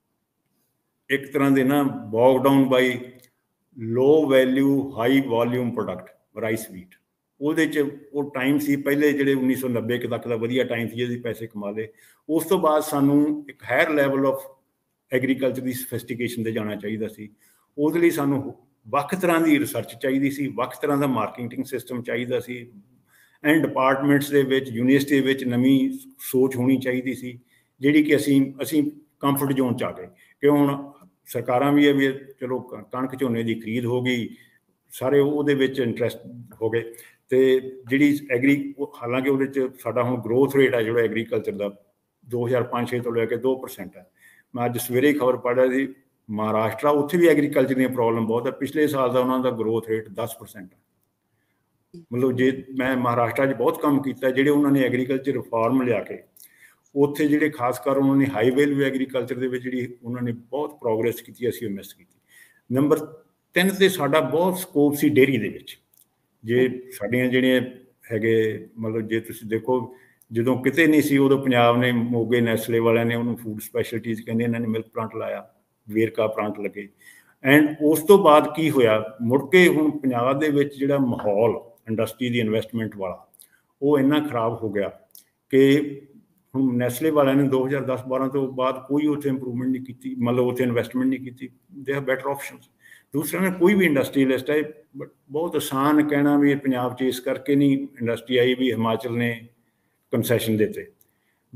ਇੱਕ ਤਰ੍ਹਾਂ ਦੇ ਨਾ bog down by low value high volume product rice wheat. ਉਹਦੇ 'ਚ ਉਹ ਟਾਈਮ ਸੀ ਪਹਿਲੇ ਜਿਹੜੇ ਉੱਨੀ ਸੌ ਨੱਬੇ ਤੱਕ ਦਾ ਵਧੀਆ ਟਾਈਮ ਸੀ, ਜਿਹਦੇ ਪੈਸੇ ਕਮਾ ਲਏ। ਉਸ ਤੋਂ ਬਾਅਦ ਸਾਨੂੰ ਇੱਕ ਹਾਇਰ ਲੈਵਲ ਆਫ ਐਗਰੀਕਲਚਰ ਦੀ ਸਫਿਸਟੀਕੇਸ਼ਨ 'ਤੇ ਜਾਣਾ ਚਾਹੀਦਾ ਸੀ। ਉਹਦੇ ਲਈ ਸਾਨੂੰ ਵੱਖ ਤਰ੍ਹਾਂ ਦੀ ਰਿਸਰਚ ਚਾਹੀਦੀ ਸੀ, ਵੱਖ ਤਰ੍ਹਾਂ ਦਾ ਮਾਰਕੀਟਿੰਗ ਸਿਸਟਮ ਚਾਹੀਦਾ ਸੀ। ਐਂਡ ਡਿਪਾਰਟਮੈਂਟਸ ਦੇ ਵਿੱਚ ਯੂਨੀਵਰਸਿਟੀ ਵਿੱਚ ਨਵੀਂ ਸੋਚ ਹੋਣੀ ਚਾਹੀਦੀ ਸੀ, ਜਿਹੜੀ ਕਿ ਅਸੀਂ ਅਸੀਂ ਕੰਫਰਟ ਜ਼ੋਨ 'ਚ ਆ ਗਏ। ਕਿ ਹੁਣ ਸਰਕਾਰਾਂ ਵੀ ਹੈ ਵੀ ਚਲੋ ਕਣਕ ਝੋਨੇ ਦੀ ਖਰੀਦ ਹੋ ਗਈ, ਸਾਰੇ ਉਹਦੇ ਵਿੱਚ ਇੰਟਰਸਟ ਹੋ ਗਏ। ਅਤੇ ਜਿਹੜੀ ਐਗਰੀ ਹਾਲਾਂਕਿ ਉਹਦੇ 'ਚ ਸਾਡਾ ਹੁਣ ਗਰੋਥ ਰੇਟ ਹੈ ਜਿਹੜਾ ਐਗਰੀਕਲਚਰ ਦਾ ਦੋ ਹਜ਼ਾਰ ਪੰਜ ਛੇ ਤੋਂ ਲੈ ਕੇ ਦੋ ਪਰਸੈਂਟ ਹੈ। ਮੈਂ ਅੱਜ ਸਵੇਰੇ ਹੀ ਖਬਰ ਪੜ੍ਹ ਰਿਹਾ ਸੀ ਮਹਾਰਾਸ਼ਟਰ, ਉੱਥੇ ਵੀ ਐਗਰੀਕਲਚਰ ਦੀਆਂ ਪ੍ਰੋਬਲਮ ਬਹੁਤ ਹੈ। ਪਿਛਲੇ ਸਾਲ ਦਾ ਉਹਨਾਂ ਦਾ ਗਰੋਥ ਰੇਟ ਦਸ ਪਰਸੈਂਟ ਹੈ। ਮਤਲਬ ਜੇ ਮੈਂ ਮਹਾਰਾਸ਼ਟਰ 'ਚ ਬਹੁਤ ਕੰਮ ਕੀਤਾ, ਜਿਹੜੇ ਉਹਨਾਂ ਨੇ ਐਗਰੀਕਲਚਰ ਰਿਫਾਰਮ ਲਿਆ ਕੇ ਉੱਥੇ ਜਿਹੜੇ ਖਾਸ ਕਰ ਉਹਨਾਂ ਨੇ ਹਾਈ ਵੈਲਿਊ ਐਗਰੀਕਲਚਰ ਦੇ ਵਿੱਚ ਜਿਹੜੀ ਉਹਨਾਂ ਨੇ ਬਹੁਤ ਪ੍ਰੋਗਰੈਸ ਕੀਤੀ, ਅਸੀਂ ਉਹ ਮਿਸ ਕੀਤੀ। ਨੰਬਰ ਤਿੰਨ 'ਤੇ ਸਾਡਾ ਬਹੁਤ ਸਕੋਪ ਸੀ ਡੇਅਰੀ ਦੇ ਵਿੱਚ। ਜੇ ਸਾਡੀਆਂ ਜਿਹੜੀਆਂ ਹੈਗੇ ਮਤਲਬ ਜੇ ਤੁਸੀਂ ਦੇਖੋ ਜਦੋਂ ਕਿਤੇ ਨਹੀਂ ਸੀ ਉਦੋਂ ਪੰਜਾਬ ਨੇ ਮੋਗੇ ਨੈਸਲੇ ਵਾਲਿਆਂ ਨੇ ਉਹਨੂੰ ਫੂਡ ਸਪੈਸ਼ਲਿਟੀਜ਼ ਕਹਿੰਦੇ, ਇਹਨਾਂ ਨੇ ਮਿਲਕ ਪਲਾਂਟ ਲਾਇਆ, ਵੇਰਕਾ ਪਲਾਂਟ ਲੱਗੇ। ਐਂਡ ਉਸ ਤੋਂ ਬਾਅਦ ਕੀ ਹੋਇਆ, ਮੁੜ ਕੇ ਹੁਣ ਪੰਜਾਬ ਦੇ ਵਿੱਚ ਜਿਹੜਾ ਮਾਹੌਲ ਇੰਡਸਟਰੀ ਦੀ ਇਨਵੈਸਟਮੈਂਟ ਵਾਲਾ ਉਹ ਇੰਨਾ ਖਰਾਬ ਹੋ ਗਿਆ ਕਿ ਹੁਣ ਨੈਸਲੇ ਵਾਲਿਆਂ ਨੇ ਦੋ ਹਜ਼ਾਰ ਦਸ ਬਾਰਾਂ ਤੋਂ ਬਾਅਦ ਕੋਈ ਉੱਥੇ ਇੰਪਰੂਵਮੈਂਟ ਨਹੀਂ ਕੀਤੀ, ਮਤਲਬ ਉੱਥੇ ਇਨਵੈਸਟਮੈਂਟ ਨਹੀਂ ਕੀਤੀ। They have better options. ਦੂਸਰਾ ਨੇ ਕੋਈ ਵੀ ਇੰਡਸਟਰੀਅਲਿਸਟ ਹੈ, ਬਟ ਬਹੁਤ ਆਸਾਨ ਕਹਿਣਾ ਵੀ ਪੰਜਾਬ 'ਚ ਇਸ ਕਰਕੇ ਨਹੀਂ ਇੰਡਸਟਰੀ ਆਈ ਵੀ ਹਿਮਾਚਲ ਨੇ ਕੰਸੈਸ਼ਨ ਦਿੱਤੇ।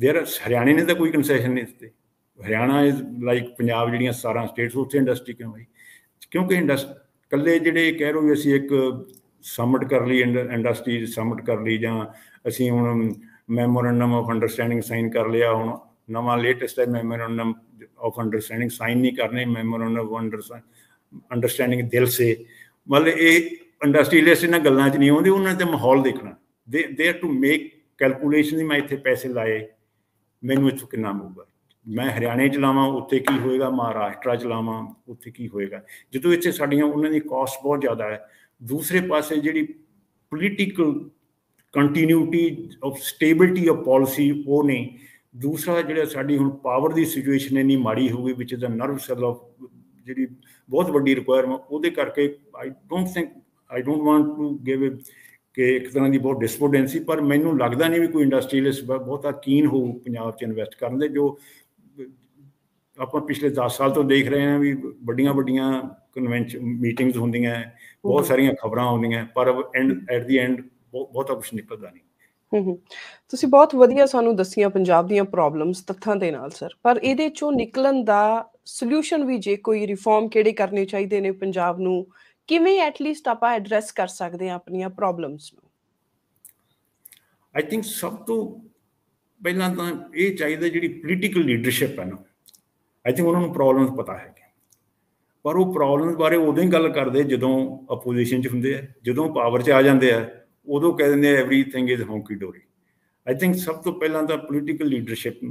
देर हरियाणे ने तो कोई कंसैशन नहीं दिते। हरियाणा इज लाइक पंजाब जिहड़ियां सतारां स्टेट्स उत्थे इंडस्ट्री क्यों आई? क्योंकि इंडस्ट कल्ले जिहड़े कह लो भी असीं एक सबमिट कर ली इंडस्ट्री सबमिट कर ली जां असीं हुण मैमोरेंडम ऑफ अंडरस्टैंडिंग साइन कर लिया, हुण नवां लेटेस्ट है मैमोरेंडम ऑफ अंडरस्टैंडिंग साइन नहीं करने, मैमोरेंडम ऑफ अंडरस्टैंडिंग दिल से, मतलब ये इंडस्ट्रीलिस्ट इन्हां गल्लां च नहीं आउंदे, उन्हां ते माहौल देखना, they there to make calculation, मैं इत्थे पैसे लाए मैनूं इत्थों किन्ना मिलूगा, मैं हरियाणे च लावां उत्थे की होएगा, महाराष्ट्र च लावां उत्थे की होएगा, जदों इत्थे साडीआं उन्हां दी कॉस्ट बहुत ज़्यादा है। दूसरे पासे जिहड़ी political continuity of stability of policy वो नहीं, दूसरा जिहड़ा साडी हुण पावर की सिचुएशन इन्नी माड़ी हो गई, which is the nerve cell of जिहड़ी बहुत वड्डी रिक्वायरमेंट, उहदे करके I don't think I don't want to give कि एक तरह की बहुत डिस्पोडेंसी, पर मैनूं लगदा नहीं भी कोई इंडस्ट्रीलिस्ट बहुता कीन हो पंजाब च इन्वैसट करन दे। जो ਆਪਾਂ पिछले दस साल तो देख रहे हैं भी ਵੱਡੀਆਂ ਵੱਡੀਆਂ ਕਨਵੈਨਸ਼ਨ ਮੀਟਿੰਗਸ ਹੁੰਦੀਆਂ, ਬਹੁਤ ਸਾਰੀਆਂ ਖਬਰਾਂ ਆਉਂਦੀਆਂ, ਪਰ ਐਂਡ ਐਟ ਦੀ ਐਂਡ ਬਹੁਤਾ ਕੁਝ ਨਿਕਲਦਾ ਨਹੀਂ। ਹੂੰ, ਤੁਸੀਂ ਬਹੁਤ ਵਧੀਆ ਸਾਨੂੰ ਦੱਸੀਆਂ ਪੰਜਾਬ ਦੀਆਂ ਪ੍ਰੋਬਲਮਸ ਤੱਥਾਂ ਦੇ ਨਾਲ ਸਰ, ਪਰ ਇਹਦੇ ਚੋਂ ਨਿਕਲਣ ਦਾ ਸੋਲੂਸ਼ਨ ਵੀ ਜੇ ਕੋਈ ਰਿਫਾਰਮ ਕਿਹੜੇ ਕਰਨੇ ਚਾਹੀਦੇ ਨੇ ਪੰਜਾਬ ਨੂੰ, ਕਿਵੇਂ ਐਟਲੀਸਟ ਆਪਾਂ ਐਡਰੈਸ ਕਰ ਸਕਦੇ ਹਾਂ ਆਪਣੀਆਂ ਪ੍ਰੋਬਲਮਸ ਨੂੰ? ਆਈ ਥਿੰਕ ਸਭ ਤੋਂ ਪਹਿਲਾਂ ਤਾਂ ਇਹ ਚਾਹੀਦਾ ਜਿਹੜੀ ਪੋਲੀਟੀਕਲ ਲੀਡਰਸ਼ਿਪ ਹੈ ਨਾ, आई थिंक उन्होंने प्रॉब्लम्स पता है, पर वो प्रॉब्लम्स बारे उदों ही गल करते जदों अपोजिशन च हुंदे, जदों पावर च आ जाते हैं उदों कह देंगे एवरीथिंग इज होंकी डोरी। आई थिंक सब तो पहला तो पोलीटिकल लीडरशिप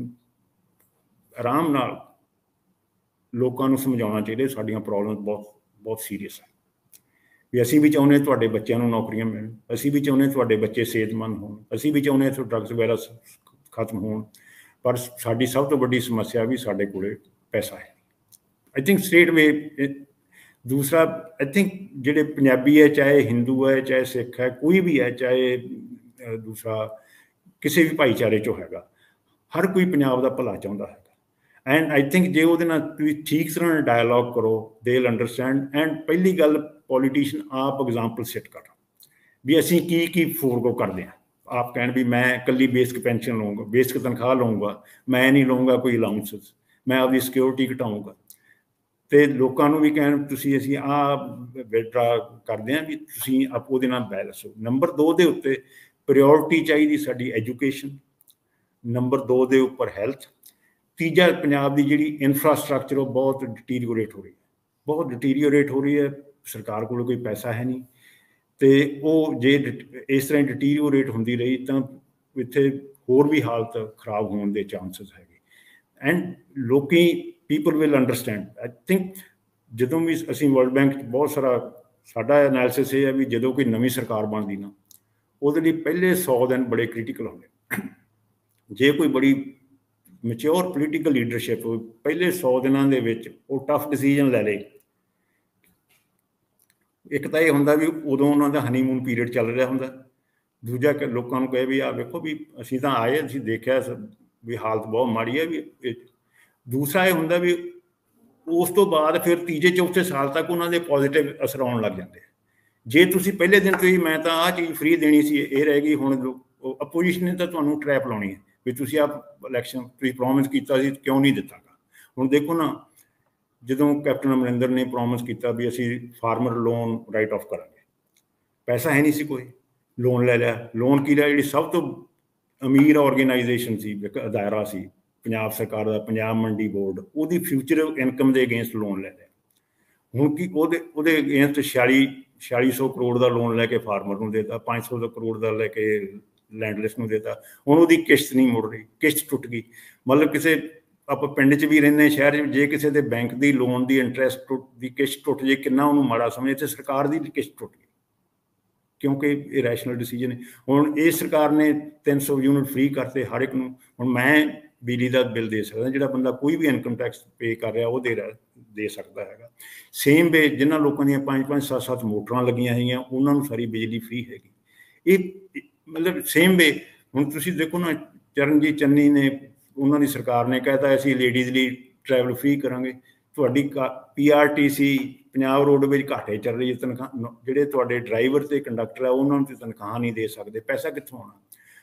आराम नाल लोगों को समझाना चाहिए, साडियां प्रॉब्लम्स बहुत बहुत सीरीयस है, भी असीं भी चाहुंदे तुहाडे बच्चों को नौकरियां मिलण, असीं भी चाहुंदे तुहाडे बच्चे सेहतमंद होण, असीं भी चाहुंदे ड्रग्स वगैरह खत्म होण, पर साडी सब तो वड्डी समस्या भी साडे कोले पैसा है। आई थिंक स्टेट वे दूसरा आई थिंक जिहड़े पंजाबी है, चाहे हिंदू है, चाहे सिख है, कोई भी है, चाहे दूसरा किसी भी भाईचारे चो हैगा, हर कोई पंजाब दा भला चाहुंदा है। एंड आई थिंक जे उहदे नाल तुसीं ठीक तरह डायलॉग करो, दे विल अंडरस्टैंड। एंड पहली गल पॉलीटिशियन आप एग्जाम्पल सेट कर भी असीं की की फोरगो करदे हां। आप कहण भी मैं कल्ली बेसिक पेंशन लूँगा, बेसिक तनख्वाह लूँगा, मैं नहीं लूँगा कोई अलाउंसेस, मैं आपकी सिक्योरिटी घटाऊँगा, तो लोगों को भी कहण तुसीं असीं आ विड्रा करदे हां भी तुसीं आप उहदे नाल बैलेंस हो। नंबर दो दे उत्ते प्रायोरिटी चाहिए साडी एजुकेशन, नंबर दो दे उपर हैल्थ, तीजा पंजाब की जिहड़ी इंफ्रास्ट्रक्चर वो बहुत डिटीरियोरेट हो रही है, बहुत डिटीरियोरेट हो रही है, सरकार कोल कोई पैसा है नहीं, तो वो जे इस तरह डिटीरियोरेट होंदी रही तो इत्थे होर भी हालत खराब होने के चांसिस है। एंड लोकी people will understand. I think जदों भी असीं वर्ल्ड बैंक बहुत सारा साडा एनालिसिस ये है भी जदों कोई नवीं सरकार बनदी ना, उहदे लई पहले सौ दिन बड़े क्रिटिकल होंदे। जे कोई बड़ी मैच्योर पोलीटिकल लीडरशिप पहले सौ दिनां दे विच वो टफ डिसीजन लै ले, एक तो यह होंदा भी उदों उन्हां दा हनीमून पीरियड चल रहा होंदा, दूजा लोगों को कहे भी आ वेखो भी असीं तां आए, असीं देखिया भी हालत बहुत माड़ी है भी। दूसरा ये होंदा भी उस तो बाद फिर तीजे चौथे साल तक उन्होंने पॉजिटिव असर आउण लग जाते हैं। जे तुसीं पहले दिन तो ही मैं तो आ चीज़ फ्री देनी सी, ये रह गई, हुण अपोजिशन ने तो तुहानूं ट्रैप लाउणी है भी तुसीं आप इलैक्शन तुसीं प्रॉमिस कीता सी क्यों नहीं दिता। हुण देखो ना, जदों कैप्टन अमरिंदर ने प्रॉमिस किया भी असीं फार्मर लोन राइट ऑफ करांगे, पैसा है नहीं सी, कोई लोन ले लिया, लोन की लिया, जी सब तो अमीर ऑर्गेनाइजेशन सी, एक अदारा सी पंजाब सरकार का, पंजाब मंडी बोर्ड, उसकी फ्यूचर इनकम के अगेंस्ट लोन ले लिया। हुण की उहदे अगेंस्ट छियाली छियाली सौ करोड़ का लोन लैके फार्मर को देता, पाँच सौ करोड़ का लैके लैंडलिस्ट को देता, हुण उहदी किश्त नहीं मुड़ रही, किश्त टुट गई। मतलब किसी आप पिंड च भी रहिंदे, शहर जे किसी के बैंक की लोन की इंटरस्ट टुट की किश्त टुट जाए, कितना उन्होंने माड़ा समझे, तो सरकार की किश्त टुट गई क्योंकि ये रैशनल डिसीजन है। हुण ये सरकार ने तीन सौ यूनिट फ्री करते हर एक नूं। हुण मैं बिजली का बिल दे सकदा, जिहड़ा बंदा कोई भी इनकम टैक्स पे कर रहा वो दे रहा दे सकता है। सेम वे जिन्हां लोगों दी पाँच पाँच सत्त सत्त मोटरां लगियां होईयां उन्हां नूं सारी बिजली फ्री हैगी। ये मतलब सेम वे हुण तुसीं देखो ना, चरणजीत चन्नी ने उन्हां दी सरकार ने कहता असीं लेडीज़ लई ट्रैवल फ्री करांगे, तुहाडी P R T C Punjab roadways घाटे चल रही है, तनख्वाह जिहड़े तुहाडे ड्राइवर ते कंडक्टर है उन्होंने तनख्वाह नहीं दे सकते, पैसा कित्थों आना।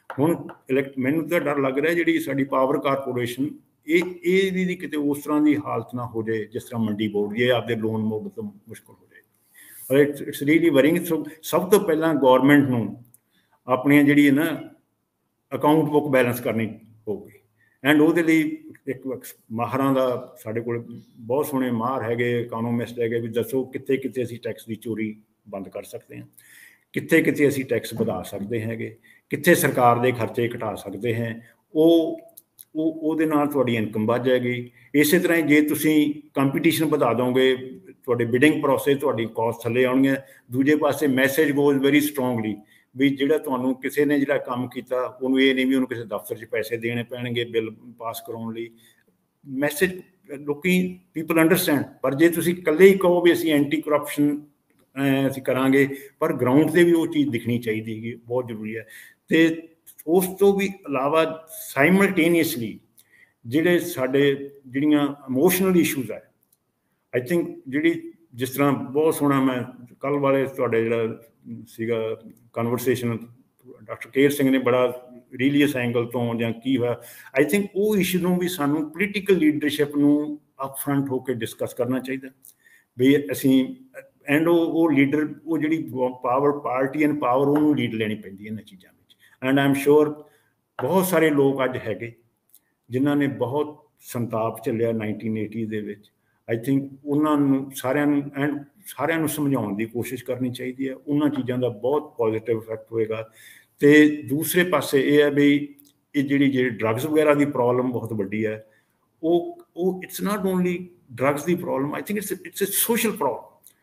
ਹੁਣ ਇਲੈਕਟ ਮੈਨੂੰ ਤਾਂ ਡਰ ਲੱਗ ਰਿਹਾ ਜਿਹੜੀ ਸਾਡੀ ਪਾਵਰ ਕਾਰਪੋਰੇਸ਼ਨ ਇਹ ਇਹਦੀ ਦੀ ਕਿਤੇ ਉਸ ਤਰ੍ਹਾਂ ਦੀ ਹਾਲਤ ਨਾ ਹੋ ਜਾਏ ਜਿਸ ਤਰ੍ਹਾਂ ਮੰਡੀ ਬੋਰਡ ਦੀ ਆਪਦੇ ਲੋਨ ਮੋਡ ਤੋਂ ਮੁਸ਼ਕਲ ਹੋ ਜਾਏ। It's it's really worrying. So ਸਭ ਤੋਂ ਪਹਿਲਾਂ ਗੌਰਮੈਂਟ ਨੂੰ ਆਪਣੀਆਂ ਜਿਹੜੀ ਹੈ ਨਾ ਅਕਾਊਂਟ ਬੁੱਕ ਬੈਲੈਂਸ ਕਰਨੀ ਪਊਗੀ ਐਂਡ ਉਹਦੇ ਲਈ ਇੱਕ ਮਾਹਰਾਂ ਦਾ ਸਾਡੇ ਕੋਲ ਬਹੁਤ ਸੋਹਣੇ ਮਾਹਰ ਹੈਗੇ, ਇਕੋਨੋਮਿਸਟ ਹੈਗੇ, ਵੀ ਦੱਸੋ ਕਿੱਥੇ ਕਿੱਥੇ ਅਸੀਂ ਟੈਕਸ ਦੀ ਚੋਰੀ ਬੰਦ ਕਰ ਸਕਦੇ ਹਾਂ, ਕਿੱਥੇ ਕਿੱਥੇ ਅਸੀਂ ਟੈਕਸ ਵਧਾ ਸਕਦੇ ਹੈਗੇ, ਕਿੱਥੇ ਸਰਕਾਰ ਦੇ ਖਰਚੇ ਘਟਾ ਸਕਦੇ ਹਾਂ। ਉਹ ਉਹ ਉਹਦੇ ਨਾਲ ਤੁਹਾਡੀ ਇਨਕਮ ਵੱਧ ਜਾਏਗੀ। ਇਸੇ ਤਰ੍ਹਾਂ ਜੇ ਤੁਸੀਂ ਕੰਪੀਟੀਸ਼ਨ ਵਧਾ ਦੋਗੇ ਤੁਹਾਡੇ ਬਿਡਿੰਗ ਪ੍ਰੋਸੈਸ ਤੁਹਾਡੀ ਕਾਸਟ ਥੱਲੇ ਆਉਣਗੀਆਂ। ਦੂਜੇ ਪਾਸੇ ਮੈਸੇਜ ਗੋਜ਼ ਵੈਰੀ ਸਟਰੋਂਗਲੀ ਵੀ ਜਿਹੜਾ ਤੁਹਾਨੂੰ ਕਿਸੇ ਨੇ ਜਿਹੜਾ ਕੰਮ ਕੀਤਾ ਉਹਨੂੰ ਇਹ ਨਹੀਂ ਵੀ ਉਹਨੂੰ ਕਿਸੇ ਦਫ਼ਤਰ 'ਚ ਪੈਸੇ ਦੇਣੇ ਪੈਣਗੇ ਬਿੱਲ ਪਾਸ ਕਰਾਉਣ ਲਈ। ਮੈਸੇਜ ਲੋਕੀ ਪੀਪਲ ਅੰਡਰਸਟੈਂਡ। ਪਰ ਜੇ ਤੁਸੀਂ ਇਕੱਲੇ ਹੀ ਕਹੋ ਵੀ ਅਸੀਂ ਐਂਟੀ ਕਰਪਸ਼ਨ ਅਸੀਂ ਕਰਾਂਗੇ, ਪਰ ਗਰਾਊਂਡ 'ਤੇ ਵੀ ਉਹ ਚੀਜ਼ ਦਿਖਣੀ ਚਾਹੀਦੀ ਹੈਗੀ, ਬਹੁਤ ਜ਼ਰੂਰੀ ਹੈ। ਅਤੇ ਉਸ ਤੋਂ ਵੀ ਇਲਾਵਾ ਸਾਈਮਲਟੇਨੀਅਸਲੀ ਜਿਹੜੇ ਸਾਡੇ ਜਿਹੜੀਆਂ ਇਮੋਸ਼ਨਲ ਇਸ਼ੂਜ਼ ਹੈ, ਆਈ ਥਿੰਕ ਜਿਹੜੀ ਜਿਸ ਤਰ੍ਹਾਂ ਬਹੁਤ ਸੋਹਣਾ ਮੈਂ ਕੱਲ੍ਹ ਵਾਲੇ ਤੁਹਾਡੇ ਜਿਹੜਾ ਸੀਗਾ ਕਨਵਰਸੇਸ਼ਨ ਡਾਕਟਰ ਕੇਰ ਸਿੰਘ ਨੇ ਬੜਾ ਰੀਲੀਅਸ ਐਂਗਲ ਤੋਂ ਜਾਂ ਕੀ ਹੋਇਆ, ਆਈ ਥਿੰਕ ਉਹ ਇਸ਼ੂ ਨੂੰ ਵੀ ਸਾਨੂੰ ਪੋਲੀਟੀਕਲ ਲੀਡਰਸ਼ਿਪ ਨੂੰ ਅਪ ਫਰੰਟ ਹੋ ਕੇ ਡਿਸਕਸ ਕਰਨਾ ਚਾਹੀਦਾ ਵੀ ਅਸੀਂ ਐਂਡ ਉਹ ਉਹ ਲੀਡਰ ਉਹ ਜਿਹੜੀ ਪਾਵਰ ਪਾਰਟੀ ਐਂਡ ਪਾਵਰ ਉਹਨੂੰ ਲੀਡ ਲੈਣੀ ਪੈਂਦੀ ਇਹਨਾਂ ਚੀਜ਼ਾਂ ਵਿੱਚ। ਐਂਡ ਆਈ ਐਮ ਸ਼ੋਰ ਬਹੁਤ ਸਾਰੇ ਲੋਕ ਅੱਜ ਹੈਗੇ ਜਿਨ੍ਹਾਂ ਨੇ ਬਹੁਤ ਸੰਤਾਪ ਝੱਲਿਆ ਨਾਈਨਟੀਨ ਏਟੀ ਦੇ ਵਿੱਚ। ਆਈ ਥਿੰਕ ਉਹਨਾਂ ਨੂੰ ਸਾਰਿਆਂ ਨੂੰ ਐਂਡ ਸਾਰਿਆਂ ਨੂੰ ਸਮਝਾਉਣ ਦੀ ਕੋਸ਼ਿਸ਼ ਕਰਨੀ ਚਾਹੀਦੀ ਹੈ। ਉਹਨਾਂ ਚੀਜ਼ਾਂ ਦਾ ਬਹੁਤ ਪੋਜ਼ੀਟਿਵ ਇਫੈਕਟ ਹੋਏਗਾ। ਅਤੇ ਦੂਸਰੇ ਪਾਸੇ ਇਹ ਹੈ ਵੀ ਇਹ ਜਿਹੜੀ ਜਿਹੜੀ ਡਰੱਗਸ ਵਗੈਰਾ ਦੀ ਪ੍ਰੋਬਲਮ ਬਹੁਤ ਵੱਡੀ ਹੈ। ਉਹ ਉਹ ਇਟਸ ਨਾਟ ਓਨਲੀ ਡਰੱਗਸ ਦੀ problem, I think it's it's a social problem.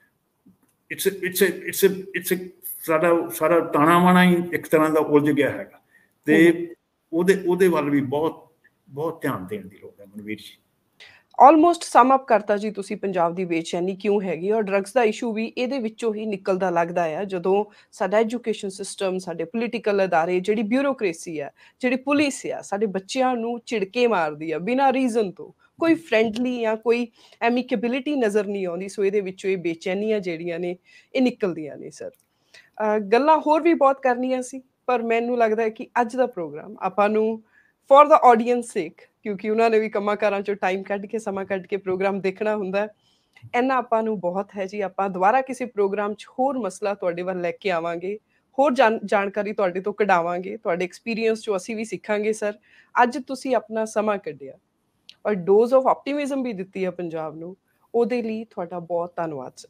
It's it's it's it's ਸਾਡਾ ਸਾਰਾ ਤਾਣਾ ਬਾਣਾ ਹੀ ਇੱਕ ਤਰ੍ਹਾਂ ਦਾ ਉਲਝ ਗਿਆ ਹੈਗਾ ਅਤੇ ਉਹਦੇ ਉਹਦੇ ਵੱਲ ਵੀ ਬਹੁਤ ਬਹੁਤ ਧਿਆਨ ਦੇਣ ਦੀ ਲੋੜ ਹੈ। ਮਨਵੀਰ ਜੀ ਆਲਮੋਸਟ ਸਮ ਅਪ ਕਰਤਾ ਜੀ ਤੁਸੀਂ ਪੰਜਾਬ ਦੀ ਬੇਚੈਨੀ ਕਿਉਂ ਹੈਗੀ, ਔਰ ਡਰੱਗਸ ਦਾ ਇਸ਼ੂ ਵੀ ਇਹਦੇ ਵਿੱਚੋਂ ਹੀ ਨਿਕਲਦਾ ਲੱਗਦਾ ਆ। ਜਦੋਂ ਸਾਡਾ ਐਜੂਕੇਸ਼ਨ ਸਿਸਟਮ, ਸਾਡੇ ਪੋਲੀਟੀਕਲ ਅਦਾਰੇ, ਜਿਹੜੀ ਬਿਊਰੋਕ੍ਰੇਸੀ ਆ, ਜਿਹੜੀ ਪੁਲਿਸ ਆ, ਸਾਡੇ ਬੱਚਿਆਂ ਨੂੰ ਝਿੜਕੇ ਮਾਰਦੀ ਆ ਬਿਨਾਂ ਰੀਜ਼ਨ ਤੋਂ, ਕੋਈ ਫਰੈਂਡਲੀ ਜਾਂ ਕੋਈ ਐਮੀਕੇਬਿਲਿਟੀ ਨਜ਼ਰ ਨਹੀਂ ਆਉਂਦੀ। ਸੋ ਇਹਦੇ ਵਿੱਚੋਂ ਇਹ ਬੇਚੈਨੀਆਂ ਜਿਹੜੀਆਂ ਨੇ ਇਹ ਨਿਕਲਦੀਆਂ ਨੇ। ਸਰ ਗੱਲਾਂ ਹੋਰ ਵੀ ਬਹੁਤ ਕਰਨੀਆਂ ਸੀ, ਪਰ ਮੈਨੂੰ ਲੱਗਦਾ ਹੈ ਕਿ ਅੱਜ ਦਾ ਪ੍ਰੋਗਰਾਮ ਆਪਾਂ ਨੂੰ ਫॉर द ਆਡੀਅੰਸ ਸੇਕ, ਕਿਉਂਕਿ ਉਹਨਾਂ ਨੇ ਵੀ ਕੰਮਾਂ ਕਾਰਾਂ 'ਚੋਂ ਟਾਈਮ ਕੱਢ ਕੇ ਸਮਾਂ ਕੱਢ ਕੇ ਪ੍ਰੋਗਰਾਮ ਦੇਖਣਾ ਹੁੰਦਾ, ਇੰਨਾ ਆਪਾਂ ਨੂੰ ਬਹੁਤ ਹੈ ਜੀ। ਆਪਾਂ ਦੁਬਾਰਾ ਕਿਸੇ ਪ੍ਰੋਗਰਾਮ 'ਚ ਹੋਰ ਮਸਲਾ ਤੁਹਾਡੇ ਵੱਲ ਲੈ ਕੇ ਆਵਾਂਗੇ, ਹੋਰ ਜਾਣ ਜਾਣਕਾਰੀ ਤੁਹਾਡੇ ਤੋਂ ਕਢਾਵਾਂਗੇ, ਤੁਹਾਡੇ ਐਕਸਪੀਰੀਅੰਸ 'ਚੋਂ ਅਸੀਂ ਵੀ ਸਿੱਖਾਂਗੇ। ਸਰ ਅੱਜ ਤੁਸੀਂ ਆਪਣਾ ਸਮਾਂ ਕੱਢਿਆ ਔਰ ਡੋਜ਼ ਆਫ ਆਪਟੀਮਿਜ਼ਮ ਵੀ ਦਿੱਤੀ ਹੈ ਪੰਜਾਬ ਨੂੰ, ਉਹਦੇ ਲਈ ਤੁਹਾਡਾ ਬਹੁਤ ਧੰਨਵਾਦ ਸਰ।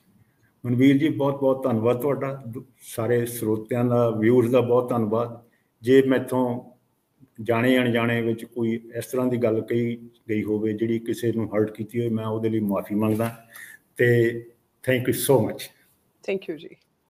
ਮਨਵੀਰ ਜੀ ਬਹੁਤ ਬਹੁਤ ਧੰਨਵਾਦ ਤੁਹਾਡਾ, ਸਾਰੇ ਸਰੋਤਿਆਂ ਦਾ, ਵਿਊਅਰਸ ਦਾ ਬਹੁਤ ਧੰਨਵਾਦ। ਜੇ ਮੈਥੋਂ ਜਾਣੇ ਅਣਜਾਣੇ ਵਿੱਚ ਕੋਈ ਇਸ ਤਰ੍ਹਾਂ ਦੀ ਗੱਲ ਕਹੀ ਗਈ ਹੋਵੇ ਜਿਹੜੀ ਕਿਸੇ ਨੂੰ ਹਰਟ ਕੀਤੀ ਹੋਵੇ, ਮੈਂ ਉਹਦੇ ਲਈ ਮੁਆਫੀ ਮੰਗਦਾ ਅਤੇ thank you so much. Thank you ਜੀ।